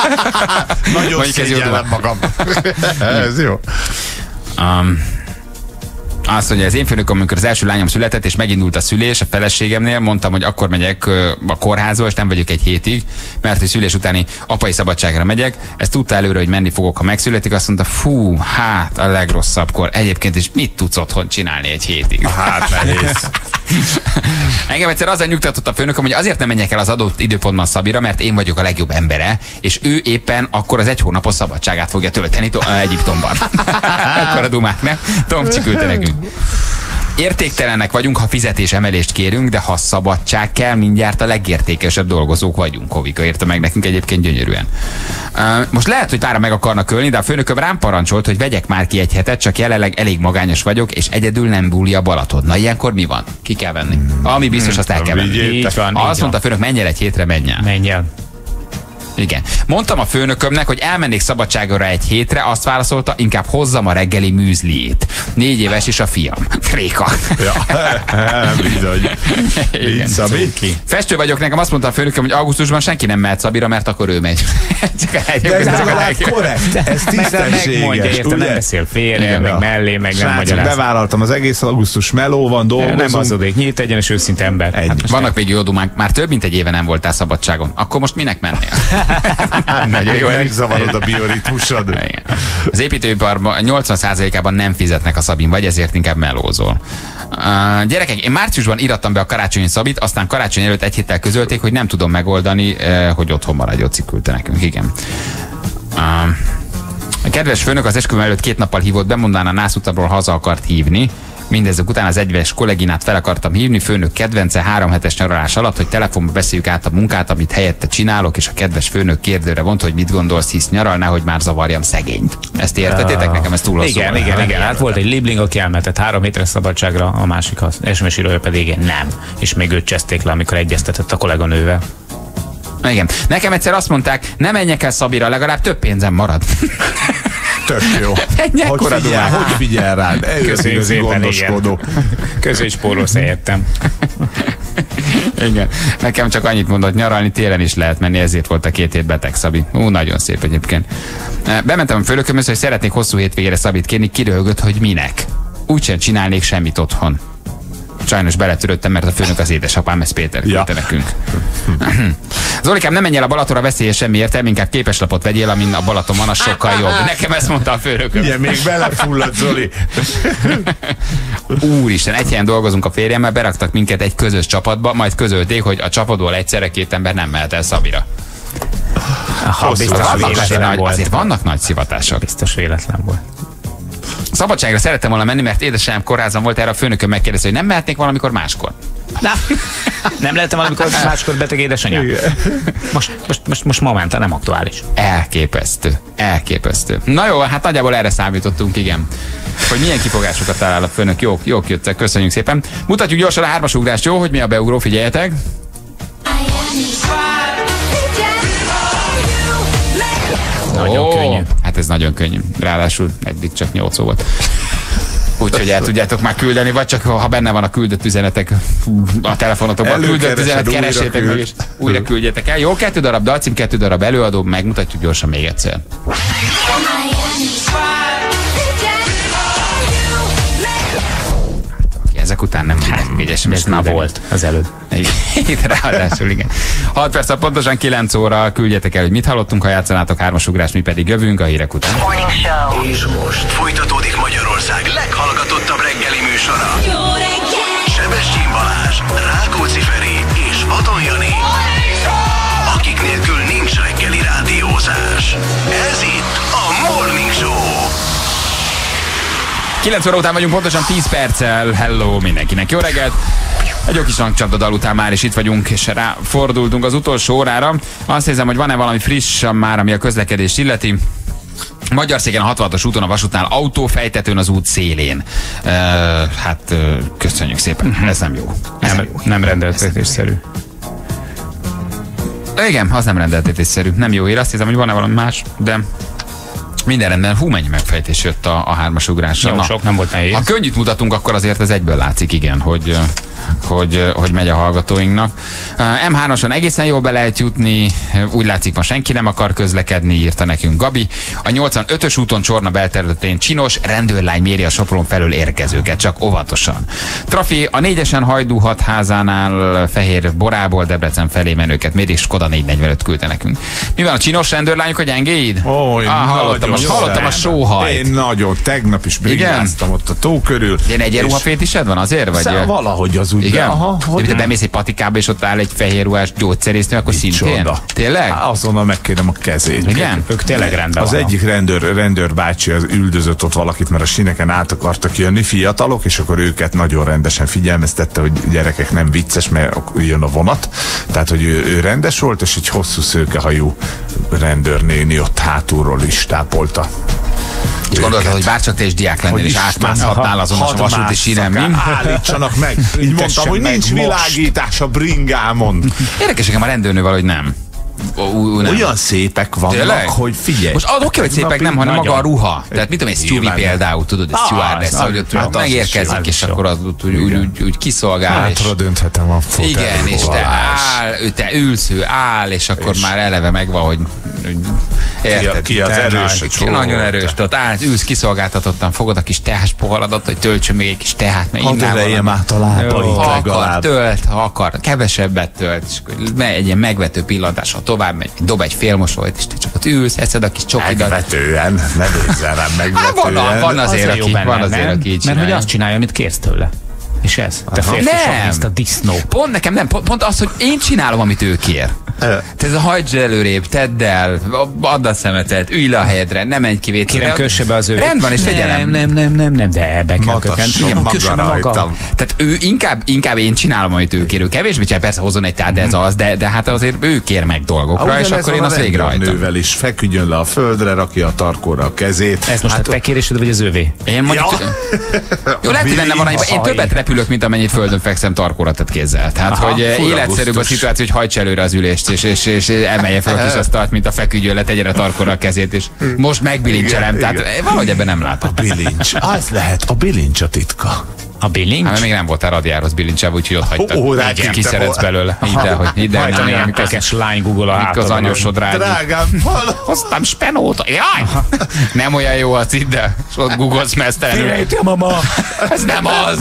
Nagyon Mondjuk ez jó szégyellem duma. magam. Ez jó. Um, azt mondja, az én főnököm, amikor az első lányom született, és megindult a szülés a feleségemnél, mondtam, hogy akkor megyek ö, a kórházba, és nem vagyok egy hétig, mert hogy szülés utáni apai szabadságra megyek. Ezt tudta előre, hogy menni fogok, ha megszületik. Azt mondta, fú, hát a legrosszabbkor. Egyébként is mit tudsz otthon csinálni egy hétig? Hát nehéz. Engem egyszer azzal nyugtatott a főnököm, hogy azért nem menjek el az adott időpontban Szabira, mert én vagyok a legjobb embere, és ő éppen akkor az egy hónapos szabadságát fogja tölteni to- Egyiptomban. Akkor a dumák, nem? Tomcsi küldte nekünk. Értéktelenek vagyunk, ha fizetésemelést kérünk, de ha szabadság kell, mindjárt a legértékesebb dolgozók vagyunk. Hovika írta meg nekünk egyébként gyönyörűen. Uh, most lehet, hogy pára meg akarnak ölni, de a főnököm rám parancsolt, hogy vegyek már ki egy hetet, csak jelenleg elég magányos vagyok, és egyedül nem búli a Balaton. Na ilyenkor mi van? Ki kell venni? Ami biztos, azt el kell venni. Így van, így Azt mondta a főnök, menj el egy hétre, menj el. Menj el. Igen. Mondtam a főnökömnek, hogy elmennék szabadságra egy hétre, azt válaszolta, inkább hozzam a reggeli műzliét. Négy éves is a fiam. Réka. Ja, bizony. Így, Szabi? Festő vagyok, nekem azt mondta a főnököm, hogy augusztusban senki nem mehet Szabira, mert akkor ő megy. De ez legalább korrekt, ez Megmondja, tisztességes, érte, nem ugye? beszél félre, Igen. meg mellé, meg nem Srácok, magyaráz. bevállaltam az egész augusztus, meló van, Nem dolgozunk. hazudék, nyílt egyenes őszinte ember. Ennyi. Hát most Vannak még jó dumánk, már több mint egy éve nem voltál szabadságon. Akkor most minek mennél? Nagyon jó. Megzavarod a bioritmusod. Igen. Az építőiparban nyolcvan százalékában nem fizetnek a Szabin, vagy ezért inkább melózol. Uh, gyerekek, én márciusban irattam be a karácsonyi Szabit, aztán karácsony előtt egy héttel közölték, hogy nem tudom megoldani, uh, hogy otthon maradj, ott küldte nekünk, igen. Uh, a kedves főnök az esküvőm előtt két nappal hívott, bemondán a Nászutamról haza akart hívni. Mindezek után az egyves kolléginát fel akartam hívni, főnök kedvence három hetes nyaralás alatt, hogy telefonba beszéljük át a munkát, amit helyette csinálok, és a kedves főnök kérdőre vont, hogy mit gondolsz, hisz nyaral, nehogy már zavarjam szegényt. Ezt értetétek? Nekem ez túl hosszú. Igen, volt. igen, igen. Hát volt egy libling, aki elmentett három hétre szabadságra, a másik az es em es írója pedig igen, nem. És még őt cseszték le, amikor egyeztetett a kolléganővel. Igen. Nekem egyszer azt mondták, ne menjek el Szabira, legalább több pénzem marad. Tök jó. Hogy figyel, figyel, hogy figyel rád? Köszönjük szépen, igen. Közös pólósz helyettem. Igen. Nekem csak annyit mondott, nyaralni télen is lehet menni, ezért volt a két hét beteg Szabi. Ú, nagyon szép egyébként. Bementem a főnökömhöz, hogy szeretnék hosszú hétvégére Szabit kérni, kiröhögött, hogy minek. Úgysem csinálnék semmit otthon. Sajnos beletörődtem, mert a főnök az édesapám, ez Péter küldte ja. nekünk. Zolikám, nem menjél a Balatonra, veszélyes semmi értelme, inkább képeslapot vegyél, amin a Balaton van, az sokkal jobb. Nekem ezt mondta a főnököm. Igen, még belefulladt, Zoli. Úristen, egy helyen dolgozunk a férjemmel, beraktak minket egy közös csapatba, majd közölték, hogy a csapatból egyszerre két ember nem mehet el Szabira. Ha, biztos azért, nagy, azért vannak nagy szivatások. Biztos véletlen volt. Szabadságra szerettem volna menni, mert édesanyám kórházam volt, erre a főnököm megkérdezte, hogy nem mehetnék valamikor máskor. Na, nem lehetem valamikor máskor beteg édesanyám? Most, most, most, most momentán nem aktuális. Elképesztő. Elképesztő. Na jó, hát nagyjából erre számítottunk, igen. Hogy milyen kifogásokat talál a főnök. Jók, jók jöttek, köszönjük szépen. Mutatjuk gyorsan a hármasugrást, jó? Hogy mi a beugró, figyeljetek. Nagyon oh, könnyű. Hát ez nagyon könnyű. Ráadásul eddig csak nyolc szó volt. Úgyhogy el tudjátok már küldeni, vagy csak ha benne van a küldött üzenetek a telefonotokban, a küldött üzenet, keresétek meg és újra küldjetek el. Jó, kettő darab dalcím, kettő darab előadó, megmutatjuk gyorsan még egyszer. Ezek után nem egyesen. Ez már volt az előbb. Itt ráadásul, igen. hat perc, pontosan kilenc óra, küldjetek el, hogy mit hallottunk, ha játszanátok hármasugrást, mi pedig jövünk a hírek után. És most folytatódik Magyarország leghallgatottabb reggeli műsora. Jó reggel! Sebestyén Balázs, Rákóczi Feri és Vadon Jani. Akik nélkül nincs reggeli rádiózás. Ez itt a Morning Show. kilenc óra után vagyunk, pontosan tíz perccel. Hello mindenkinek, jó reggelt! Egy jó kis rangcsapda dal után már is itt vagyunk, és ráfordultunk az utolsó órára. Azt hiszem, hogy van-e valami friss már, ami a közlekedést illeti. Magyarszéken a hatvanhatos úton, a vasútnál autófejtetőn az út szélén. Uh, hát uh, köszönjük szépen, uh-huh. ez nem jó. Ez nem, nem, nem rendeltetésszerű. Igen, az nem rendeltetésszerű. Nem jó ér, azt hiszem, hogy van-e valami más, de... Minden rendben, hú, mennyi megfejtés jött a, a hármasugrással. Jó, sok nem volt nehéz. Ha könnyűt mutatunk, akkor azért ez egyből látszik, igen, hogy, hogy, hogy megy a hallgatóinknak. em hármason egészen jól be lehet jutni, úgy látszik, ma senki nem akar közlekedni, írta nekünk Gabi. A nyolcvanötös úton Csorna belterületén csinos rendőrlány méri a Sopron felől érkezőket, csak óvatosan. Trafi, a négyesen Hajdú hatházánál Fehér Borából Debrecen felé menőket méri, és Skoda négyszáznegyvenöt küldte nekünk. Mi van a csinos rendőrlányok, a gyengéid? Ó, én ah, hallottam, most hallottam a sóhajt. Én nagyon, tegnap is brigáztam ott a tó körül. Ilyen egyenruhafétised van azért? Vagy szóval valahogy az úgy. Igen? Aha, de te bemész egy patikába, és ott áll egy fehér ruhás gyógyszerésznő, akkor szintén? Csoda. Tényleg? Há, azonnal megkérem a kezét. Igen? Ők tényleg rendben Az vannak. egyik rendőr, rendőr bácsi az üldözött ott valakit, mert a sineken át akartak jönni fiatalok, és akkor őket nagyon rendesen figyelmeztette, hogy gyerekek, nem vicces, mert jön a vonat. Tehát, hogy ő, ő rendes volt, és egy hosszú szőkehajú rendőrnéni ott hátulról is tápolta. És gondoltad, hogy bárcsak te is diák lennél, és átmászhatnál azon a vasúti sínen, mi? Állítsanak meg! Így mondtam, hogy nincs világítás a bringámon. Érdekes, nekem a rendőrnő valahogy nem. Ó, nem. Olyan szépek vannak, tényleg? Hogy figyelj. Most oké, okay, hogy szépek nem, hanem maga a ruha. Tehát mit tudom, egy Stewie például, tudod, egy stewardess, hogy ott megérkezik, és akkor az úgy kiszolgál. Hátra dönthetem a fotelról. Igen, és te áll, te ülsz, ő áll, és akkor már eleve megvan, hogy érted? Ki az erős? Nagyon erős. Tehát állsz, ülsz kiszolgáltatottan, fogod a kis tehás poharadat, hogy töltsön még egy kis tehát, mert innen van. Át a lábait akar, tölt, ha akar, kevesebbet tölt, és egy ilyen megvető pillantással tovább megy, dob egy félmosolyt, és te csak ott ülsz, eszed a kis csokidat. Megvetően, ne nézzel rám megvetően. Van, van azért, aki, benne, van azért, aki így mert hogy azt csinálja, amit kérsz tőle. És ez? Te férfi soviniszta, a disznó. Pont nekem nem, pont, pont az, hogy én csinálom, amit ő kér. Te ez a hagyd előrébb, tedd el, add a szemetet, ülj le a helyedre, ne menj ki vécére. Kérem, kösse be az ő. Rend van, és figyelem. Nem, nem, nem, nem, nem, de be kell kötni. maga rajtam. Tehát ő inkább, inkább én csinálom, amit ő kér. Ő kevésbé csinál, persze hozzon egy tár, de ez az, de, de hát azért ő kér meg dolgokra, ah, és akkor én azt végrehajtom. Nővel is feküdjön le a földre, rakja a tarkóra a kezét. Ez most hát, a te kérésed, vagy az övé? Én mondjuk... Jó, lehet, hogy benne van, én többet repülök ülök, mint amennyit földön fekszem tarkóra tett kézzel. Tehát, aha, hogy életszerűbb a szituáció, hogy hajts előre az ülést, és, és, és emelje fel a kis asztalt, mint a feküdjön, tegye a tarkóra a kezét, és most megbilincselem. Tehát igen. Valahogy ebben nem látom. A bilincs. Az lehet a bilincs a titka. A bilincs? Hát még nem voltál radiárhoz bilincsáv, úgyhogy ott hagytad. Ó, igen, kiszeretsz belőle. Hidd el, hogy hidd el, nem ilyen kekes lány Google a hátadon. Az anyósod rád. Drágám, hoztam spenót. Jaj! Nem olyan jó az, hidd el. És ott googolsz mesztelenül. Félrejti a mama. Ez nem az.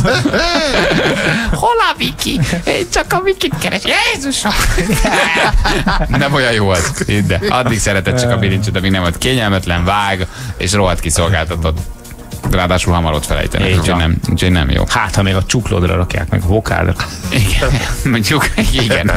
Hol a Viki? Én csak a Vikit keres. Jézusom! Nem olyan jó az, hidd el. Addig szereted csak a bilincsot, amíg nem volt kényelmetlen, vág, és rohadt kiszolgáltatod. Ráadásul hamar ott felejtenek, úgyhogy nem, úgy nem jó. Hát, ha még a csuklódra rakják meg a vokádra. Igen, mondjuk, igen.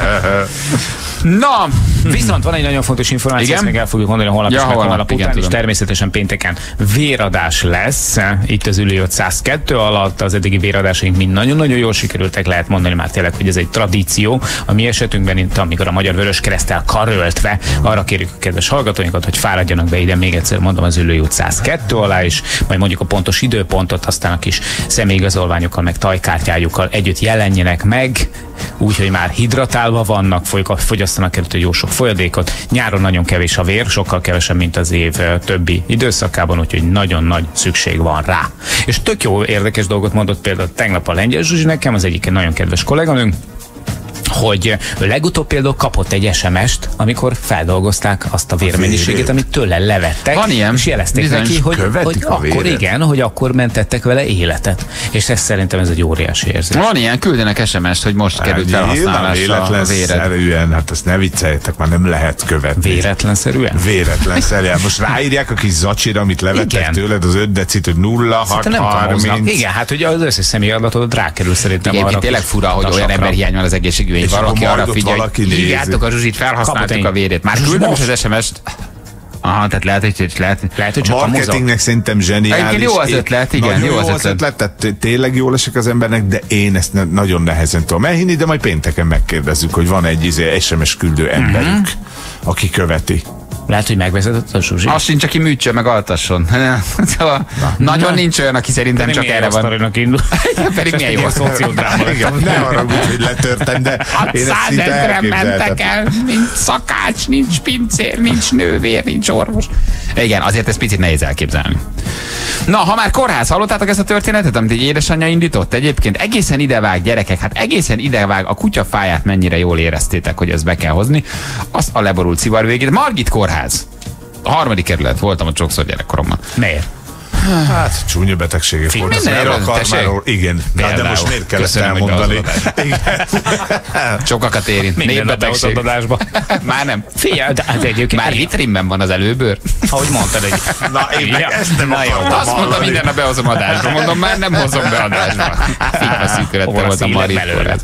Na, viszont van egy nagyon fontos információ, ezt még el fogjuk mondani a holnap ja, és meg a holnap után, és természetesen pénteken véradás lesz. Itt az Ülő ötszázkettő alatt az eddigi véradásaink mind nagyon-nagyon jól sikerültek, lehet mondani már tényleg, hogy ez egy tradíció. A mi esetünkben itt, amikor a Magyar Vöröskereszttel karöltve, arra kérjük a kedves hallgatóinkat, hogy fáradjanak be ide, még egyszer mondom, az Ülő ötszázkettő alá is, majd mondjuk a pontos időpontot, aztán a kis személyigazolványokkal, meg tajkártyájukkal együtt jelenjenek meg, úgyhogy már hidratálva vannak, fogyasztanak előtt jó sok folyadékot. Nyáron nagyon kevés a vér, sokkal kevesebb, mint az év többi időszakában, úgyhogy nagyon nagy szükség van rá. És tök jó érdekes dolgot mondott például tegnap a Lengyel Zsuzsi nekem, az egyik nagyon kedves kolléganőnk, hogy ő legutóbb például kapott egy es em est, amikor feldolgozták azt a vérmennyiséget, amit tőle levettek. Van ilyen. És jelezték neki, hogy, hogy akkor igen, hogy akkor mentettek vele életet. És ez szerintem ez egy óriási érzés. Van ilyen, küldenek es em est, hogy most került felhasználásra a véred. Véletlenszerűen, hát ezt ne vicceljetek, már nem lehet követni. Véletlenszerűen? Véletlenszerűen. Most ráírják a kis zacsira, amit levettek igen. tőled, az öt decit, hogy nulla, hat, harminc. Igen, hát ugye az összes személyadatodat rákerül szerintem igen, arra. Tényleg fura, hogy olyan emberhiány van az egészségügy. És valaki arra figyelj, hogy hívjátok a Zsuzsit, felhasználtuk a vérét. Már küldöm is az es em est. Aha, tehát lehet, hogy, lehet, lehet, hogy csak a marketingnek szerintem zseniális. Jó az ötlet, igen, jó az ötlet. ötlet. Tehát tényleg jól esik az embernek, de én ezt ne, nagyon nehezen tudom elhinni, de majd pénteken megkérdezzük, hogy van egy izé, es em es küldő emberünk, uh-huh. aki követi. Lehet, hogy megvezetett a Zsuzsi. Az sincs, aki műtsön, meg altasson. Szóval nagyon nincs olyan, aki szerintem de csak erre van. Pedig milyen jó a szociodráma. Ne haragudj, hogy letörtem, de én ezt szinte elképzeltem. Nincs szakács, nincs pincér, nincs nővér, nincs orvos. Igen, azért ez picit nehéz elképzelni. Na, ha már kórház, hallottátok ezt a történetet, amit egy édesanyja indított? Egyébként egészen idevág, gyerekek, hát egészen idevág, a kutyafáját mennyire jól éreztétek, hogy ezt be kell hozni. Az a leborult szivar végét. Margit kórház. A harmadik kerület, voltam ott sokszor gyerekkoromban. Miért? Hát csúnya betegségek volt. Mindenről a karmáról, igen. Hát de most miért kellett elmondani? Sokakat érint. Népbetegség. Már nem. Figyelj, de hát egyébként... Már vitrinben van az előbőr. Ahogy mondtad egy... Na, én meg ezt nem akartam. Azt mondtam, minden nap behozom adásba. Mondom, már nem hozom be adásba. Figma szűkületben volt a Marit kórház.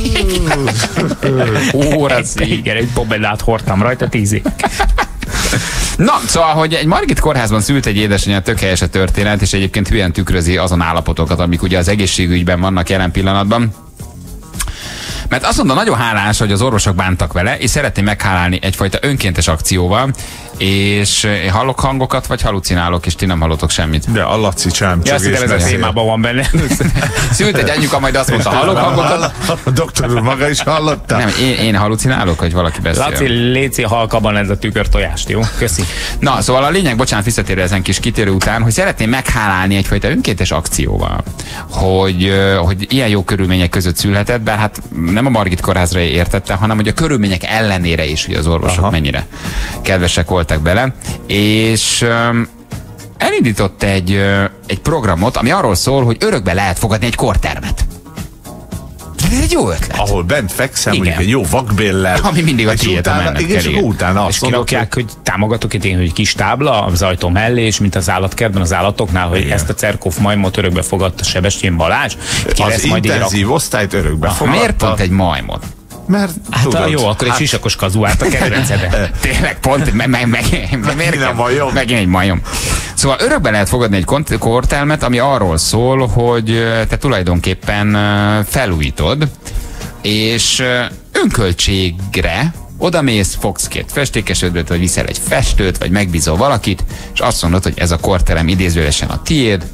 Óra szíg. Igen, egy bobellát hordtam rajta tíz év. Na, szóval, hogy egy Margit kórházban szült egy édesanyja, tök helyes a történet, és egyébként hülyen tükrözi azon állapotokat, amik ugye az egészségügyben vannak jelen pillanatban. Mert azt mondta, nagyon hálás, hogy az orvosok bántak vele, és szeretné meghálálni egyfajta önkéntes akcióval, és hallok hangokat, vagy halucinálok, és ti nem hallotok semmit. De a Laci csámcsogés. Ja, ez a témában van benne. Szült egy anyuka, majd azt mondta, hallok hangokat. A doktor úr maga is hallotta? Nem, én, én halucinálok, hogy valaki beszél. Laci, léci halkabban ez a tükör tojást, jó? Köszi. Na, szóval a lényeg, bocsánat, visszatérő ezen kis kitérő után, hogy szeretném meghálálni egyfajta önkéntes akcióval, hogy, hogy ilyen jó körülmények között szülhetett, bár hát nem a Margit kórházra értette, hanem hogy a körülmények ellenére is, hogy az orvosok aha. mennyire kedvesek voltak bele, és um, elindított egy, uh, egy programot, ami arról szól, hogy örökbe lehet fogadni egy kórtermet. Ez egy jó ötlet. Ahol bent fekszem, mondjuk egy jó vakbéllel. Ami mindig a tiéd, a mennek kell. És utána azt kirakják, hogy támogatok itt én, hogy kis tábla az ajtó mellé, és mint az állatkertben az állatoknál, hogy igen. ezt a Cerkov majmot örökbe fogadta Sebestyén Balázs. Az intenzív osztályt örökbe fogadta. Miért pont egy majmot? Mert hát tudod, jó, akkor hát, egy sisakos kazuát a kedvencede. Tényleg, pont, meg, meg, meg, meg, megint egy majom. Megint egy majom. Szóval örökbe lehet fogadni egy kórtermet, ami arról szól, hogy te tulajdonképpen felújítod, és önköltségre odamész, fogsz két festékesödöt, vagy viszel egy festőt, vagy megbízol valakit, és azt mondod, hogy ez a kórterem idézőjelesen a tiéd,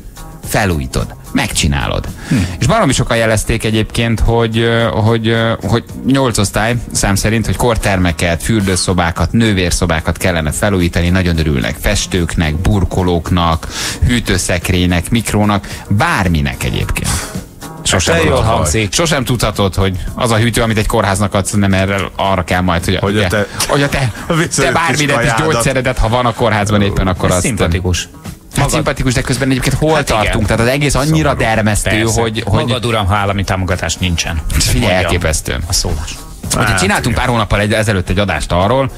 felújítod, megcsinálod. Hm. És baromi sokan jelezték egyébként, hogy, hogy, hogy nyolc osztály szám szerint, hogy kortermeket, fürdőszobákat, nővérszobákat kellene felújítani, nagyon örülnek festőknek, burkolóknak, hűtőszekrénynek, mikrónak, bárminek egyébként. Sosem, jól hangzik. Sosem tudhatod, hogy az a hűtő, amit egy kórháznak adsz, nem erre arra kell majd, hogy, hogy a te, hogy a te, te bármidet is gyógyszeredet, ha van a kórházban éppen, akkor azt... Szimpatikus. Hát szimpatikus, de közben egyébként hol hát tartunk? Igen. Tehát az egész annyira dermesztő, hogy, hogy... Magad uram, ha állami támogatás nincsen. Figyelj, elképesztő. A szólás. Hát, csináltunk pár hónappal egy, ezelőtt egy adást arról,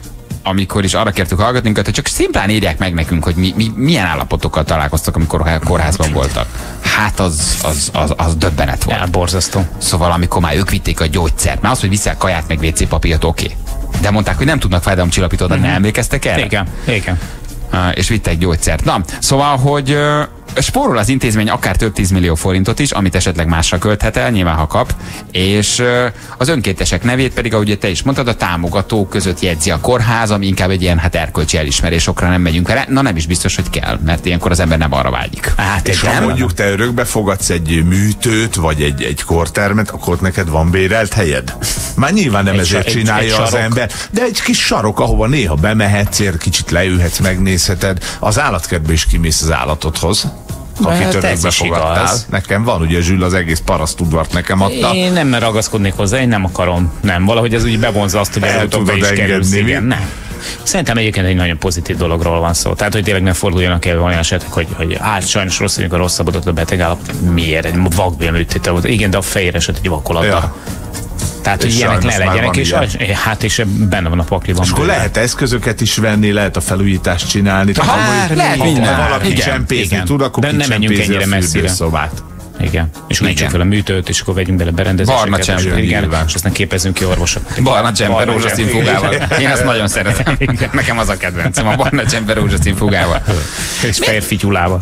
amikor is arra kértük hallgatóinkat, hogy csak szimplán írják meg nekünk, hogy mi, mi, milyen állapotokkal találkoztak, amikor kórházban voltak. Hát az, az, az, az döbbenet volt. Elborzasztó. Szóval amikor már ők vitték a gyógyszert, mert az, hogy visszák kaját meg vé cé papírt, oké. Okay. De mondták, hogy nem tudnak fájdalomcsillapítót adni, mm-hmm. nem emlékeztek erre? Igen, igen. Uh, és vittek gyógyszert. Na, szóval, hogy uh, spórol az intézmény akár több tízmillió forintot is, amit esetleg másra költhet el, nyilván ha kap, és uh, az önkéntesek nevét pedig, ahogy te is mondtad, a támogatók között jegyzi a kórház, ami inkább egy ilyen hát erkölcsi elismerésokra nem megyünk vele. Na nem is biztos, hogy kell, mert ilyenkor az ember nem arra vágyik. Hát, és ha mondjuk te örökbe fogadsz egy műtőt, vagy egy, egy kortermet, akkor neked van bérelt helyed? Már nyilván nem egy ezért egy, csinálja egy az ember, de egy kis sarok, ahova néha bemehetsz, kicsit leülhetsz, megnézheted. Az állatkertbe is kimész az állatodhoz. Akit örökbe fogadtál. Nekem van, ugye Zsül az egész parasztudvart nekem adta. Én nem ragaszkodnék hozzá, én nem akarom. Nem, valahogy ez úgy bevonza azt, hogy előbb-be is kerülsz. Igen, nem. Szerintem egyébként egy nagyon pozitív dologról van szó. Tehát, hogy tényleg ne forduljanak elő olyan esetek, hogy, hogy hát sajnos rossz vagyunk, a rosszabbodott a beteg állapot. Miért? Egy vakbélműtétel volt. Igen, de a fejére esett egy vakolattal. Ja. Tehát, hogy ilyenek ne legyenek, és ilyen. Hát és benne van a pakliban. És akkor lehet eszközöket is venni, lehet a felújítást csinálni. Ha, hát, lehet ha, minden. Ha valaki csempészni tud, akkor de nem menjünk ennyire messzire. Szobát. Igen. És újítsuk fel a műtőt, és akkor vegyünk bele berendezéseket. Barna csember, igen, és aztán képezzünk ki orvosokat. Barna csember rózsaszín fugával. Én azt nagyon szeretem. Nekem az a kedvencem, a barna csember rózsaszín fugával. És férfi tyulával.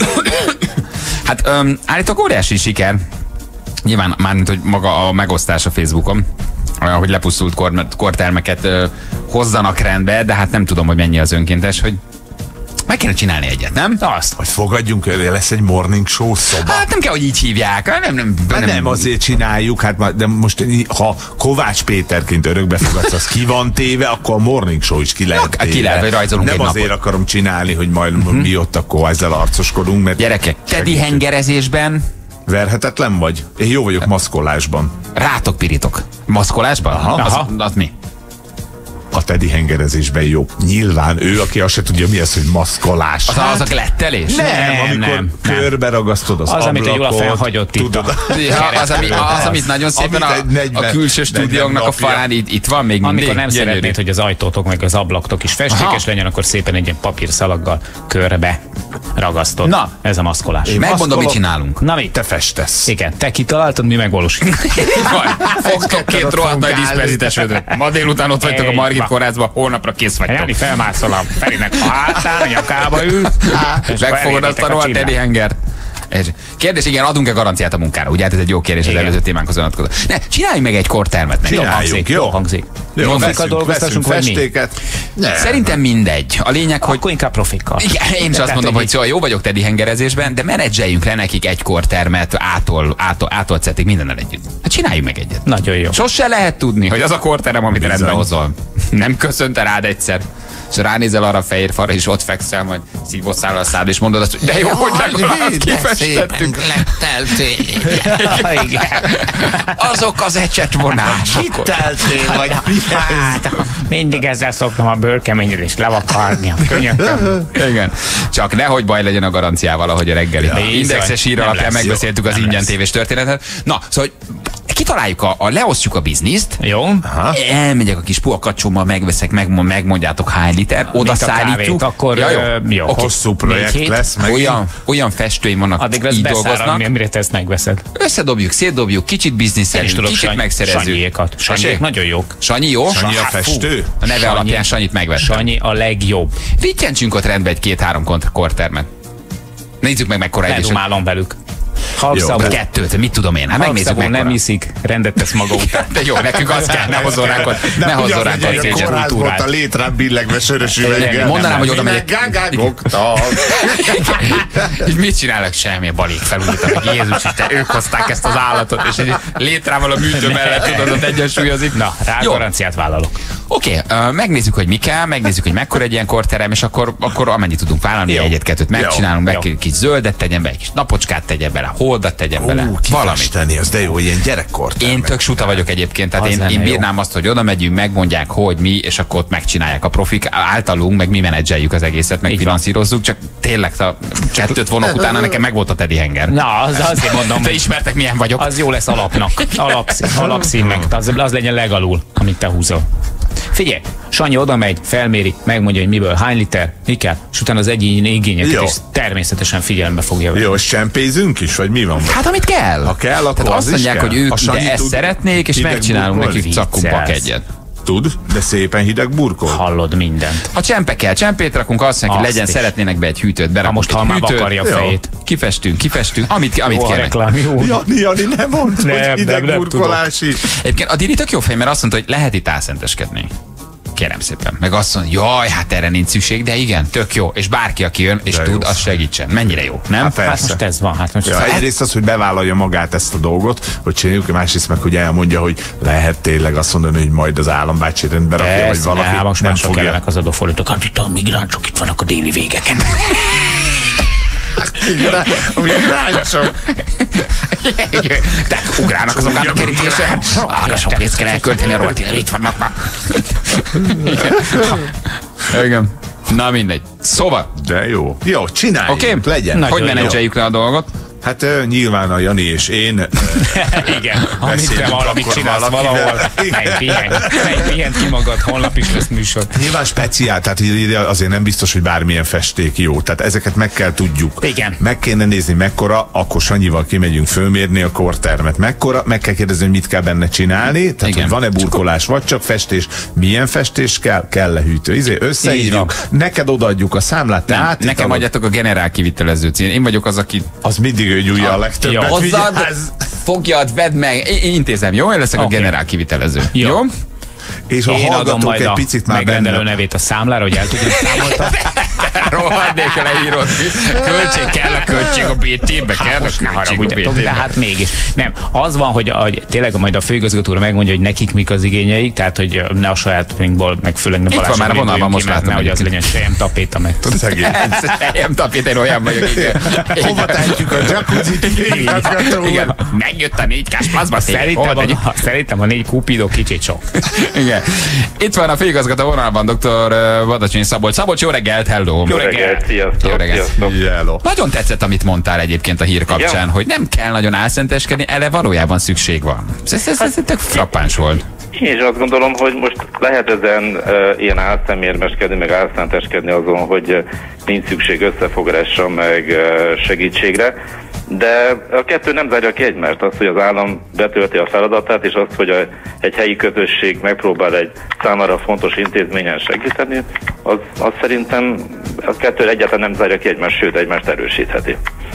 Hát um, állítólag óriási siker. Nyilván mármint, hogy maga a megosztás a Facebookon, hogy lepusztult kor, kortermeket uh, hozzanak rendbe, de hát nem tudom, hogy mennyi az önkéntes, hogy meg kéne csinálni egyet, nem? Azt, hogy fogadjunk, lesz egy morning show szoba. Hát nem kell, hogy így hívják. Nem, nem, nem, nem azért csináljuk, hát de most ha Kovács Péterként örökbe fogadsz, az ki van téve, akkor a morning show is ki lehet téve. Ki lehet, hogy rajzolunk nem egy azért napot. Akarom csinálni, hogy majd uh-huh. mi ott akkor ezzel arcoskodunk. Mert gyerekek, tedi hengerezésben verhetetlen vagy? Én jó vagyok maszkolásban. Rátok pirítok. Maszkolásban? Aha. Aha. Az, az mi? A tedi hengerezésben jó. Nyilván ő, aki azt se tudja, mi az, hogy maszkolás. Az, hát, az a glettelés? Nem, nem amikor nem, körbe ragasztod az, az ablakot. Az, amit jól felhagyott itt. Tudod, ja, az, ami, az, amit nagyon szépen a, negyven, a külső stúdiónknak a falán itt, itt van még mindig. Amikor nem gyönyörű. Szeretnéd, hogy az ajtótok meg az ablaktok is festékes legyen, akkor szépen egy ilyen papírszalaggal körbe ragasztod. Na, ez a maszkolás. Megmondom, mit csinálunk. Na mi? Te festesz. Igen, te kitaláltad, mi megvalósítjuk. Fogtok két rohadt nagy diszperzites vödröt. Ma délután ott vagytok a Margit kórházban, holnapra kész vagytok. Jani felmászol a Ferinek a hátán, a nyakába ül. Megfogod azt a rohadt tedi hengert. Kérdés, igen, adunk-e garanciát a munkára? Ugye hát ez egy jó kérdés, az előző témánkhoz vonatkozó. Ne, csináljunk meg egy kortermet. Csináljuk, jó hangzik. Jó, veszünk, veszünk festéket. Szerintem mindegy. A lényeg, hogy... Akkor inkább profikkal. Igen, én is azt mondom, hogy szóval jó vagyok tedi hengerezésben, de menedzseljünk le nekik egy kortermet, ától, ától, ától szettig mindennel együtt. Hát csináljunk meg egyet. Nagyon jó. Sose lehet tudni, hogy az a korterem, amit rendbe hozol, nem köszönte rád egyszer. És ránézel arra a fehér falra, és ott fekszel, majd szívószál a szád, és mondod azt, hogy de jó, hogy legalább kifestettünk. Azok az ecsetvonások. Kiteltél, vagy hát, mindig ezzel szoktam a bőrkeményről is levakarni a könyököm. Igen. Csak nehogy baj legyen a garanciával, ahogy a reggeli. Ja, indexes hír alapján megbeszéltük jó, az ingyen tévés történetet. Na, szóval kitaláljuk, a, a leosztjuk a bizniszt. Jó. Aha. Elmegyek a kis puakacsommal, megveszek, meg, megmondjátok hány liter, oda szállítjuk. Akkor ja, jó. jó. Okay. Hosszú projekt lesz. Meg olyan, olyan festőim vannak, addig így dolgoznak. Mire te ezt megveszed? Összedobjuk, szétdobjuk, kicsit bizniszelünk, kicsit Sanyi, megszerezzük. Sanyiékat. Sanyiék nagyon jók. Sanyi jó? Sanyi a festő? A neve Sanyi, alapján Sanyit megvettem. Sanyi a legjobb. Vittyentsünk ott rendbe egy két-három kortermet. Nézzük meg, mekkora egy. Ledumálom velük. Halkszavú. Kettőt, mit tudom én? Hát megnézzük meg. Nem iszik, rendet tesz maga után. De jó, nekünk az kell, ne hozzon ránk ott, ne hozzon ránk ott szégyen kultúrát. A létrán billegve sörös üveggel. Mondanám, hogy oda megyek. Gágágoktak. És mit csinálnak? Semmi, balék felújítanak. Jézus Isten, ők hozták ezt az állatot, és egy létrával a műtő mellett tudod, ott egyensúlyozik. Na, rá garanciát vállalok. Oké, okay, uh, megnézzük, hogy mi kell, megnézzük, hogy mekkora egy ilyen korterem, és akkor, akkor amennyit tudunk vállalni, egyet-kettőt megcsinálunk, be egy kis zöldet tegyen be, egy kis napocskát tegyen bele, holdat tegyen bele, uh, valamit. Az de jó, ilyen gyerekkorterem. Én tök suta vagyok egyébként, tehát én, én bírnám jó. Azt, hogy oda megyünk, megmondják, hogy mi, és akkor ott megcsinálják a profik általunk, meg mi menedzseljük az egészet, meg finanszírozzuk, csak tényleg a kettőt vonok utána, nekem meg volt a Teddy Henger. Na, az azért mondom. Te ismertek, milyen vagyok. Az jó lesz alapnak. Alapszín, alapszín meg. Az, az legyen legalul, amit te húzol. Figyelj, Sanyi oda megy, felméri, megmondja, hogy miből, hány liter, mi kell, és utána az egyéni igényeket is természetesen figyelembe fogja venni. Jó, és csempézünk is, vagy mi van? Hát amit kell. Ha kell, akkor tehát az azt mondják, kell. hogy ők ide ezt szeretnék, és megcsinálunk nekik cakkumpak egyet. Tud, de szépen hideg burkol. Hallod mindent. Ha csempe kell, csempét rakunk, azt mondják, hogy legyen, is. Szeretnének be egy hűtőt, berakunk. Most halmába akarja a fejét. Kifestünk, kifestünk, amit, amit kell. Jani, Jani, nem mondd, nem, hogy hideg nem, burkolási. Egyébként a Diri tök jó fej, mert azt mondta, hogy lehet itt álszenteskedni. Kérem szépen. Meg azt mondja, jaj, hát erre nincs szükség, de igen, tök jó. És bárki, aki jön és de tud, jó. Az segítsen. Mennyire jó, nem? Hát, hát most ez van. Hát most ja, egyrészt az, hogy bevállalja magát ezt a dolgot, hogy csináljuk, másrészt meg, hogy elmondja, hogy lehet tényleg azt mondani, hogy majd az állambácsi rendbe rakja, vagy valaki ne, most nem mások fogja. Kellenek az adófordítók. Hát itt a migránsok itt vannak a déli végeken. A migránsok. De ugrálnak azok át a kerítésre. Ah, sok pénzt kell elkölteni a roltére, itt vannak már. Igen. Na mindegy. Szóval. De jó. Jó, csináljuk. Okay. Legyen. Hogy menedzseljük le a dolgot? Hát uh, nyilván a Jani és én igen, amit te valamit csinálsz valahol, menj pihenj, menj pihenj ki magad, holnap is lesz műsor. Nyilván speciál, tehát azért nem biztos, hogy bármilyen festék jó, tehát ezeket meg kell tudjuk. Igen. Meg kéne nézni mekkora, akkor Sanyival kimegyünk fölmérni a kortermet, mekkora, meg kell kérdezni, hogy mit kell benne csinálni, tehát igen. Hogy van-e burkolás, vagy csak festés, milyen festés kell, kell-e hűtő, izé, összeírjuk, neked odaadjuk a számlát, te át. Nekem adjátok a generál kivitelező címén, én vagyok az, aki... Az mindig ő nyújja a, a legtöbbet. Hozzad, fogjad, vedd meg, én intézem, jó? Én leszek okay. A generál kivitelező. Jó? jó? És a én hallgatók egy picit már megrendelő nevét a számlára, hogy el tudjuk számolta. Rohadék a leírod. Költség kell a költség a bé té-be, kell a költség a bé té-be. De hát mégis. Nem, az van, hogy, hogy tényleg majd a főigazgatóra megmondja, hogy nekik mik az igényeik, tehát hogy ne a sajátunkból, meg főleg ne Balázs. Itt van már a vonalban, most látom, hogy az legyen sejem tapéta, meg tudod. Sejem tapéta, én olyan vagyok. Hova tehetjük a jacuzzi-t? Igen, megjött a négy kás plazma. Szerintem a négy kupidó kicsit sok. Igen. Itt van a főigazgató vonalban, doktor Badacsony Szabolcs. Szabolcs, jó reggelt, hello! Jó reggelt, sziasztok! Jó reggelt. Hello. Nagyon tetszett, amit mondtál egyébként a hír kapcsán, ja. Hogy nem kell nagyon álszenteskedni, ele valójában szükség van. Ez, ez, ez, ez tök frappáns volt. Én is azt gondolom, hogy most lehet ezen uh, ilyen álszemérmeskedni, meg álszenteskedni azon, hogy uh, nincs szükség összefogásra, meg uh, segítségre. De a kettő nem zárja ki egymást, az, hogy az állam betölti a feladatát, és az, hogy a, egy helyi közösség megpróbál egy számára fontos intézményen segíteni, az, az szerintem a kettő egyáltalán nem zárja ki egymást, sőt egymást erősítheti.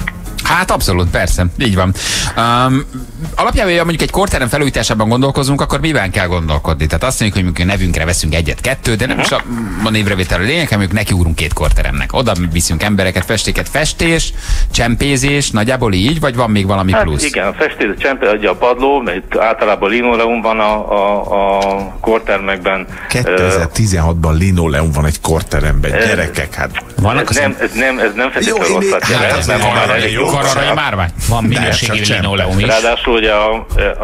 Hát abszolút, persze, így van. Um, alapjában, mondjuk egy korterem felújításában gondolkozunk, akkor miben kell gondolkodni? Tehát azt mondjuk, hogy mondjuk nevünkre veszünk egyet-kettőt, de nem is a, a névrevétel a lényeg, hanem nekiugrunk két korteremnek. Oda viszünk embereket, festéket, festés, csempézés, nagyjából így, vagy van még valami hát plusz? Igen, a festés, a csempé, ugye a padló, mert általában linoleum van a, a, a kortermekben. kétezer-tizenhatban linoleum van egy korteremben, ez, gyerekek, hát. Vannak ez, nem, ez nem, ez nem feltétlenül rosszat jelent, nem Kararai márvány. Van minőségi linoleum is. Ráadásul ugye a,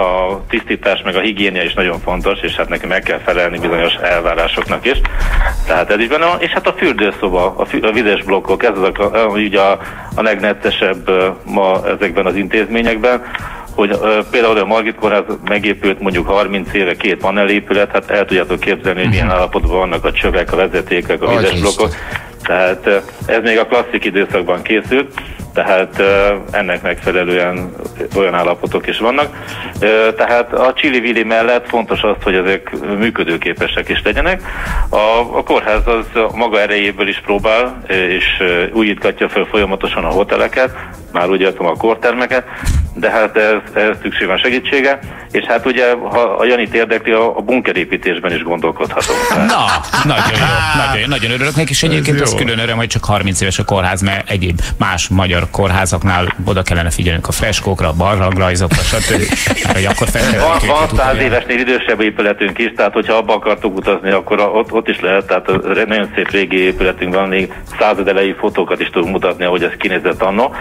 a tisztítás meg a higiénia is nagyon fontos, és hát neki meg kell felelni bizonyos elvárásoknak is. Tehát ez is benne van. És hát a fürdőszoba, a, fü, a vizes blokkok, ez az a, ugye a, a legneccesebb ma ezekben az intézményekben, hogy uh, például a Margit kórház megépült mondjuk harminc éve két panelépület, hát el tudjátok képzelni, hogy milyen állapotban vannak a csövek, a vezetékek, a vizes blokkok. Tehát uh, ez még a klasszik időszakban készült. Tehát ennek megfelelően olyan állapotok is vannak. Tehát a csili-vili mellett fontos az, hogy ezek működőképesek is legyenek. A, a kórház az maga erejéből is próbál, és újítgatja fel folyamatosan a hoteleket, már úgy értem a kórtermeket, de hát ez, ez szükség van segítsége, és hát ugye, ha a Janit érdekli, a, a bunkerépítésben is gondolkodhatunk. Na, nagyon jó, nagyon, nagyon örülök neki, és egyébként az külön öröm, hogy csak harminc éves a kórház, mert egyéb más magyar kórházaknál oda kellene figyelnünk a freskókra, a barlangrajzokra, stb. Hogy akkor van, van száz évesnél idősebb épületünk is, tehát hogyha abba akartuk utazni, akkor ott, ott is lehet, tehát nagyon szép régi épületünk van, még század elejé fotókat is tudunk mutatni, ahogy ez kinézett anno,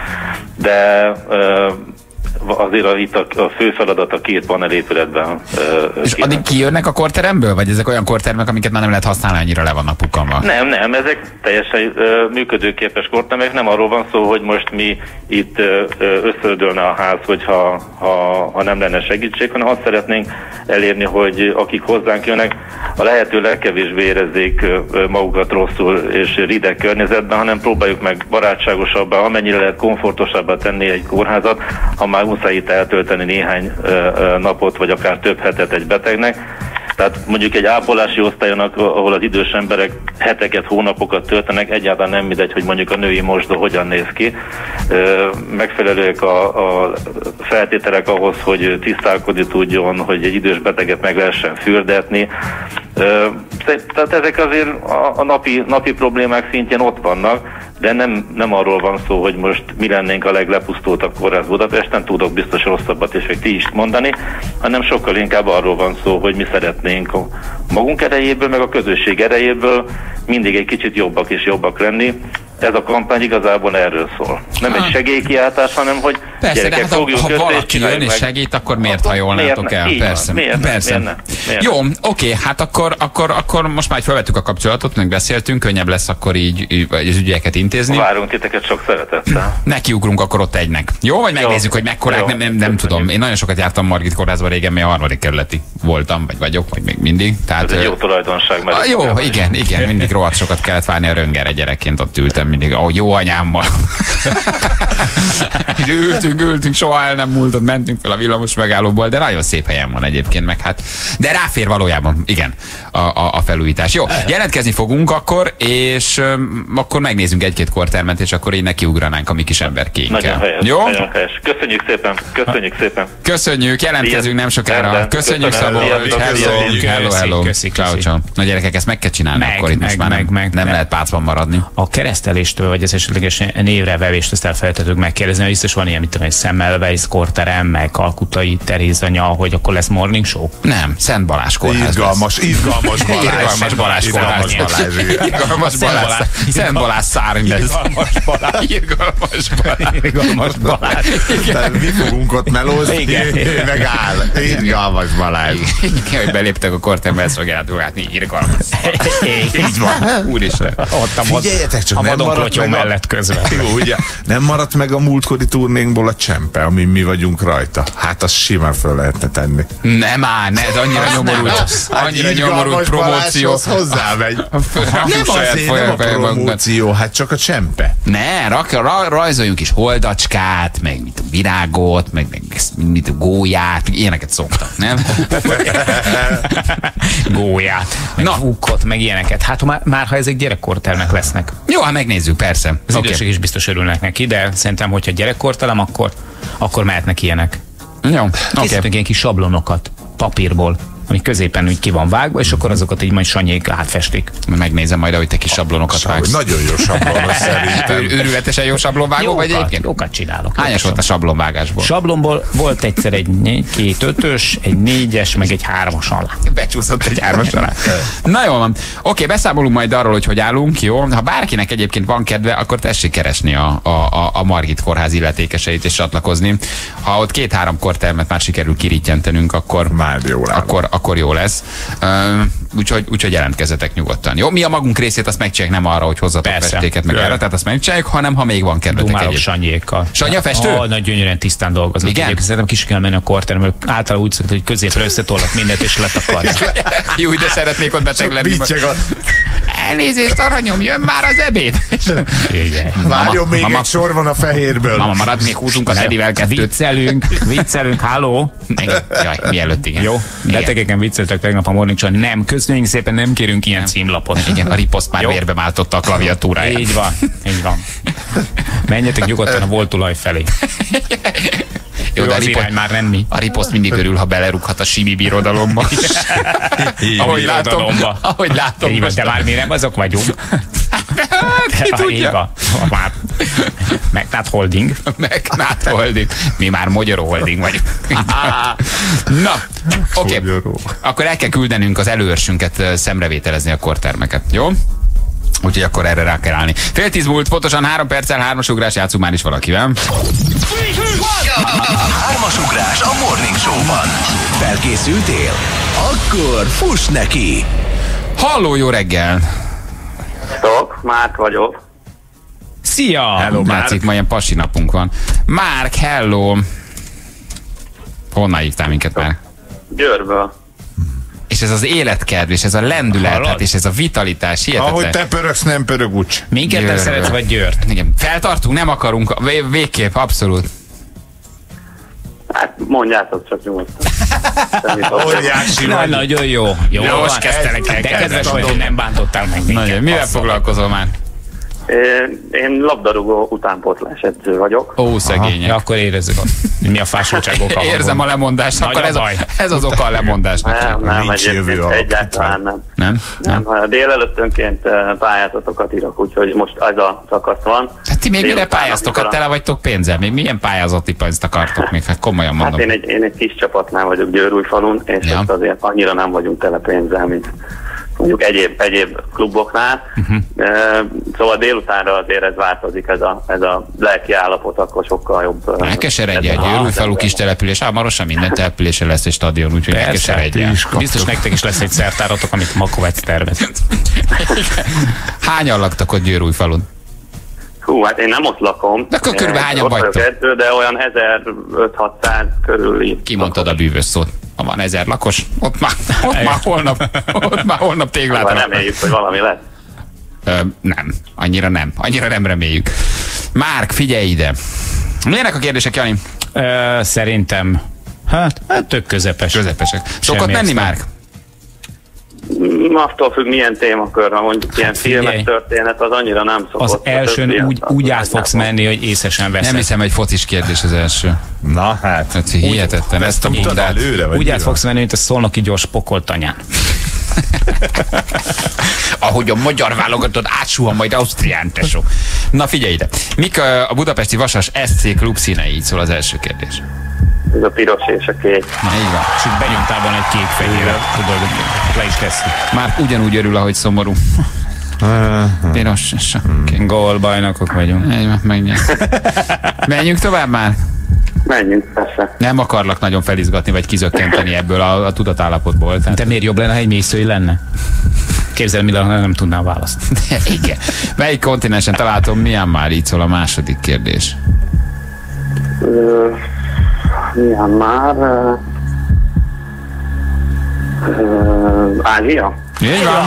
de uh, azért a, itt a, a fő feladat a két panel épületben. Uh, és addig kijönnek a korteremből? Vagy ezek olyan kortermek, amiket már nem lehet használni, annyira le vannak pukkanva? Nem, nem, ezek teljesen uh, működőképes kortermek, nem arról van szó, hogy most mi itt uh, összöldölne a ház, hogyha ha, ha nem lenne segítség, hanem azt szeretnénk elérni, hogy akik hozzánk jönnek, a lehető legkevésbé érezzék uh, magukat rosszul és rideg környezetben, hanem próbáljuk meg barátságosabbá, amennyire lehet komfortosabbá tenni egy kórházat, ha már muszáj itt eltölteni néhány ö, ö, napot, vagy akár több hetet egy betegnek. Tehát mondjuk egy ápolási osztályon, ahol az idős emberek heteket, hónapokat töltenek, egyáltalán nem mindegy, hogy mondjuk a női mosdó hogyan néz ki. Ö, megfelelőek a, a feltételek ahhoz, hogy tisztálkodni tudjon, hogy egy idős beteget meg lehessen fürdetni. Ö, tehát ezek azért a, a napi, napi problémák szintjén ott vannak, de nem, nem arról van szó, hogy most mi lennénk a leglepusztultabb kórház Budapesten, tudok biztos rosszabbat és még ti is mondani, hanem sokkal inkább arról van szó, hogy mi szeretnénk a magunk erejéből, meg a közösség erejéből mindig egy kicsit jobbak és jobbak lenni. Ez a kampány igazából erről szól. Nem egy segélykiáltás, hanem hogy persze, gyerekek, de hát fogjuk ha össze, valaki jön és segít, akkor miért hajolnátok el? Miért Persze. Miért persze. Miért miért Jó, oké, hát akkor, akkor, akkor most már felvettük a kapcsolatot, meg beszéltünk, könnyebb lesz akkor így az ügyeket intézni. Várunk titeket sok szeretettel. Nekiugrunk akkor ott egynek. Jó, vagy megnézzük, hogy mekkorák, nem, nem, nem tudom. Én nagyon sokat jártam Margit kórházban régen, mert a harmadik kerületi voltam, vagy vagyok, vagy még mindig. Tehát, ez egy jó tulajdonság. Mert jó, igen, igen, mindig rohadt sokat kellett várni a röngerre, gyerekként ott ültem mindig, ahogy jó anyámmal. ültünk, ültünk, soha el nem múltott, mentünk fel a villamos megállóból, de nagyon szép helyen van egyébként, meg hát, de ráfér valójában, igen, a, a, a felújítás. Jó, jelentkezni fogunk akkor, és um, akkor megnézzünk egy-két kortermet, és akkor így nekiugranánk a mi kis emberkéinkkel. Nagyon helyes, jó? Nagyon helyes. Köszönjük szépen, köszönjük szépen. Köszönjük, jelentkezünk nem sokára. Köszönjük, Szabolcs. Hello, hello, hello. Ciao, ciao. Na gyerekek, ezt meg kell csinálni, meg, akkor itt meg, most már meg, nem, meg, nem meg. lehet pácban maradni. A kereszteléstől, vagy az esetleges névre vevést, ezt elfelejtettük megkérdezni, hogy biztos van ilyen, mint egy Semmelweis korterem, meg Kalkutai Terézanya, hogy akkor lesz morning show? Nem, Szent Balázs kórház. Izgalmas, izgalmas Balázs. Izgalmas Balázs kórház. Izgalmas Balázs. Szent Balázs szárny lesz. Izgalmas Balázs. Izgalmas Balázs. Izgalmas Balázs. Mi fogunk ott melózni, meg áll. Izgalmas Balázs. Igen, hogy beléptek a korterembe, ezt fogják látni, izgalmas. Így van. Úristen. Figyeljetek csak, a nem maradt meg mellett közben. Jó, ugye? Nem maradt meg a múltkori turnénkból a csempe, amin mi vagyunk rajta. Hát azt simán föl lehetne tenni. Nem áll, ne, ez annyira nyomorult, annyira nyomorult promóció. Hozzámegy. Nem azért, nem a promóció, hát csak a csempe. Ne, rak, ra, rajzoljunk is holdacskát, meg mit a virágot, meg, meg mit a gólyát, ilyeneket szoktak, nem? Gólyát, meg Na. fúkot, meg ilyeneket. Hát már, már ha ezek gyerekkortermek lesznek. Jó, hát megnézzük, persze. Az okay. idősek is biztos örülnek neki, de szerintem, hogyha gyerekkortelem, akkor, akkor mehetnek ilyenek. Jó, készítünk okay. ilyen kis sablonokat papírból, ami középen úgy ki van vágva, és akkor azokat így majd Sanyék átfestik. Megnézem majd, hogy te kis sablonokat vágsz. Nagyon jó sablonos szerintem. Őrületesen jó sablonvágó vagy egyébként? Jókat csinálok. Hányas volt a sablonvágásból? Sablonból volt egyszer egy két ötös, egy négyes, meg egy hármas alá. Becsúszott egy hármas alá. Na jól van. Oké, beszámolunk majd arról, hogy hogy állunk, jó? Ha bárkinek egyébként van kedve, akkor tessék keresni a, a, a, a Margit kórház illetékeseit és csatlakozni. Ha ott két-három kortermet már sikerül kirítjentenünk, akkor, már jó akkor, akkor jó lesz. Uh, úgyhogy, úgyhogy jelentkezzetek nyugodtan. Jó, mi a magunk részét azt megcsináljuk, nem arra, hogy hozzatok Persze. festéket, meg erre, tehát azt megcsináljuk, hanem ha még van kedvetek egyébként. Sanyékkal. Sanya festő? Oh, nagyon gyönyörűen tisztán dolgoznak. Igen? Szerintem kis kell menni a korterembe. Általában úgy szokott, hogy középre összetolnak mindent és letakarják. Jó, de szeretnék ott beteg lenni. elnézést, aranyom, jön már az ebéd. Várjon, még mama, egy sor van a fehérből. Mama, marad, még húzunk az Edivel kettőt. Viccelünk, viccelünk, halló. Jaj, mielőtt, igen. Jó, betegeken vicceltek tegnap a Morning Show. Nem, köszönjük szépen, nem kérünk ilyen címlapot. Igen, a riposzt már vérbe máltotta a klaviatúráját. Így van, így van. Menjetek nyugodtan a Voltulaj felé. Jó, de a riposzt már nem mi. A riposzt mindig örül, ha belerúghat a simi birodalomba. Ahogy látom, ahogy látom. Így van, de már mi nem azok vagyunk. Ki tudja? Már Magnát Holding. Magnát Holding. Mi már Magyaró Holding vagyunk. Na, oké. Okay. Akkor el kell küldenünk az előörsünket szemrevételezni a kortermeket. Jó? Úgyhogy akkor erre rá kell állni. Fél tíz múlt, pontosan három perccel, hármas ugrás, játszunk már is valakivel. Hármas ugrás a Morning Show-ban. Felkészültél? Akkor fuss neki! Halló, jó reggel! Stop, Márk vagyok. Szia! Hello, látszik, ma ilyen pasi napunk van. Márk, hello! Honnan hívtál minket már? Győrből. És ez az életkedv, és ez a lendület, és ez a vitalitás, hihetetlen. Ahogy te pörögsz, nem pörög úgy. Minket nem szeretsz, vagy Győrt? Igen. Feltartunk, nem akarunk, vé- végképp, abszolút. Hát mondjátok csak nyugodtan. Óriási Na, vagy. nagyon jó. Jó, jó most kezdtelek el. De kedves vagy, hogy nem bántottál meg minket. Nagyon. Mivel foglalkozol már? Én labdarúgó utánpótlás edző vagyok. Ó, szegények. Ja, akkor érezzük, mi a fásultságok. Érzem a lemondást, akkor ez, a, ez az oka a lemondásnak. Nem, nem, egyébként egyáltalán nem. Nem? Nem, nem. Délelőttönként pályázatokat írok, úgyhogy most ez a szakasz van. Hát ti még mire pályáztok? Tele vagytok pénzzel? Még milyen pályázati pénzt akartok még? Hát komolyan mondom. Hát én egy, én egy kis csapatnál vagyok Győrújfalun, és ja. Ott azért annyira nem vagyunk tele pénzzel, mint mondjuk egyéb, egyéb kluboknál. Uh-huh. Szóval délutánra azért ez változik, ez a, ez a lelki állapot, akkor sokkal jobb. Ne keseredj, egy Győrújfalu kis település, hamarosan minden települése lesz egy stadion, úgyhogy ne keseredj. Biztos nektek is lesz egy szertáratok, amit Makovec tervez. Hányan laktak ott Győrújfalun? Hú, hát én nem ott lakom. De akkor körülbelül hányan vagytok? Edző, de olyan ezerötszáz-hatszáz körül. Kimondtad a bűvös szót. Ha van ezer lakos, ott már, ott már holnap, ott már holnap téglát. Reméljük, hogy valami lesz. Ö, nem, annyira nem, annyira nem reméljük. Márk, figyelj ide. Milyenek a kérdések, Jani? Ö, szerintem, hát, hát tök közepes. Közepesek. Sokat menni, Márk? Attól függ, milyen témakör, ha mondjuk ilyen hát filmes történet, az annyira nem szokott. Az elsőn úgy, úgy át fogsz menni, hogy észesen veszed. Nem hiszem, egy focis kérdés az első. Na hát. hát hihetetlen. Ezt a mutatál előre, vagy úgy át fogsz menni, mint a szolnoki gyors pokoltanyán. Ahogy a magyar válogatott átsuhan majd Ausztrián, tesó. Na figyelj ide. Mik a budapesti Vasas es cé klub színei? Így szól az első kérdés. Ez a piros és a kék. Na, így van. És itt benyomtál volna egy kék fehérre, tudod, le is kezdtük. Már ugyanúgy örül, ahogy szomorú. Piros és a kék. Gólbajnokok vagyunk. Így van, megnyert. Menjünk tovább már? Menjünk, persze. Nem akarlak nagyon felizgatni, vagy kizökkenteni ebből a, a tudatállapotból. Tehát... De miért jobb lenne, ha egy mélyszői lenne? Képzelem, mi lenne, nem tudnám választani. Igen. Melyik kontinensen találtam Myanmar? Így szól a második kérdés. Uh... Milyen már? Uh, uh, Ázsia? Így van.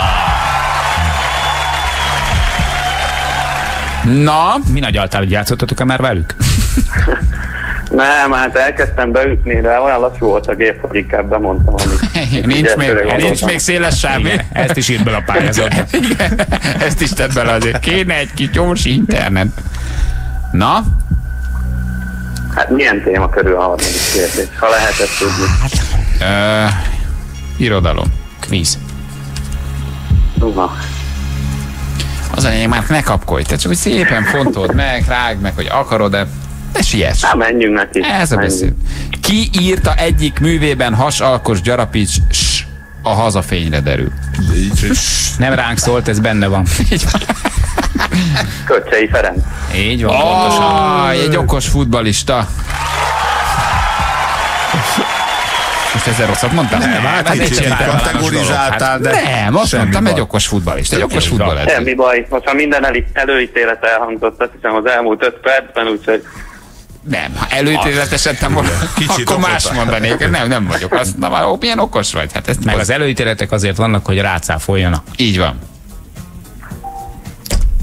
Na? Mi nagy altál, hogy játszottatok-e már velük? Nem, hát elkezdtem beütni, de olyan lassú volt a gép, hogy inkább bemondtam, amit... nincs még, nincs még széles sáv. Ezt is írt bele a pályázatba. Ezt is tett bele azért. Kéne egy kis gyors internet. Na? Hát milyen téma körül a harmadik kérdés? Ha lehet ezt tudni. Uh, irodalom. Kvíz. Na. Az a lényeg, már ne kapkodj. Te csak hogy szépen fontold meg, rágd meg, hogy akarod, de ne siess. Hát menjünk neki. Ez a beszéd. Ki írta egyik művében Hasalkos Gyarapíts s a hazafényre derül? Nem ránk szólt, ez benne van. Így van. Köcsei Ferenc. Így van, oh, pontosan. Egy okos futballista. Most ezzel rosszat mondtam? Nem, hát egy kategorizáltál, de nem, azt mondtam, egy okos futballista, egy okos futballista. Semmi baj, most ha minden előítélet elhangzott, azt hiszem az elmúlt öt percben, úgyhogy... Nem, ha előítéletesen te akkor okos. Más mondanék. Nem, nem vagyok. Azt, na már milyen okos vagy. Hát ezt meg az előítéletek azért vannak, hogy rácáfoljanak. Így van.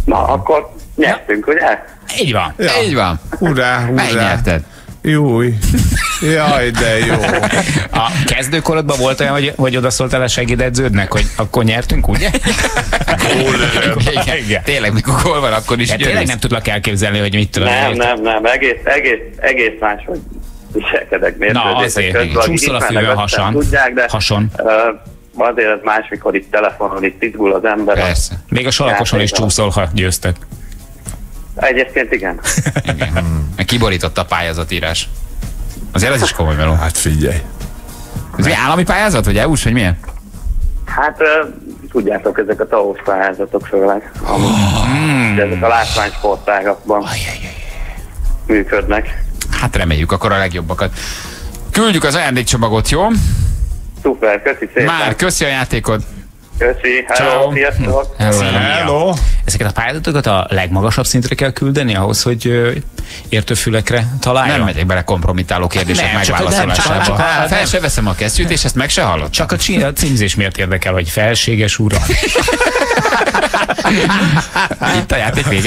Na, akkor nyertünk, ugye? Így van. Ja. Így van. Urá, urá. Megnyerted. Júj. Jaj, de jó. A kezdőkorodban volt olyan, hogy, hogy odaszóltál a segédedződnek, hogy akkor nyertünk, ugye? Igen, igen. Tényleg, mikor gól van, akkor is ja, tényleg nem tudlak elképzelni, hogy mit tudom. Nem, nem, nem, egész, egész, egész más, hogy viselkedek mérkőzések közben. Csúszol a fűvel hason. Tudják, de hason. Uh, azért ez más, mikor itt telefonon, itt izgul az ember. Persze. Még a salakoson is csúszol, ha győztek. Egyébként igen. Igen. Kiborított a pályázatírás. Azért ez is komoly meló. Hát figyelj. Ez mi állami pályázat, vagy é u-s, vagy milyen? Hát uh, tudjátok, ezek a tavós pályázatok főleg. Hmm. Ezek a látványsportágakban működnek. Hát reméljük akkor a legjobbakat. Küldjük az ajándékcsomagot, jó? Szuper, köszi szépen. Már, köszi a játékod. Köszi, hello, sziasztok. Hello. Ezeket a pályázatokat a legmagasabb szintre kell küldeni ahhoz, hogy ö, értőfülekre találjon? Nem megyek bele kompromittáló kérdések Nem, csak- megválaszolásába. nem, csak- Fel nem. sem veszem a kesztyűt, és ezt meg se hallott. Csak a, cím, a címzés miért érdekel, hogy felséges ura? Itt a játék vége.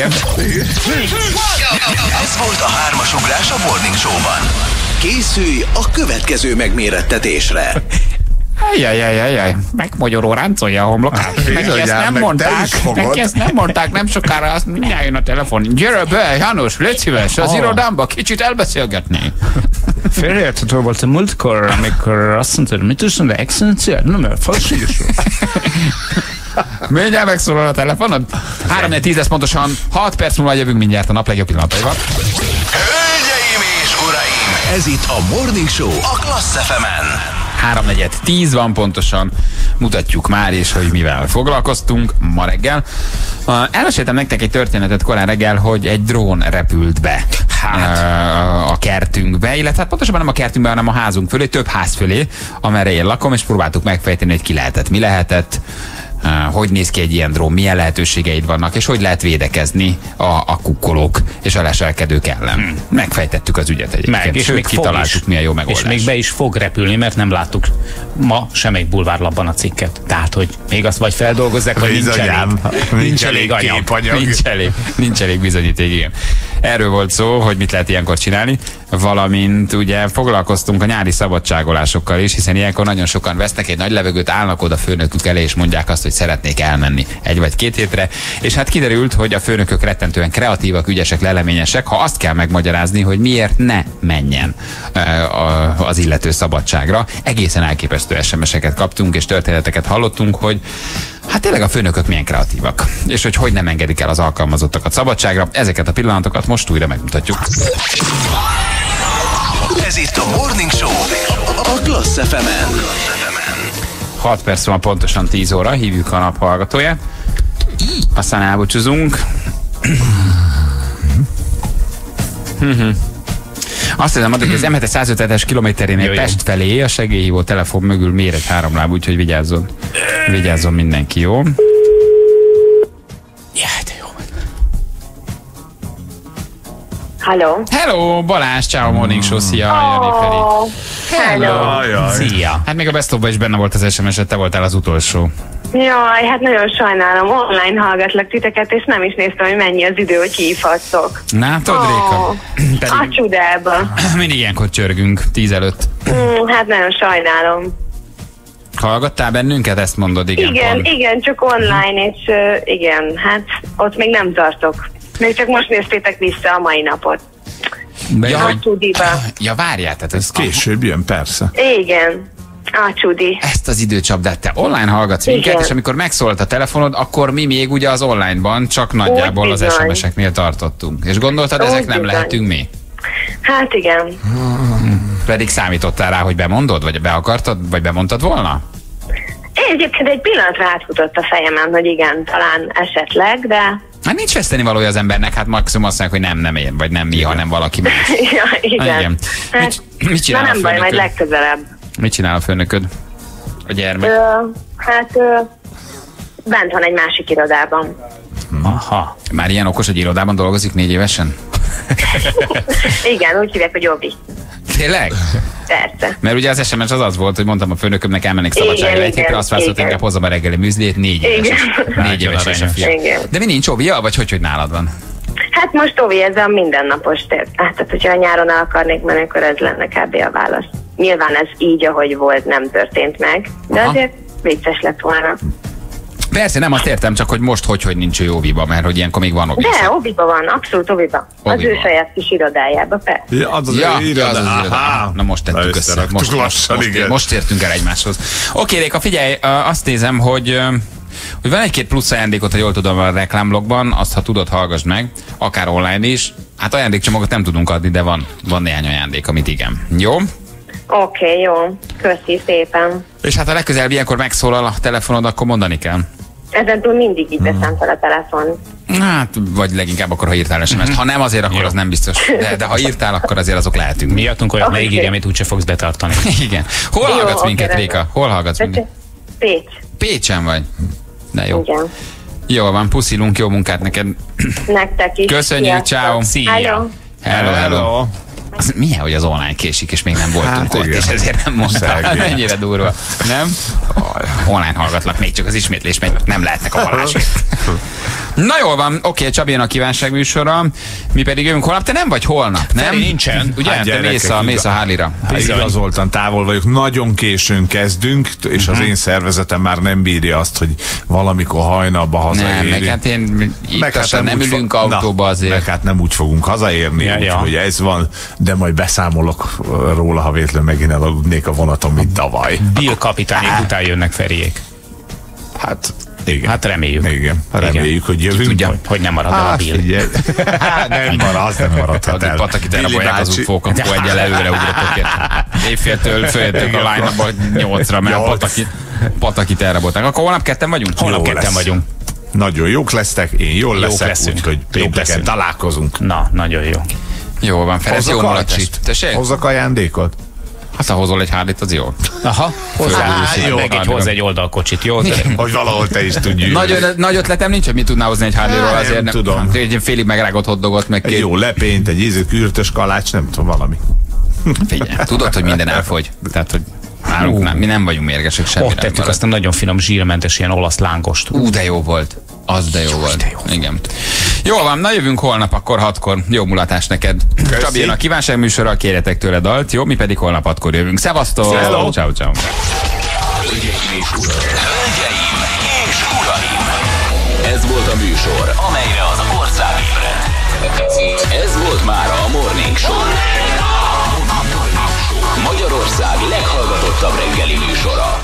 Ez volt a hármas ugrás a Morning Show-ban. Készülj a következő megmérettetésre. Ajjajajajaj, megmagyoró ráncolja a homlokát. Neki ezt nem mondták, neki ezt nem mondták, nem sokára azt mindjárt jön a telefon. Gyere be, János, légy szíves, az Oh. irodámba kicsit elbeszélgetni. Félreérthető volt a múltkor, amikor azt mondtad, mit is mondta, excellencia? Nem, mert falséges. Mindjárt megszólal a telefonod. három négy tíz lesz pontosan, hat perc múlva jövünk mindjárt a nap legjobb pillanataival. Hölgyeim és uraim, ez itt a Morning Show a Klassz ef emen. háromnegyed tíz van pontosan, mutatjuk már is, hogy mivel foglalkoztunk ma reggel. Uh, elmeséltem nektek egy történetet korán reggel, hogy egy drón repült be hát. uh, a kertünkbe, illetve hát pontosabban nem a kertünkbe, hanem a házunk fölé, több ház fölé, amerre én lakom, és próbáltuk megfejteni, hogy ki lehetett, mi lehetett. Uh, hogy néz ki egy ilyen drón, milyen lehetőségeid vannak, és hogy lehet védekezni a, a kukkolók és a leselkedők ellen. Hmm. Megfejtettük az ügyet egyébként. Meg, és Sőt, még kitaláltuk, milyen jó megoldás. És még be is fog repülni, mert nem láttuk ma semmelyik bulvárlapban a cikket. Tehát, hogy még azt vagy feldolgozzák, vagy nincs elég. Nincs elég képanyag. Nincs elég, nincs elég bizonyíték, igen. Erről volt szó, hogy mit lehet ilyenkor csinálni, valamint ugye foglalkoztunk a nyári szabadságolásokkal is, hiszen ilyenkor nagyon sokan vesznek egy nagy levegőt, állnak oda főnökük elé, és mondják azt, hogy szeretnék elmenni egy vagy két hétre, és hát kiderült, hogy a főnökök rettentően kreatívak, ügyesek, leleményesek, ha azt kell megmagyarázni, hogy miért ne menjen az illető szabadságra. Egészen elképesztő es em eseket kaptunk, és történeteket hallottunk, hogy hát tényleg a főnökök milyen kreatívak, és hogy hogy nem engedik el az alkalmazottakat szabadságra. Ezeket a pillanatokat most újra megmutatjuk. Ez itt a Morning Show a Klassz ef emen. hat perc van pontosan tíz óra, hívjuk a nap hallgatóját. Aztán elbúcsúzunk. Azt hiszem, addig az em hét száz ötvenes kilométerénél Pest felé a segélyhívó telefon mögül mér egy háromláb, úgyhogy vigyázzon. Vigyázzon mindenki, jó? Jaj, de jó. Hello. Hello, Balázs, ciao, Morning Show, szia, Jani Feri. Hello. Hello. Szia. Hát még a Best of-ban is benne volt az es em es, te voltál az utolsó. Jaj, hát nagyon sajnálom, online hallgatlak titeket, és nem is néztem, hogy mennyi az idő, hogy hívhattok. Na, tudod, Réka? Pedig... A csudába. Mindig ilyenkor csörgünk, tíz előtt. Mm, hát nagyon sajnálom. Hallgattál bennünket, ezt mondod, igen? Igen, pont. igen, csak online, és uh, igen, hát ott még nem tartok. Még csak most néztétek vissza a mai napot. Ja, a csudiba. Ja, várjál, tehát ez később jön, persze. Igen. A csudi. Ezt az időcsapdát te online hallgatsz minket, igen. És amikor megszólt a telefonod, akkor mi még ugye az onlineban csak nagyjából az es em eseknél tartottunk. És gondoltad, ezek nem bizony. lehetünk mi? Hát igen. Hmm. Pedig számítottál rá, hogy bemondod, vagy be akartad, vagy bemondtad volna? Én egyébként egy pillanatra átfutott a fejemen, hogy igen, talán esetleg, de... Hát nincs veszteni valója az embernek, hát maximum azt mondják, hogy nem, nem én, vagy nem mi, igen. hanem valaki más. ja, igen. igen. Hát, mit, mit csinál na nem a baj, majd főnököd? legközelebb. Mit csinál a főnököd? A gyermek? Ö, hát ö, bent van egy másik irodában. Aha. Már ilyen okos, hogy irodában dolgozik négy évesen? Igen, úgy hívják, hogy Jobbik. Tényleg? Persze. Mert ugye az es em es az az volt, hogy mondtam a főnökömnek, elmennék szabadságra egy hétre, azt válaszolt, inkább hozzam a reggeli műzlét, négy éves. Négy éves a fia. De mi nincs óvja, vagy hogy, hogy nálad van? Hát most Ovi, ez a mindennapos tér. Hát, tehát, hogyha a nyáron el akarnék menni, akkor ez lenne kb. A válasz. Nyilván ez így, ahogy volt, nem történt meg, de aha, azért vicces lett volna. Persze, nem azt értem, csak hogy most hogy, hogy nincs ő Oviba, mert hogy ilyenkor még van Ovi. De, Oviba van, abszolút Oviba. Az ő saját kis irodájába, persze. Ja, az az ja, iroda. az az iroda. Na most tettük össze. Most, lassan, most, most, most értünk el egymáshoz. Oké, Réka, figyelj, azt nézem, hogy... hogy van egy-két plusz ajándékot, ha jól tudom, a reklámblogban, azt ha tudod, hallgass meg, akár online is. Hát ajándékcsomagot nem tudunk adni, de van, van néhány ajándék, amit igen. Jó? Oké, okay, jó. Köszi szépen. És hát ha legközelebb ilyenkor megszólal a telefonod, akkor mondani kell. Ezentúl mindig így teszem fel a telefon. Hát, vagy leginkább akkor, ha írtál es em es-t. Ha nem, azért akkor az nem biztos. De, de ha írtál, akkor azért azok lehetünk. Miattunk olyat okay, megígérj, amit úgyse fogsz betartani. Igen. Hol jó, hallgatsz okay, minket, Réka? Hol hallgatsz minket? Pécs. Pécsen vagy? De jó. Igen. Jó van, puszilunk, jó munkát neked. Nektek is. Köszönjük, ciao. Szia. Hello. Hello, hello. Az milyen, hogy az online késik, és még nem voltunk hát, ott, igen, és ezért nem mondtam. Mennyire durva. Nem? Online hallgatlak, még csak az ismétlés megy, nem lehetnek a Balázsék. Na jól van, oké, Csabi jön a kívánságműsorra, mi pedig jövünk holnap. Te nem vagy holnap, nem? Feri nincsen. Ugye, hát te mész a, mész a Harley-ra. Hát igazoltan távol vagyok, nagyon későn kezdünk, és uh-huh. az én szervezetem már nem bírja azt, hogy valamikor hajnalba hazaérjünk. Nem, meg hát én itt nem ülünk autóba azért. Meg hát nem úgy fogunk hazaérni, ja, ja. Úgyhogy ez van, de majd beszámolok róla, ha véletlenül megint elaludnék a vonaton, mint tavaly. Bill kapitánék hát. Után jönnek Feriék. Hát... Igen. Hát reméljük. Igen, reméljük, igen. Hogy jövünk. Tudja, hogy, hogy nem marad el a Bill. Nem marad, az nem maradhat el. Pataki terabolják az útfókankó egyel előre ugrottok. Évféltől följöttök a line-ba nyolcra, mert Pataki, Pataki terabolták. Akkor holnap ketten vagyunk? Holnap ketten lesz. vagyunk. Nagyon jók lesztek, én jól jók leszek, leszünk. Úgyhogy pénteken találkozunk. Na, nagyon jó. Jó van, Ferenc, jó mulatast. Hozzak ajándékot? Hát ha hozol egy Harley-t, az jó. Aha, hozzá, meg egy hozzá egy oldalkocsit, jó? Hogy valahol te is tudjuk. Nagy, nagy ötletem nincs, hogy mit tudnál hozni egy Harley-ról, azért nem, nem tudom. Egy félig megrágott hotdogot, meg egy két... jó lepényt, egy ízű kürtös kalács, nem tudom, valami. Figyelj, tudod, hogy minden elfogy. Tehát, hogy nálunk nem, mi nem vagyunk mérgesek semmire. Ott tettük azt a nagyon finom zsírmentes ilyen olasz lángost. Ú, de jó volt. Az de jó, jó volt. De jó. Igen. Jól van, na jövünk holnap akkor hatkor. Jó mulatás neked. Csabi jön a kívánság műsorral, kérjetek tőle dalt, jó? Mi pedig holnap hatkor jövünk. Szevasztok! Ciao, ciao. Hölgyeim és uraim! Ez volt a műsor, amelyre az ország ébredt. Ez volt már a Morning Show. Magyarország leghallgatottabb reggeli műsora.